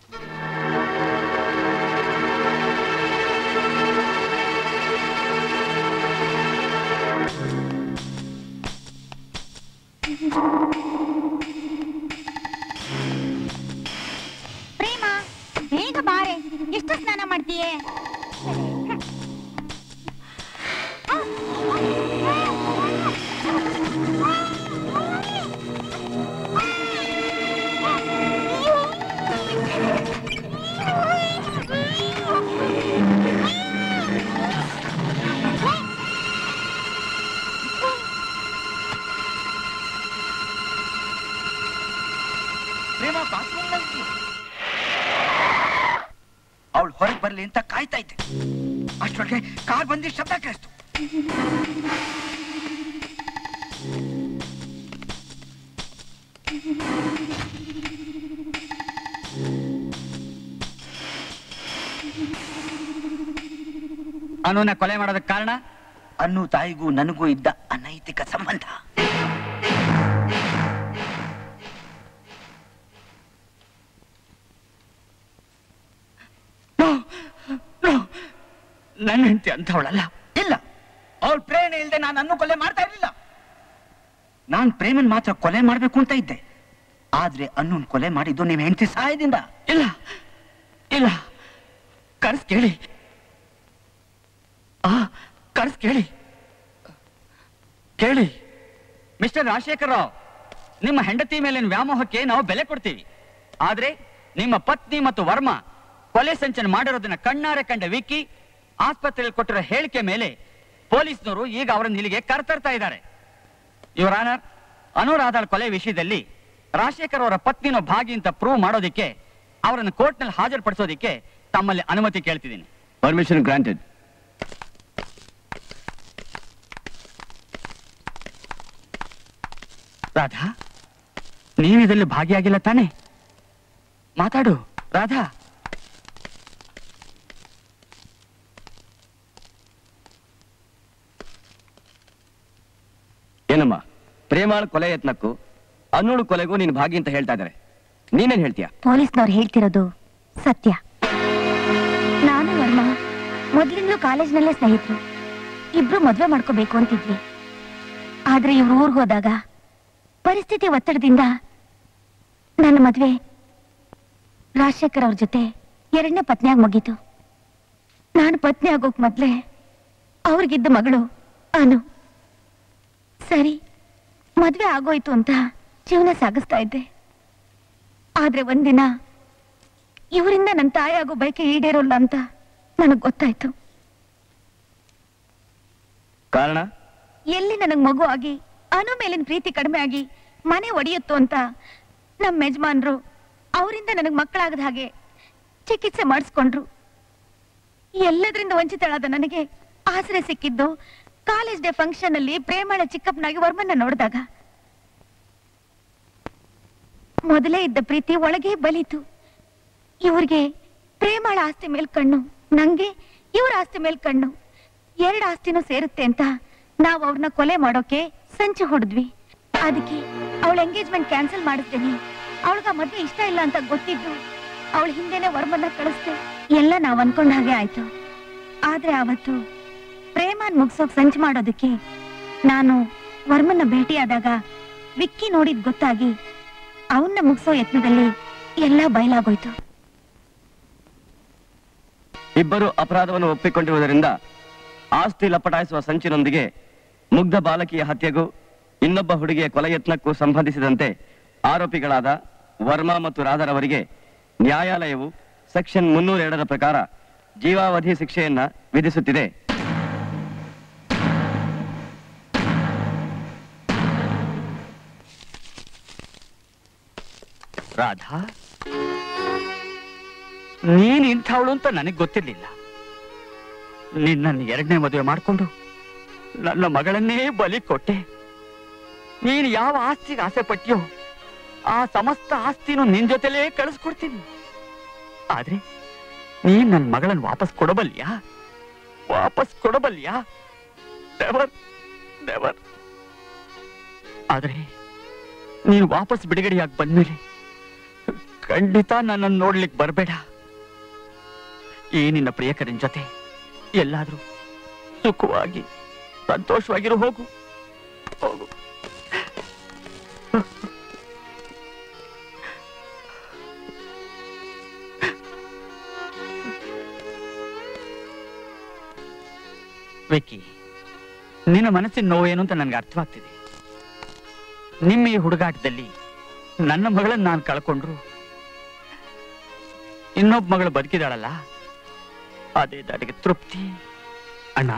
ಪ್ರೇಮ, ಬೇಗ ಬಾರೆ, ಎಷ್ಟು ಸ್ನಾನ ಮಾಡ್ತೀಯೇ? ಅವಳು ಹೊರಗೆ ಬರ್ಲಿ ಅಂತ ಕಾಯ್ತಾ ಇದ್ದೆ. ಅಷ್ಟೊಳಗೆ ಕಾರ್ ಬಂದಿ ಶಬ್ದ ಕೇಳಿಸ್ತು. ಅನುನ ಕೊಲೆ ಮಾಡೋದಕ್ಕೆ ಕಾರಣ ಅನ್ನು ತಾಯಿಗೂ ನನಗೂ ಇದ್ದ ಅನೈತಿಕ ಸಂಬಂಧ. ನನ್ನ ಹೆಂಡತಿ ಅಂತವಳಲ್ಲ. ಇಲ್ಲ, ಅವಳ ಪ್ರೇರಣೆ ಇಲ್ಲದೆ ನಾನು ಅನ್ನು ಕೊಲೆ ಮಾಡ್ತಾ ಇರಲಿಲ್ಲ. ನಾನ್ ಪ್ರೇಮನ್ ಮಾತ್ರ ಕೊಲೆ ಮಾಡ್ಬೇಕು ಅಂತ ಇದ್ದೆ. ಆದ್ರೆ ಅನ್ನನ್ ಕೊಲೆ ಮಾಡಿದ್ದು ನಿಮ್ಮ ಹೆಂಡತಿ ಸಹಾಯದಿಂದ. ಇಲ್ಲ ಇಲ್ಲ, ಕರ್ಸ್ ಕೇಳಿ, ಕರ್ಸ್ ಕೇಳಿ ಕೇಳಿ. ಮಿಸ್ಟರ್ ರಾಜಶೇಖರ್ ರಾವ್, ನಿಮ್ಮ ಹೆಂಡತಿ ಮೇಲಿನ ವ್ಯಾಮೋಹಕ್ಕೆ ನಾವು ಬೆಲೆ ಕೊಡ್ತೀವಿ. ಆದ್ರೆ ನಿಮ್ಮ ಪತ್ನಿ ಮತ್ತು ವರ್ಮ ಕೊಲೆ ಸಂಚನ ಮಾಡಿರೋದನ್ನ ಕಣ್ಣಾರೆ ಕಂಡ ವಿಕ್ಕಿ ಆಸ್ಪತ್ರೆಯಲ್ಲಿ ಕೊಟ್ಟಿರೋ ಹೇಳಿಕೆ ಮೇಲೆ ಪೊಲೀಸ್ನವರು ಈಗ ಅವರನ್ನು ಇಲ್ಲಿಗೆ ಕರೆತರ್ತಾ ಇದ್ದಾರೆ. ಯುವರ್ ಆನರ್, ಅನುರಾಧಳ ಕೊಲೆ ವಿಷಯದಲ್ಲಿ ರಾಜಶೇಖರ್ ಅವರ ಪತ್ನಿನ ಭಾಗಿ ಅಂತ ಪ್ರೂವ್ ಮಾಡೋದಿಕ್ಕೆ ಅವರನ್ನು ಕೋರ್ಟ್ನಲ್ಲಿ ಹಾಜರುಪಡಿಸೋದಿಕ್ಕೆ ತಮ್ಮಲ್ಲಿ ಅನುಮತಿ ಕೇಳ್ತಿದ್ದೀನಿ. Permission granted. ರಾಧಾ, ನೀವಿದಲ್ಲಿ ಭಾಗಿಯಾಗಿಲ್ಲ ತಾನೆ? ಮಾತಾಡು ರಾಧಾ. ಏನಮ್ಮ, ಪ್ರೇಮಾಳ ಕೊಲೆ ಯತ್ನಕ್ಕೂ ಅನ್ನೋಳು ಕೊಲೆಗೂ ನೀನು ಭಾಗಿ ಅಂತ ಹೇಳ್ತಾ ಇದ್ದಾರೆ. ನೀನೇನ್ ಹೇಳ್ತೀಯ? ಪೊಲೀಸ್ನವ್ರು ಹೇಳ್ತಿರೋದು ಸತ್ಯ. ನಾನು ವರ್ಮ ಮೊದ್ಲಿಂದಲೂ ಕಾಲೇಜ್ನಲ್ಲೇ ಸ್ನೇಹಿತರು. ಇಬ್ರು ಮದ್ವೆ ಮಾಡ್ಕೋಬೇಕು ಅಂತಿದ್ವಿ. ಆದ್ರೆ ಇವ್ರು ಊರ್ಗ್ ಹೋದಾಗ ಪರಿಸ್ಥಿತಿ ಒತ್ತಡದಿಂದ ನನ್ನ ಮದ್ವೆ ರಾಜಶೇಖರ್ ಅವ್ರ ಜೊತೆ ಎರಡನೇ ಪತ್ನಿಯಾಗಿ ಮುಗೀತು. ನಾನು ಪತ್ನಿ ಆಗೋಕ್ ಮೊದ್ಲೇ ಅವ್ರಿಗಿದ್ದ ಮಗಳು ಅನು. ಸರಿ, ಮದ್ವೆ ಆಗೋಯ್ತು ಅಂತ ಜೀವನ ಸಾಗಿಸ್ತಾ ಇದ್ದೆ. ಆದ್ರೆ ಒಂದಿನ ಇವರಿಂದ ನನ್ನ ತಾಯಿ ಆಗೋ ಬಯಕೆ ಈಡೇರೋಲ್ಲ ಅಂತ ನನಗ್ ಗೊತ್ತಾಯ್ತು. ಕಾರಣ? ಎಲ್ಲಿ ನನಗ್ ಮಗು ಆಗಿ ಅನು ಮೇಲಿನ ಪ್ರೀತಿ ಕಡಿಮೆ ಆಗಿ ಮನೆ ಒಡೆಯುತ್ತೋ ಅಂತ ನಮ್ಮ ಯಜಮಾನ್ರು ಅವರಿಂದ ನನಗ್ ಮಕ್ಕಳಾಗದ ಹಾಗೆ ಚಿಕಿತ್ಸೆ ಮಾಡಿಸ್ಕೊಂಡ್ರು. ಎಲ್ಲದರಿಂದ ವಂಚಿತಳಾದ ನನಗೆ ಆಸರೆ ಸಿಕ್ಕಿದ್ದು ಕಾಲೇಜ್ ಡೇ ಫಂಕ್ಷನ್ ಅಲ್ಲಿ ಪ್ರೇಮಳ ಚಿಕ್ಕಪ್ಪನಾಗಿ ವರ್ಮನ್ನ ನೋಡಿದಾಗ. ಮೊದಲೇ ಇದ್ದ ಪ್ರೀತಿ ಒಳಗೆ ಬಲಿತು. ಇವ್ರಿಗೆ ಪ್ರೇಮಳ ಆಸ್ತಿ ಮೇಲ್ ಕಣ್ಣು, ನಂಗೆ ಇವ್ರ ಆಸ್ತಿ ಮೇಲ್ ಕಣ್ಣು. ಎರಡು ಆಸ್ತಿನೂ ಸೇರುತ್ತೆ ಅಂತ ನಾವು ಅವ್ರನ್ನ ಕೊಲೆ ಮಾಡೋಕೆ ಸಂಚು ಹೊಡೆದ್ವಿ. ಅದಕ್ಕೆ ಅವಳ ಎಂಗೇಜ್ಮೆಂಟ್ ಕ್ಯಾನ್ಸಲ್ ಮಾಡಿಸ್ತೀನಿ. ಅವಳಿಗ ಮದ್ವೆ ಇಷ್ಟ ಇಲ್ಲ ಅಂತ ಗೊತ್ತಿದ್ದು ಅವಳ ಹಿಂದೆನೆ ವರ್ಮನ್ನ ಕಳಿಸ್ದೆ. ಎಲ್ಲ ನಾವ್ ಅನ್ಕೊಂಡ ಹಾಗೆ ಆಯ್ತು. ಆದ್ರೆ ಅವತ್ತು ಪ್ರೇಮನ್ ಮುಗ್ಸೋಕ್ ಸಂಚು ಮಾಡೋದಕ್ಕೆ ನಾನು ವರ್ಮನ್ನ ಭೇಟಿಯಾದಾಗ ವಿಕ್ಕಿ ನೋಡಿದ್ ಗೊತ್ತಾಗಿ ಅವನ್ನ ಮುಗಿಸೋ ಯತ್ನದಲ್ಲಿ ಎಲ್ಲ ಬಯಲಾಗೋಯ್ತು. ಇಬ್ಬರು ಅಪರಾಧವನ್ನು ಒಪ್ಪಿಕೊಂಡಿರುವುದರಿಂದ ಆಸ್ತಿ ಲಪಟಾಯಿಸುವ ಸಂಚಿನೊಂದಿಗೆ ಮುಗ್ಧ ಬಾಲಕಿಯ ಹತ್ಯೆಗೂ ಇನ್ನೊಬ್ಬ ಹುಡುಗಿಯ ಕೊಲೆ ಯತ್ನಕ್ಕೂ ಸಂಬಂಧಿಸಿದಂತೆ ಆರೋಪಿಗಳಾದ ವರ್ಮಾ ಮತ್ತು ರಾಧರವರಿಗೆ ನ್ಯಾಯಾಲಯವು ಸೆಕ್ಷನ್ 302 ಪ್ರಕಾರ ಜೀವಾವಧಿ ಶಿಕ್ಷೆಯನ್ನ ವಿಧಿಸುತ್ತಿದೆ. ರಾಧಾ, ನೀನ್ ಇಂಥವಳು ಅಂತ ನನಗ್ ಗೊತ್ತಿರ್ಲಿಲ್ಲ. ನಿನ್ನನ್ನು 2ನೇ ಮದುವೆ ಮಾಡ್ಕೊಂಡು ನನ್ನ ಮಗಳನ್ನೇ ಬಲಿ ಕೊಟ್ಟೆ. ನೀನು ಯಾವ ಆಸ್ತಿಗೆ ಆಸೆ ಪಟ್ಟಿಯೋ ಆ ಸಮಸ್ತ ಆಸ್ತಿನೂ ನಿನ್ ಜೊತೆಲೇ ಕಳಿಸ್ಕೊಡ್ತೀನಿ. ಆದ್ರೆ ನೀನ್ ನನ್ನ ಮಗಳನ್ನ ವಾಪಸ್ ಕೊಡಬಲ್ಯಾ? Never never. ಆದ್ರೆ ನೀನು ವಾಪಸ್ ಬಿಡುಗಡೆಯಾಗಿ ಬಂದ್ಮೇಲೆ ಖಂಡಿತ ನನ್ನನ್ನು ನೋಡ್ಲಿಕ್ಕೆ ಬರಬೇಡ. ಈ ನಿನ್ನ ಪ್ರಿಯಕರನ ಜೊತೆ ಎಲ್ಲಾದ್ರೂ ಸುಖವಾಗಿ ಸಂತೋಷವಾಗಿರು. ಹೋಗು ಹೋಗು. ವಿಕ್ಕಿ, ನಿನ್ನ ಮನಸ್ಸಿನ ನೋವೇನು ಅಂತ ನನ್ಗೆ ಅರ್ಥವಾಗ್ತಿದೆ. ನಿಮ್ಮ ಈ ಹುಡುಗಾಟದಲ್ಲಿ ನನ್ನ ಮಗಳನ್ನ ನಾನು ಕಳ್ಕೊಂಡ್ರು ಇನ್ನೊಬ್ಬ ಮಗಳು ಬದುಕಿದಾಳಲ್ಲ, ಅದೇ ನನಗೆ ತೃಪ್ತಿ. ಅಣ್ಣ,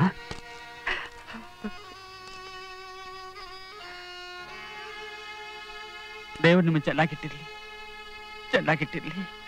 ದೇವ್ರು ನಿಮ್ಮನ್ನು ಚೆನ್ನಾಗಿಟ್ಟಿರ್ಲಿ.